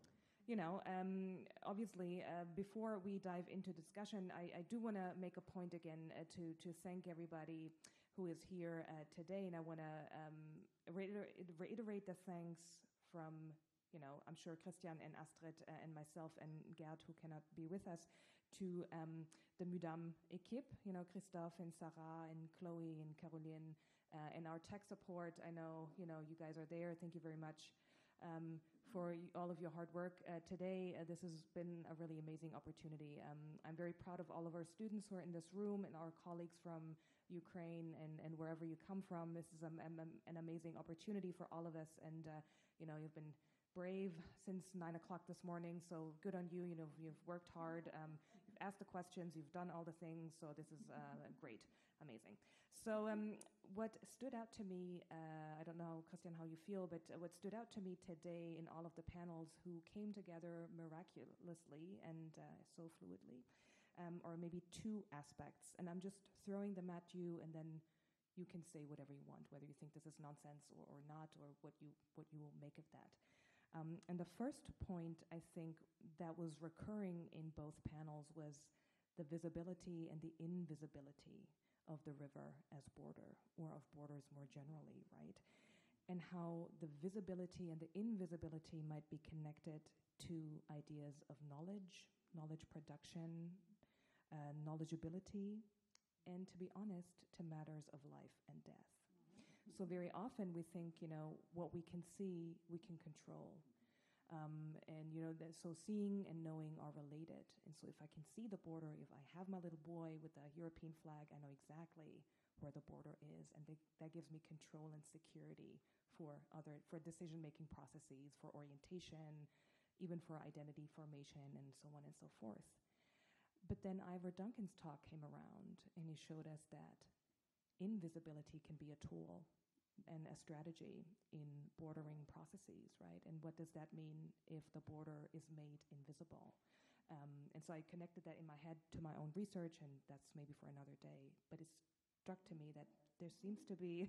obviously, before we dive into discussion, I do want to make a point again to thank everybody who is here today, and I want to reiterate the thanks from I'm sure Christian and Astrid and myself and Gerd, who cannot be with us, to the MUDAM equipe, Christophe and Sarah and Chloe and Caroline, and our tech support. I know, you guys are there. Thank you very much for all of your hard work today. This has been a really amazing opportunity. I'm very proud of all of our students who are in this room and our colleagues from Ukraine and wherever you come from. This is an amazing opportunity for all of us, and you've been brave since 9 o'clock this morning, so good on you. You've worked hard, you've asked the questions, you've done all the things, so this is great, amazing. So what stood out to me, I don't know, Christian, how you feel, but what stood out to me today in all of the panels who came together miraculously and so fluidly, or maybe two aspects, and I'm just throwing them at you, and then you can say whatever you want, whether you think this is nonsense or not, or what you will make of that. And the first point, I think, that was recurring in both panels was the visibility and the invisibility of the river as border, or of borders more generally, right? And how the visibility and the invisibility might be connected to ideas of knowledge production, knowledgeability, and, to be honest, to matters of life and death. So very often we think, what we can see, we can control. So seeing and knowing are related. And so if I can see the border, if I have my little boy with the European flag, I know exactly where the border is. And that gives me control and security for decision-making processes, for orientation, even for identity formation, and so on and so forth. But then Ivor Duncan's talk came around, and he showed us that invisibility can be a tool and a strategy in bordering processes, right? And what does that mean if the border is made invisible? And so I connected that in my head to my own research, and that's maybe for another day. But it struck to me that there seems to be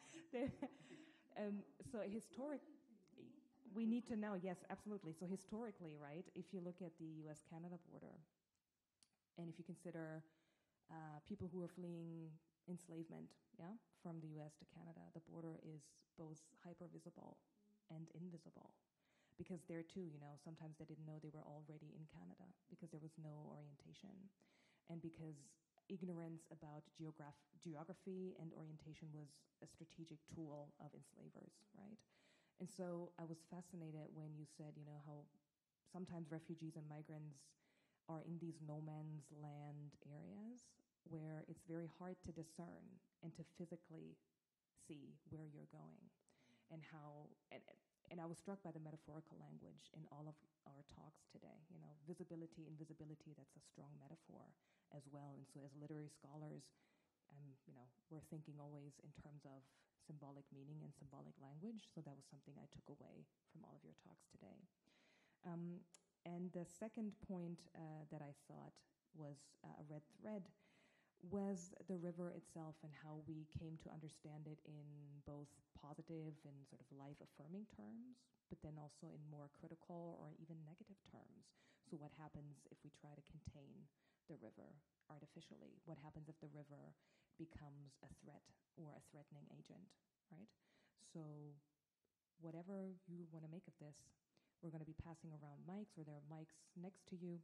so we need to know, yes, absolutely. So historically, right, if you look at the US-Canada border, and if you consider people who are fleeing enslavement, from the US to Canada, the border is both hyper-visible and invisible. Because there too, sometimes they didn't know they were already in Canada because there was no orientation. And because ignorance about geography and orientation was a strategic tool of enslavers, right? And so I was fascinated when you said, how sometimes refugees and migrants are in these no man's land areas where it's very hard to discern and to physically see where you're going, and how, and I was struck by the metaphorical language in all of our talks today. You know, visibility, invisibility, that's a strong metaphor as well. And so as literary scholars, you know, we're thinking always in terms of symbolic meaning and symbolic language. So that was something I took away from all of your talks today. And the second point that I thought was a red thread was the river itself and how we came to understand it in both positive and sort of life-affirming terms, but then also in more critical or even negative terms. So what happens if we try to contain the river artificially? What happens if the river becomes a threat or a threatening agent, right? So whatever you want to make of this, we're going to be passing around mics, or there are mics next to you.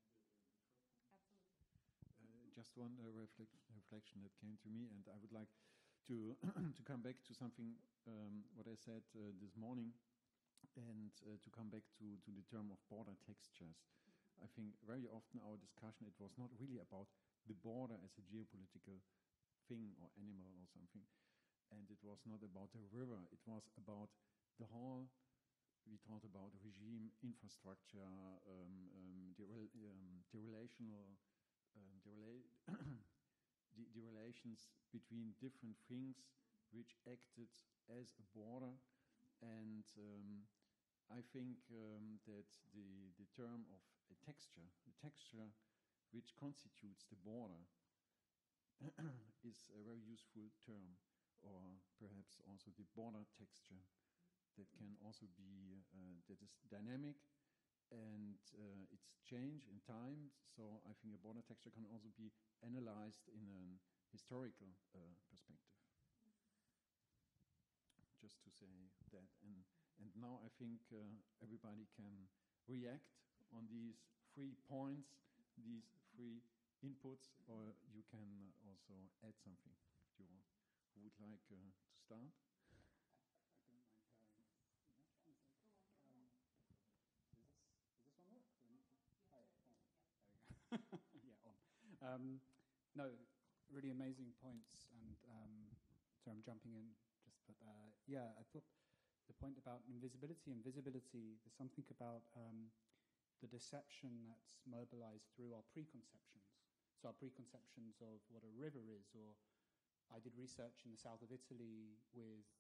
Just one reflection that came to me, and I would like to to come back to something what I said this morning, and to come back to the term of border textures. I think very often our discussion, it was not really about the border as a geopolitical thing or animal or something, and it was not about the river. It was about the whole. We talked about regime, infrastructure, the relational. The relations between different things which acted as a border, and I think that the term of a texture which constitutes the border is a very useful term, or perhaps also the border texture that can also be that is dynamic. And it's change in time, so I think a border texture can also be analyzed in a historical perspective. Just to say that, and now I think everybody can react on these 3 points, these 3 inputs, or you can also add something if you want. Who would like to start? No, really amazing points, and so I'm jumping in just, but yeah, I thought the point about invisibility, there's something about the deception that's mobilized through our preconceptions. So our preconceptions of what a river is, or I did research in the south of Italy with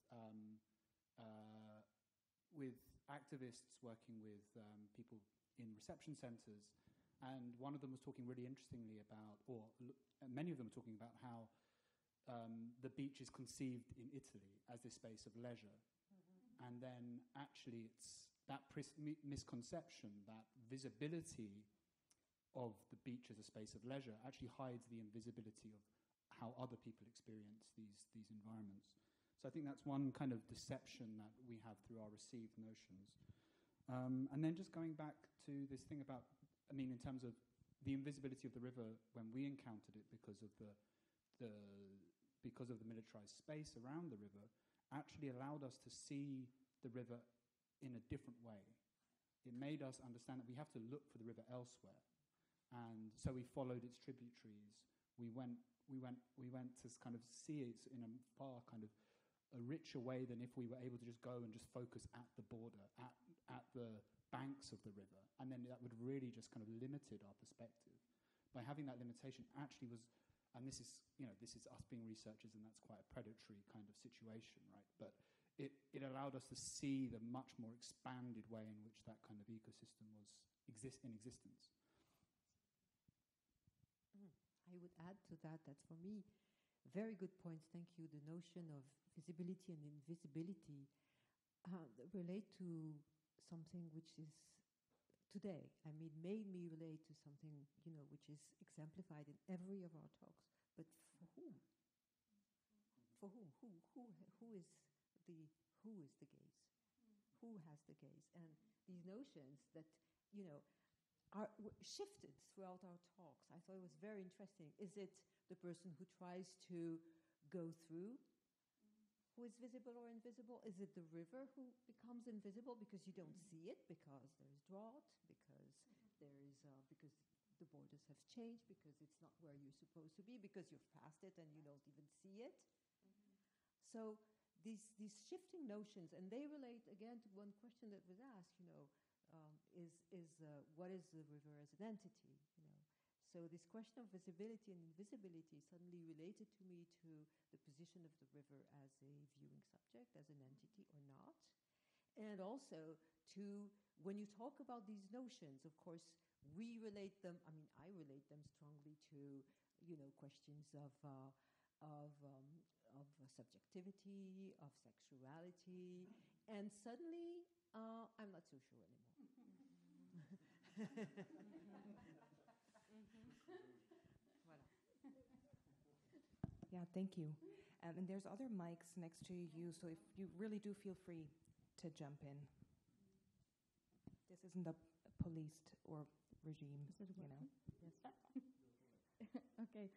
activists working with people in reception centers. And one of them was talking really interestingly about, or many of them were talking about how the beach is conceived in Italy as this space of leisure. Mm-hmm. And then actually it's that misconception, that visibility of the beach as a space of leisure actually hides the invisibility of how other people experience these environments. So I think that's one kind of deception that we have through our received notions. And then just going back to this thing about, I mean, in terms of the invisibility of the river when we encountered it because of the militarized space around the river, actually allowed us to see the river in a different way. It made us understand that we have to look for the river elsewhere, and so we followed its tributaries. We went to kind of see it in a far kind of a richer way than if we were able to just go and just focus at the border, at the banks of the river, and then that would really just kind of limited our perspective. By having that limitation actually was, and this is us being researchers, and that's quite a predatory kind of situation, right? But it allowed us to see the much more expanded way in which that kind of ecosystem was in existence. I would add to that for me, very good points, thank you. The notion of visibility and invisibility relate to something which is today, made me relate to something, which is exemplified in every of our talks. But for whom? For whom? Who is the gaze? Who has the gaze? And these notions that, are shifted throughout our talks. I thought it was very interesting. Is it the person who tries to go through who is visible or invisible? Is it the river who becomes invisible because you don't see it, because there's drought, because because the borders have changed, because it's not where you're supposed to be, because you've passed it and you don't even see it? So these shifting notions, and they relate again to one question that was asked, what is the river as an entity, So this question of visibility and invisibility suddenly related to me to the position of the river as a viewing subject, as an entity or not. And also to, when you talk about these notions, of course, we relate them, I relate them strongly to, questions of subjectivity, of sexuality, and suddenly I'm not so sure anymore. Yeah, thank you. And there's other mics next to you, so if you really do, feel free to jump in. This isn't a policed or regime, Yes. Okay.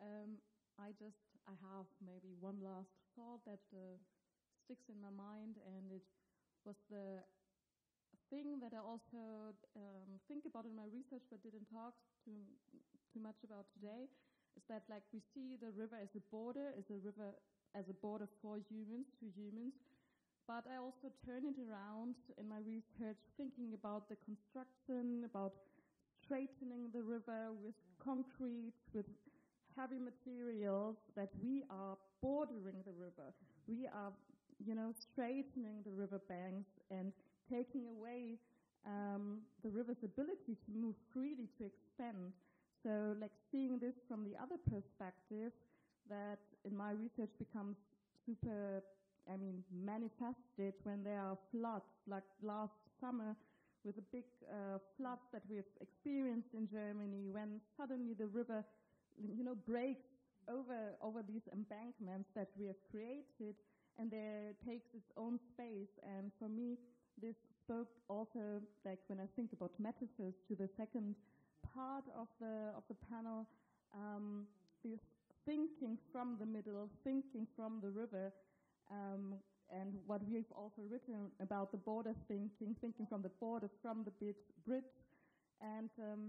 I have maybe one last thought that sticks in my mind, and it was the thing that I also think about in my research but didn't talk too much about today, is that we see the river as a border, as a border for humans, to humans, but I also turn it around in my research thinking about the construction, about straightening the river with concrete, with heavy materials, that we are bordering the river. We are, straightening the river banks and taking away the river's ability to move freely, to expand. So, seeing this from the other perspective, that in my research becomes super, manifested when there are floods, like last summer with the big floods that we've experienced in Germany, when suddenly the river, breaks over these embankments that we have created, and there takes its own space. And for me, this spoke also, when I think about metaphors, to the second part of the panel, this thinking from the middle, thinking from the river, and what we've also written about the border thinking from the borders, from the bridge. And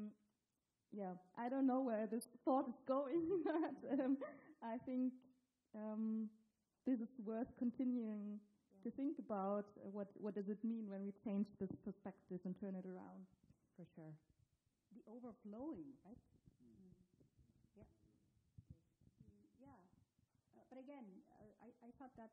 I don't know where this thought is going, but I think this is worth continuing to think about. What does it mean when we change this perspective and turn it around? For sure. The overflowing, right? But again, I thought that.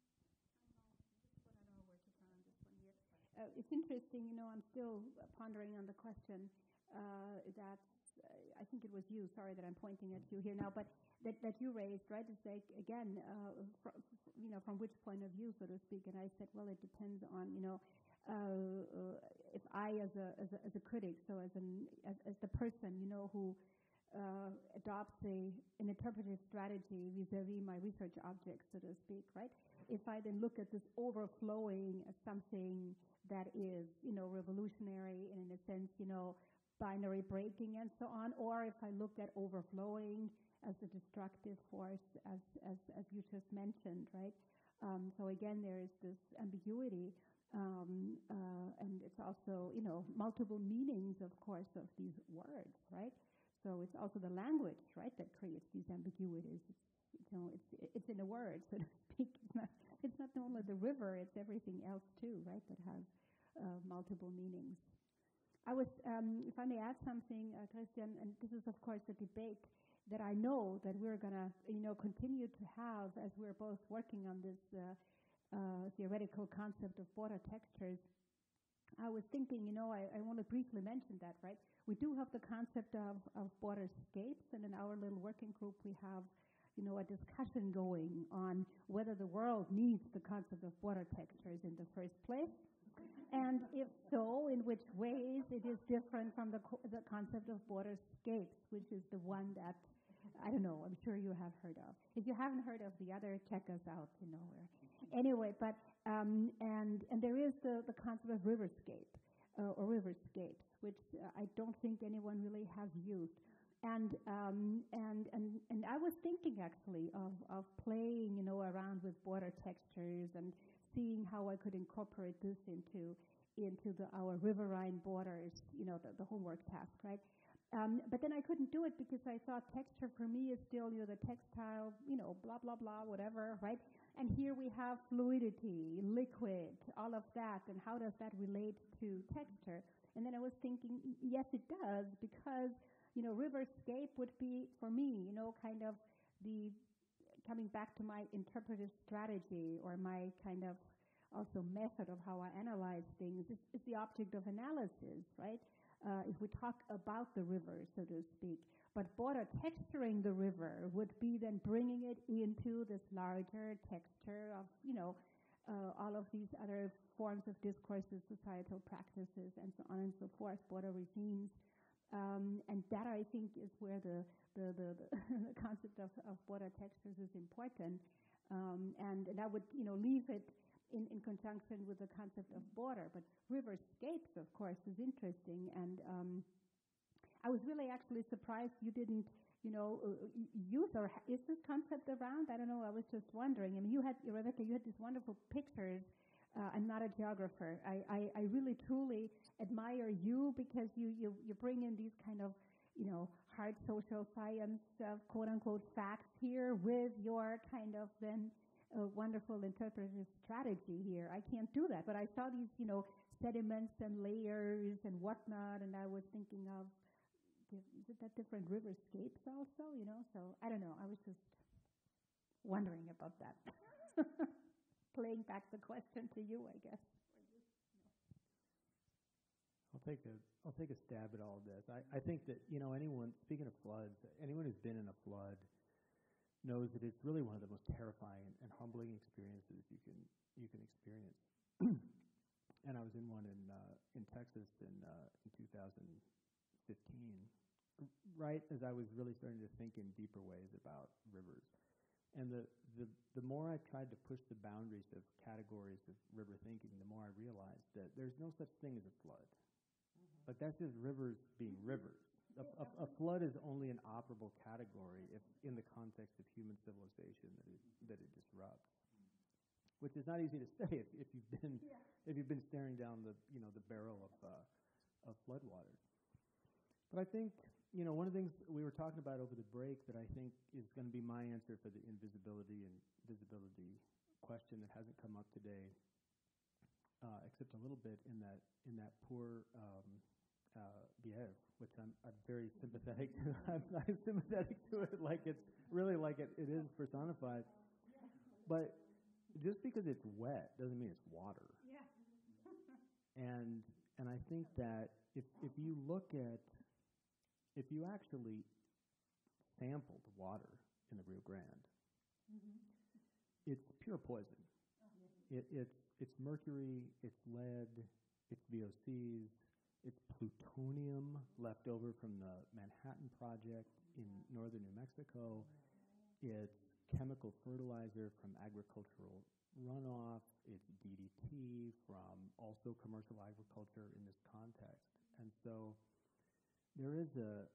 I don't know where to turn on this one here. It's interesting, I'm still pondering on the question that I think it was you. Sorry that I'm pointing at you here now, but that you raised, right? It's again, from which point of view, so to speak. And I said, well, it depends on, if I, as a critic, so as the person, who adopts an interpretive strategy vis-a-vis my research object, so to speak, right? If I then look at this overflowing as something that is, revolutionary and in a sense, binary breaking and so on, or if I look at overflowing as a destructive force, as you just mentioned, right? So again, there is this ambiguity, and it's also, multiple meanings, of course, of these words, right? So it's also the language, right, that creates these ambiguities. It's in a word, so to speak. It's not only the river; it's everything else too, right? That has multiple meanings. I was, if I may add something, Christian, and this is of course a debate that I know that we're gonna, continue to have as we're both working on this theoretical concept of border textures. I was thinking, I want to briefly mention that, right? We do have the concept of borderscapes, and in our little working group we have, a discussion going on whether the world needs the concept of border textures in the first place. And if so, in which ways it is different from the concept of borderscapes, which is the one that, I don't know, I'm sure you have heard of. If you haven't heard of the other, check us out, Anyway, but, and there is the concept of riverscape, or riverscapes, which I don't think anyone really has used. And I was thinking actually of playing, around with border textures and seeing how I could incorporate this into our Riverine Borders, the homework task, right? But then I couldn't do it because I thought texture for me is still, the textile, blah, blah, blah, whatever, right? And here we have fluidity, liquid, all of that, and how does that relate to texture? And then I was thinking, yes, it does, because, riverscape would be, for me, kind of the, coming back to my interpretive strategy or my kind of also method of how I analyze things, is the object of analysis, right? If we talk about the river, so to speak. But border texturing the river would be then bringing it into this larger texture of, all of these other forms of discourses, societal practices, and so on and so forth, border regimes. And that, I think, is where the concept of border textures is important. And I would, leave it in conjunction with the concept of border. But riverscapes, of course, is interesting. And I was really actually surprised you didn't, use, or is this concept around? I don't know. I was just wondering. I mean, Rebecca, you had these wonderful pictures. I'm not a geographer. I really, truly admire you because you bring in these kind of, hard social science, quote unquote, facts here with your kind of then wonderful interpretive strategy here. I can't do that. But I saw these, sediments and layers and whatnot, and I was thinking of, is it that different riverscapes also, So I don't know. I was just wondering about that. Playing back the question to you, I guess. I'll take a stab at all of this. I think that, anyone, speaking of floods, anyone who's been in a flood knows that it's really one of the most terrifying and humbling experiences you can experience. And I was in one in Texas in 2015, right as I was really starting to think in deeper ways about rivers. And the more I tried to push the boundaries of categories of river thinking, the more I realized that there's no such thing as a flood. Like, that's just rivers being rivers. A flood is only an operable category if in the context of human civilization that it disrupts, which is not easy to say if you've been staring down the barrel of floodwaters. But I think, one of the things we were talking about over the break that I think is going to be my answer for the invisibility and visibility question that hasn't come up today, except a little bit in that poor Bièvre, which I'm very sympathetic to. I'm sympathetic to it, like it's really like it is personified. But just because it's wet doesn't mean it's water. Yeah. And I think that if you actually sampled water in the Rio Grande, it's pure poison. It's mercury, it's lead, it's VOCs, it's plutonium left over from the Manhattan Project in northern New Mexico. It's chemical fertilizer from agricultural runoff. It's DDT from also commercial agriculture in this context. And so there is a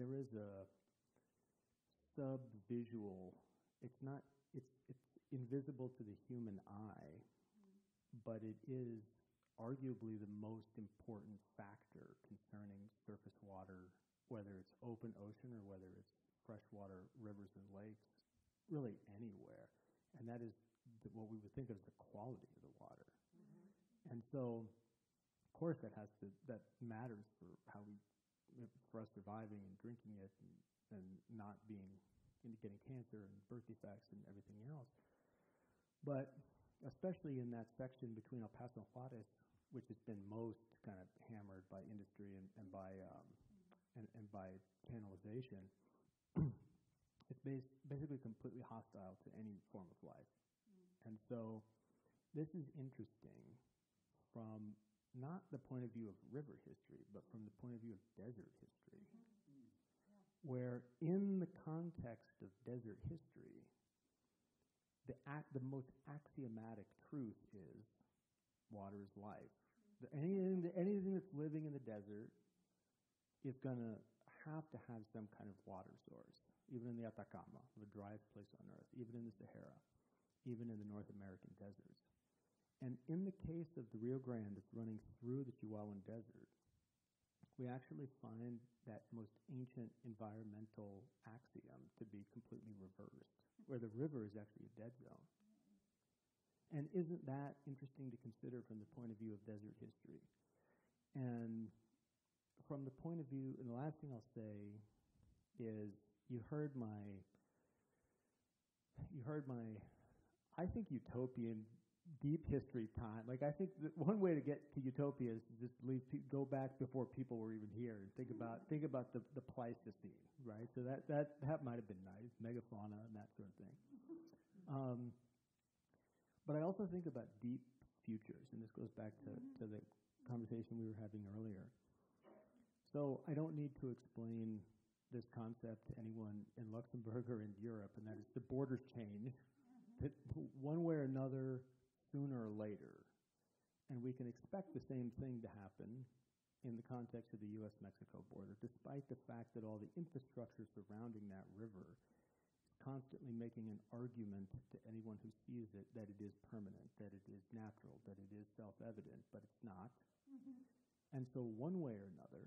sub-visual, it's invisible to the human eye, but it is arguably the most important factor concerning surface water, whether it's open ocean or whether it's freshwater rivers and lakes, really anywhere. And that is what we would think of as the quality of the water. And so, of course, that matters for for us surviving and drinking it and not getting cancer and birth defects and everything else. But especially in that section between El Paso and Juarez, which has been most kind of hammered by industry and by canalization, it's basically completely hostile to any form of life. And so this is interesting from not the point of view of river history, but from the point of view of desert history, where in the context of desert history, the most axiomatic truth is water is life. Anything that's living in the desert is going to have some kind of water source, even in the Atacama, the driest place on earth, even in the Sahara, even in the North American deserts. And in the case of the Rio Grande that's running through the Chihuahuan Desert, we actually find that most ancient environmental axiom to be completely reversed, where the river is actually a dead zone. And isn't that interesting to consider from the point of view of desert history? And from the point of view, and the last thing I'll say is you heard my, I think, utopian deep history time. Like, I think that one way to get to utopia is to just go back before people were even here and think about the Pleistocene, right? So that might have been nice, megafauna and that sort of thing. But I also think about deep futures, and this goes back to the conversation we were having earlier. So I don't need to explain this concept to anyone in Luxembourg or in Europe, and that is the borders change one way or another, sooner or later. And we can expect the same thing to happen in the context of the U.S.-Mexico border, despite the fact that all the infrastructure surrounding that river is constantly making an argument to anyone who sees it that it is permanent, that it is natural, that it is self-evident, but it's not. And so one way or another,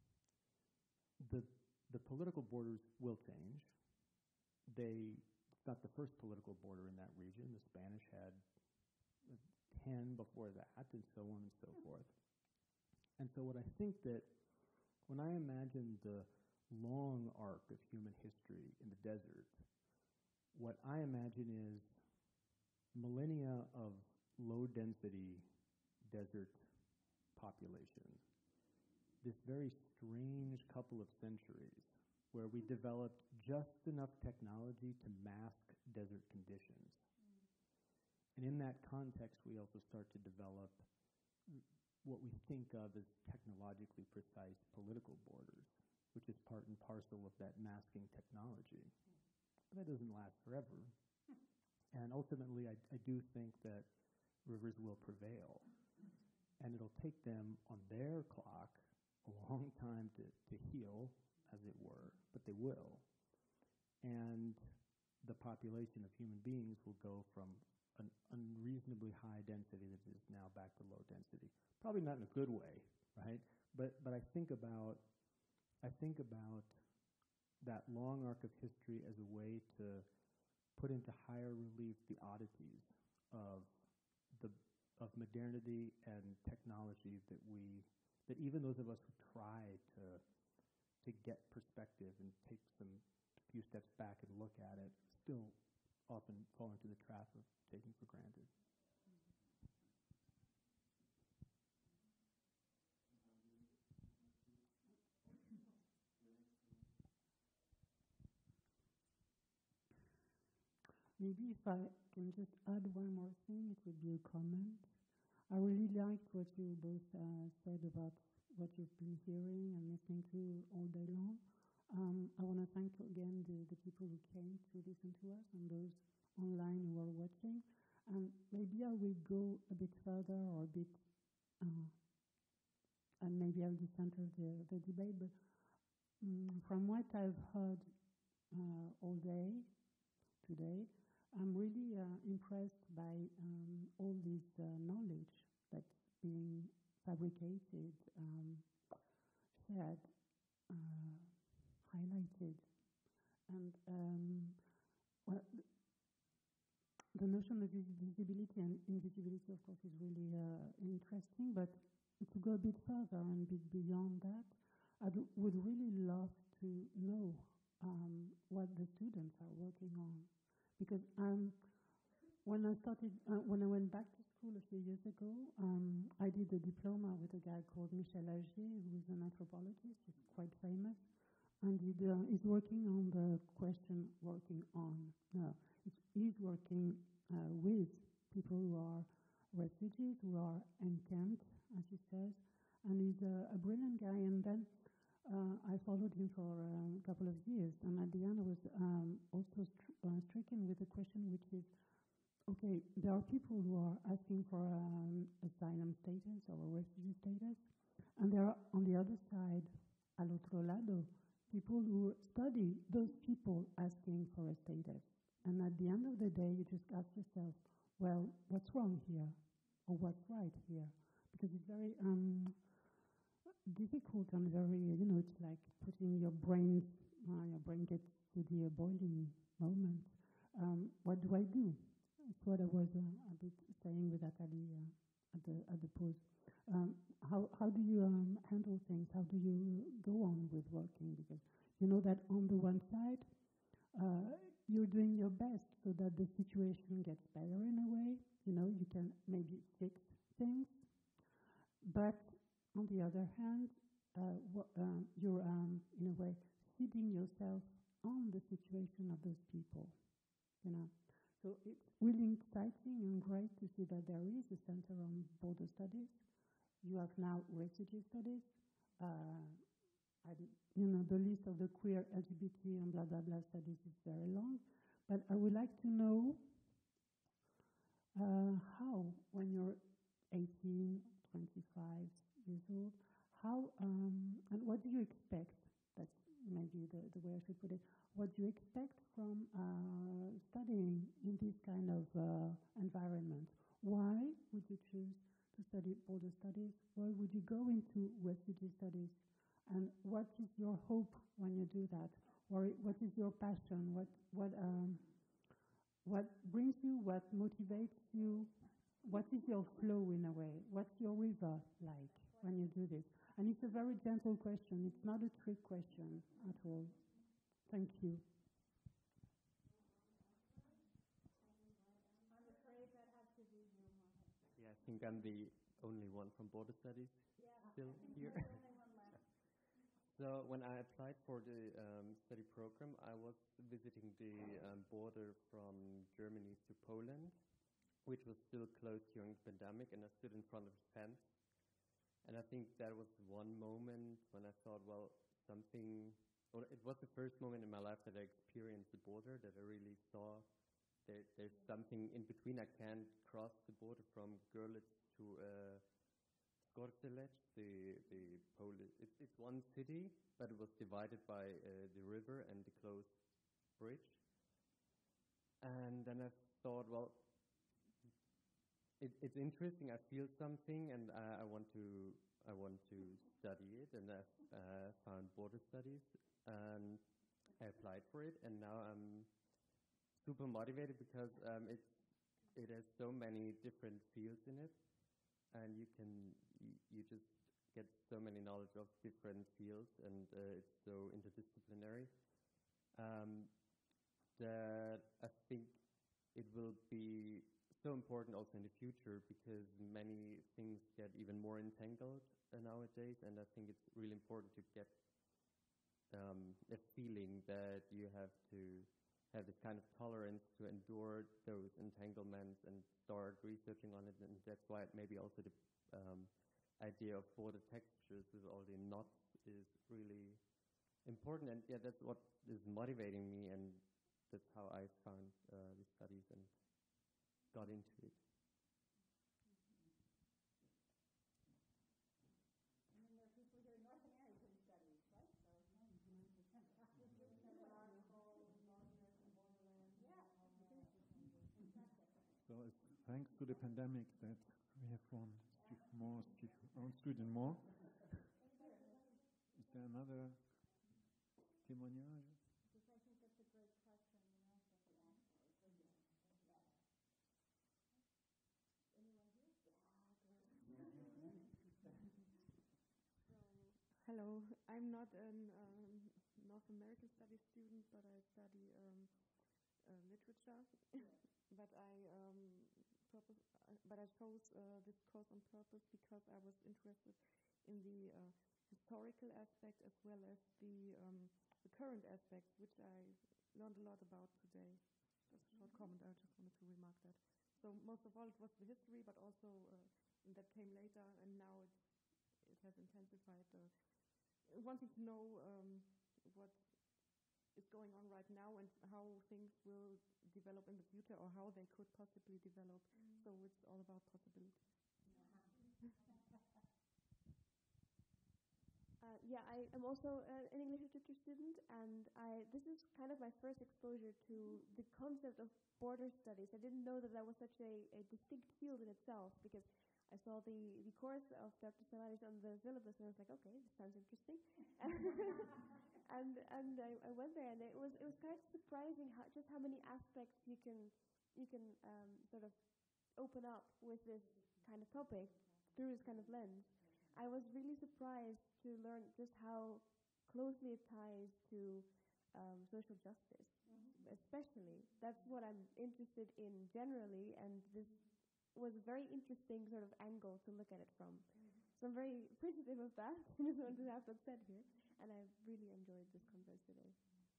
the political borders will change. It's not the first political border in that region. The Spanish had 10 before that, and so on and so forth. And so what I think that when I imagine the long arc of human history in the desert, what I imagine is millennia of low-density desert population. This very strange couple of centuries where we developed just enough technology to mask desert conditions. And in that context, we also start to develop what we think of as technologically precise political borders, which is part and parcel of that masking technology. But that doesn't last forever. And ultimately, I do think that rivers will prevail. And it'll take them on their clock a long time to heal, as it were, but they will. And the population of human beings will go from an unreasonably high density that is now back to low density. Probably not in a good way, right? But I think about that long arc of history as a way to put into higher relief the oddities of modernity and technology that even those of us who try to get perspective and take a few steps back and look at it still often fall into the trap of taking for granted. Maybe if I can just add one more thing, it would be a comment. I really liked what you both said about what you've been hearing and listening to all day long. I want to thank again the people who came to listen to us and those online who are watching. And maybe I will go a bit further or a bit, and maybe I'll decenter the debate. But from what I've heard all day today, I'm really impressed by all this knowledge that's being fabricated, shared, highlighted. And well, the notion of visibility and invisibility, of course, is really interesting. But to go a bit further and a bit beyond that, I would really love to know what the students are working on. Because when I went back to school a few years ago, I did a diploma with a guy called Michel Agier, who is an anthropologist. He's quite famous. And he's working on the question he's working with people who are refugees, who are encamped, as he says. And he's a brilliant guy. And then I followed him for a couple of years. And at the end, I was also stricken with a question, which is, okay, there are people who are asking for asylum status or refugee status. And there are, on the other side, al otro lado, people who study those people asking for a status. And at the end of the day, you just ask yourself, well, what's wrong here? Or what's right here? Because it's very difficult and very, it's like putting your brain gets to the boiling moment. What do I do? That's what I was a bit saying study at the post. How do you handle things? How do you go on with working? Because you know that on the one side, you're doing your best so that the situation gets better in a way. You know, you can maybe fix things. But on the other hand, you're in a way feeding yourself on the situation of those people. You know, so it's really exciting and great to see that there is a center on border studies. You have now refugee studies. You know, the list of the queer, LGBT, and blah, blah, blah studies is very long. But I would like to know how, when you're 18, 25 years old, how, and what do you expect? That's maybe the way I should put it. What do you expect from studying in this kind of environment? Why would you choose to study border studies? Why would you go into refugee studies? And what is your hope when you do that? Or what is your passion? What brings you? What motivates you? What is your flow in a way? What's your river like when you do this? And it's a very gentle question. It's not a trick question at all. Thank you. I'm afraid that has to be Johannes. Yeah, I think I'm the only one from border studies still here. So when I applied for the study program, I was visiting the border from Germany to Poland, which was still closed during the pandemic, and I stood in front of the fence. And I think that was one moment when I thought, well, it was the first moment in my life that I experienced the border, that I really saw there's something in between. I can't cross the border from Görlitz to Skorzelec, the Polish. It's one city, but it was divided by the river and the closed bridge. And then I thought, well, it's interesting. I feel something, and I want to study it. And I found border studies, and I applied for it. And now I'm super motivated because it has so many different fields in it. And you just get so many knowledge of different fields, and it's so interdisciplinary that I think it will be so important also in the future, because many things get even more entangled nowadays, and I think it's really important to get a feeling that you have to have this kind of tolerance to endure those entanglements and start researching on it. And that's why maybe also the idea of border textures with all the knots is really important. And yeah, that's what is motivating me, and that's how I found the studies and got into it. And then there are people here in North American studies, right? So it's thanks to the pandemic that we have one student more. Is there another témoignage? Because I think that's a great question, you know. Anyone here? Hello, I'm not a North American studies student, but I study literature. But I chose this course on purpose because I was interested in the historical aspect as well as the current aspect, which I learned a lot about today. Just a short comment, I just wanted to remark that. So most of all, it was the history, but also that came later, and now it has intensified. Wanting to know what is going on right now and how things will develop in the future, or how they could possibly develop. So it's all about possibilities. Yeah, I am also an English literature student, and this is kind of my first exposure to the concept of border studies. I didn't know that was such a distinct field in itself, because I saw the course of Dr. Salaris on the syllabus, and I was like, okay, this sounds interesting. and I went there, and it was kind of surprising how many aspects you can sort of open up with this kind of topic through this kind of lens, I was really surprised to learn just how closely it ties to social justice, especially. That's what I'm interested in generally, and this was a very interesting sort of angle to look at it from. So I'm very appreciative of that. I just want to have that said here, and I really enjoyed this conference today.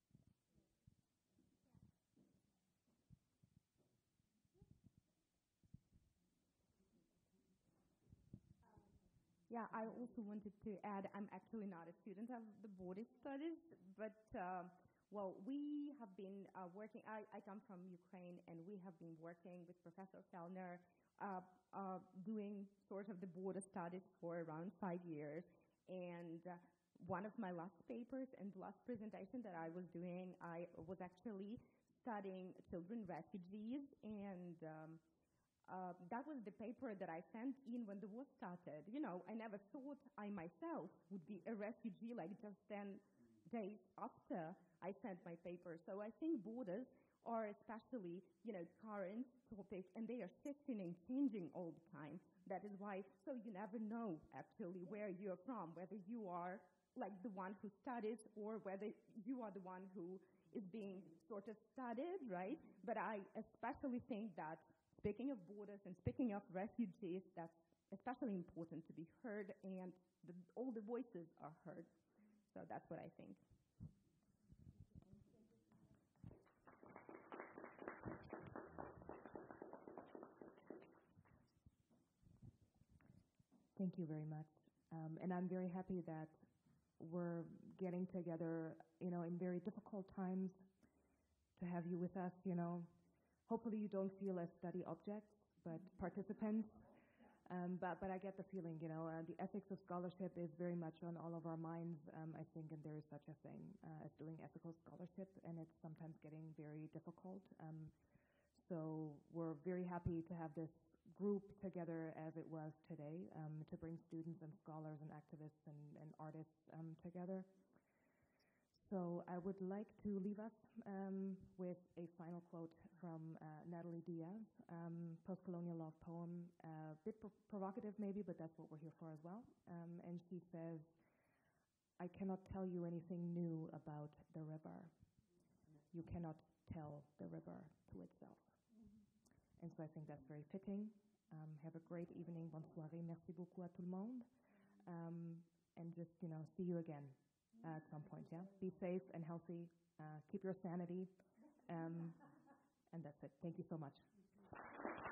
Yeah, I also wanted to add, I'm actually not a student of the border studies, but, well, we have been working, I come from Ukraine, and we have been working with Professor Fellner, doing sort of the border studies for around 5 years. And one of my last papers and the last presentation that I was doing, I was actually studying children refugees, and that was the paper that I sent in when the war started. You know, I never thought I myself would be a refugee like just 10 days after I sent my paper. So I think borders are especially, you know, current topic, and they are shifting and changing all the time. That is why, so you never know actually where you're from, whether you are like the one who studies or whether you are the one who is being sort of studied, right? But I especially think that speaking of borders and speaking of refugees, that's especially important to be heard, and all the voices are heard. So that's what I think. Thank you very much. And I'm very happy that we're getting together, you know, in very difficult times to have you with us, you know. Hopefully you don't feel as study objects, but participants. But I get the feeling, you know, the ethics of scholarship is very much on all of our minds, I think, and there is such a thing as doing ethical scholarship, and it's sometimes getting very difficult. So we're very happy to have this group together as it was today, to bring students and scholars and activists and artists together. So I would like to leave us with a final quote from Natalie Diaz, post-colonial love poem, a bit provocative maybe, but that's what we're here for as well. And she says, "I cannot tell you anything new about the river. You cannot tell the river to itself." And so I think that's very fitting. Have a great evening. Bonne soirée. Merci beaucoup à tout le monde. And just, you know, see you again at some point, yeah? Be safe and healthy. Keep your sanity. And that's it. Thank you so much.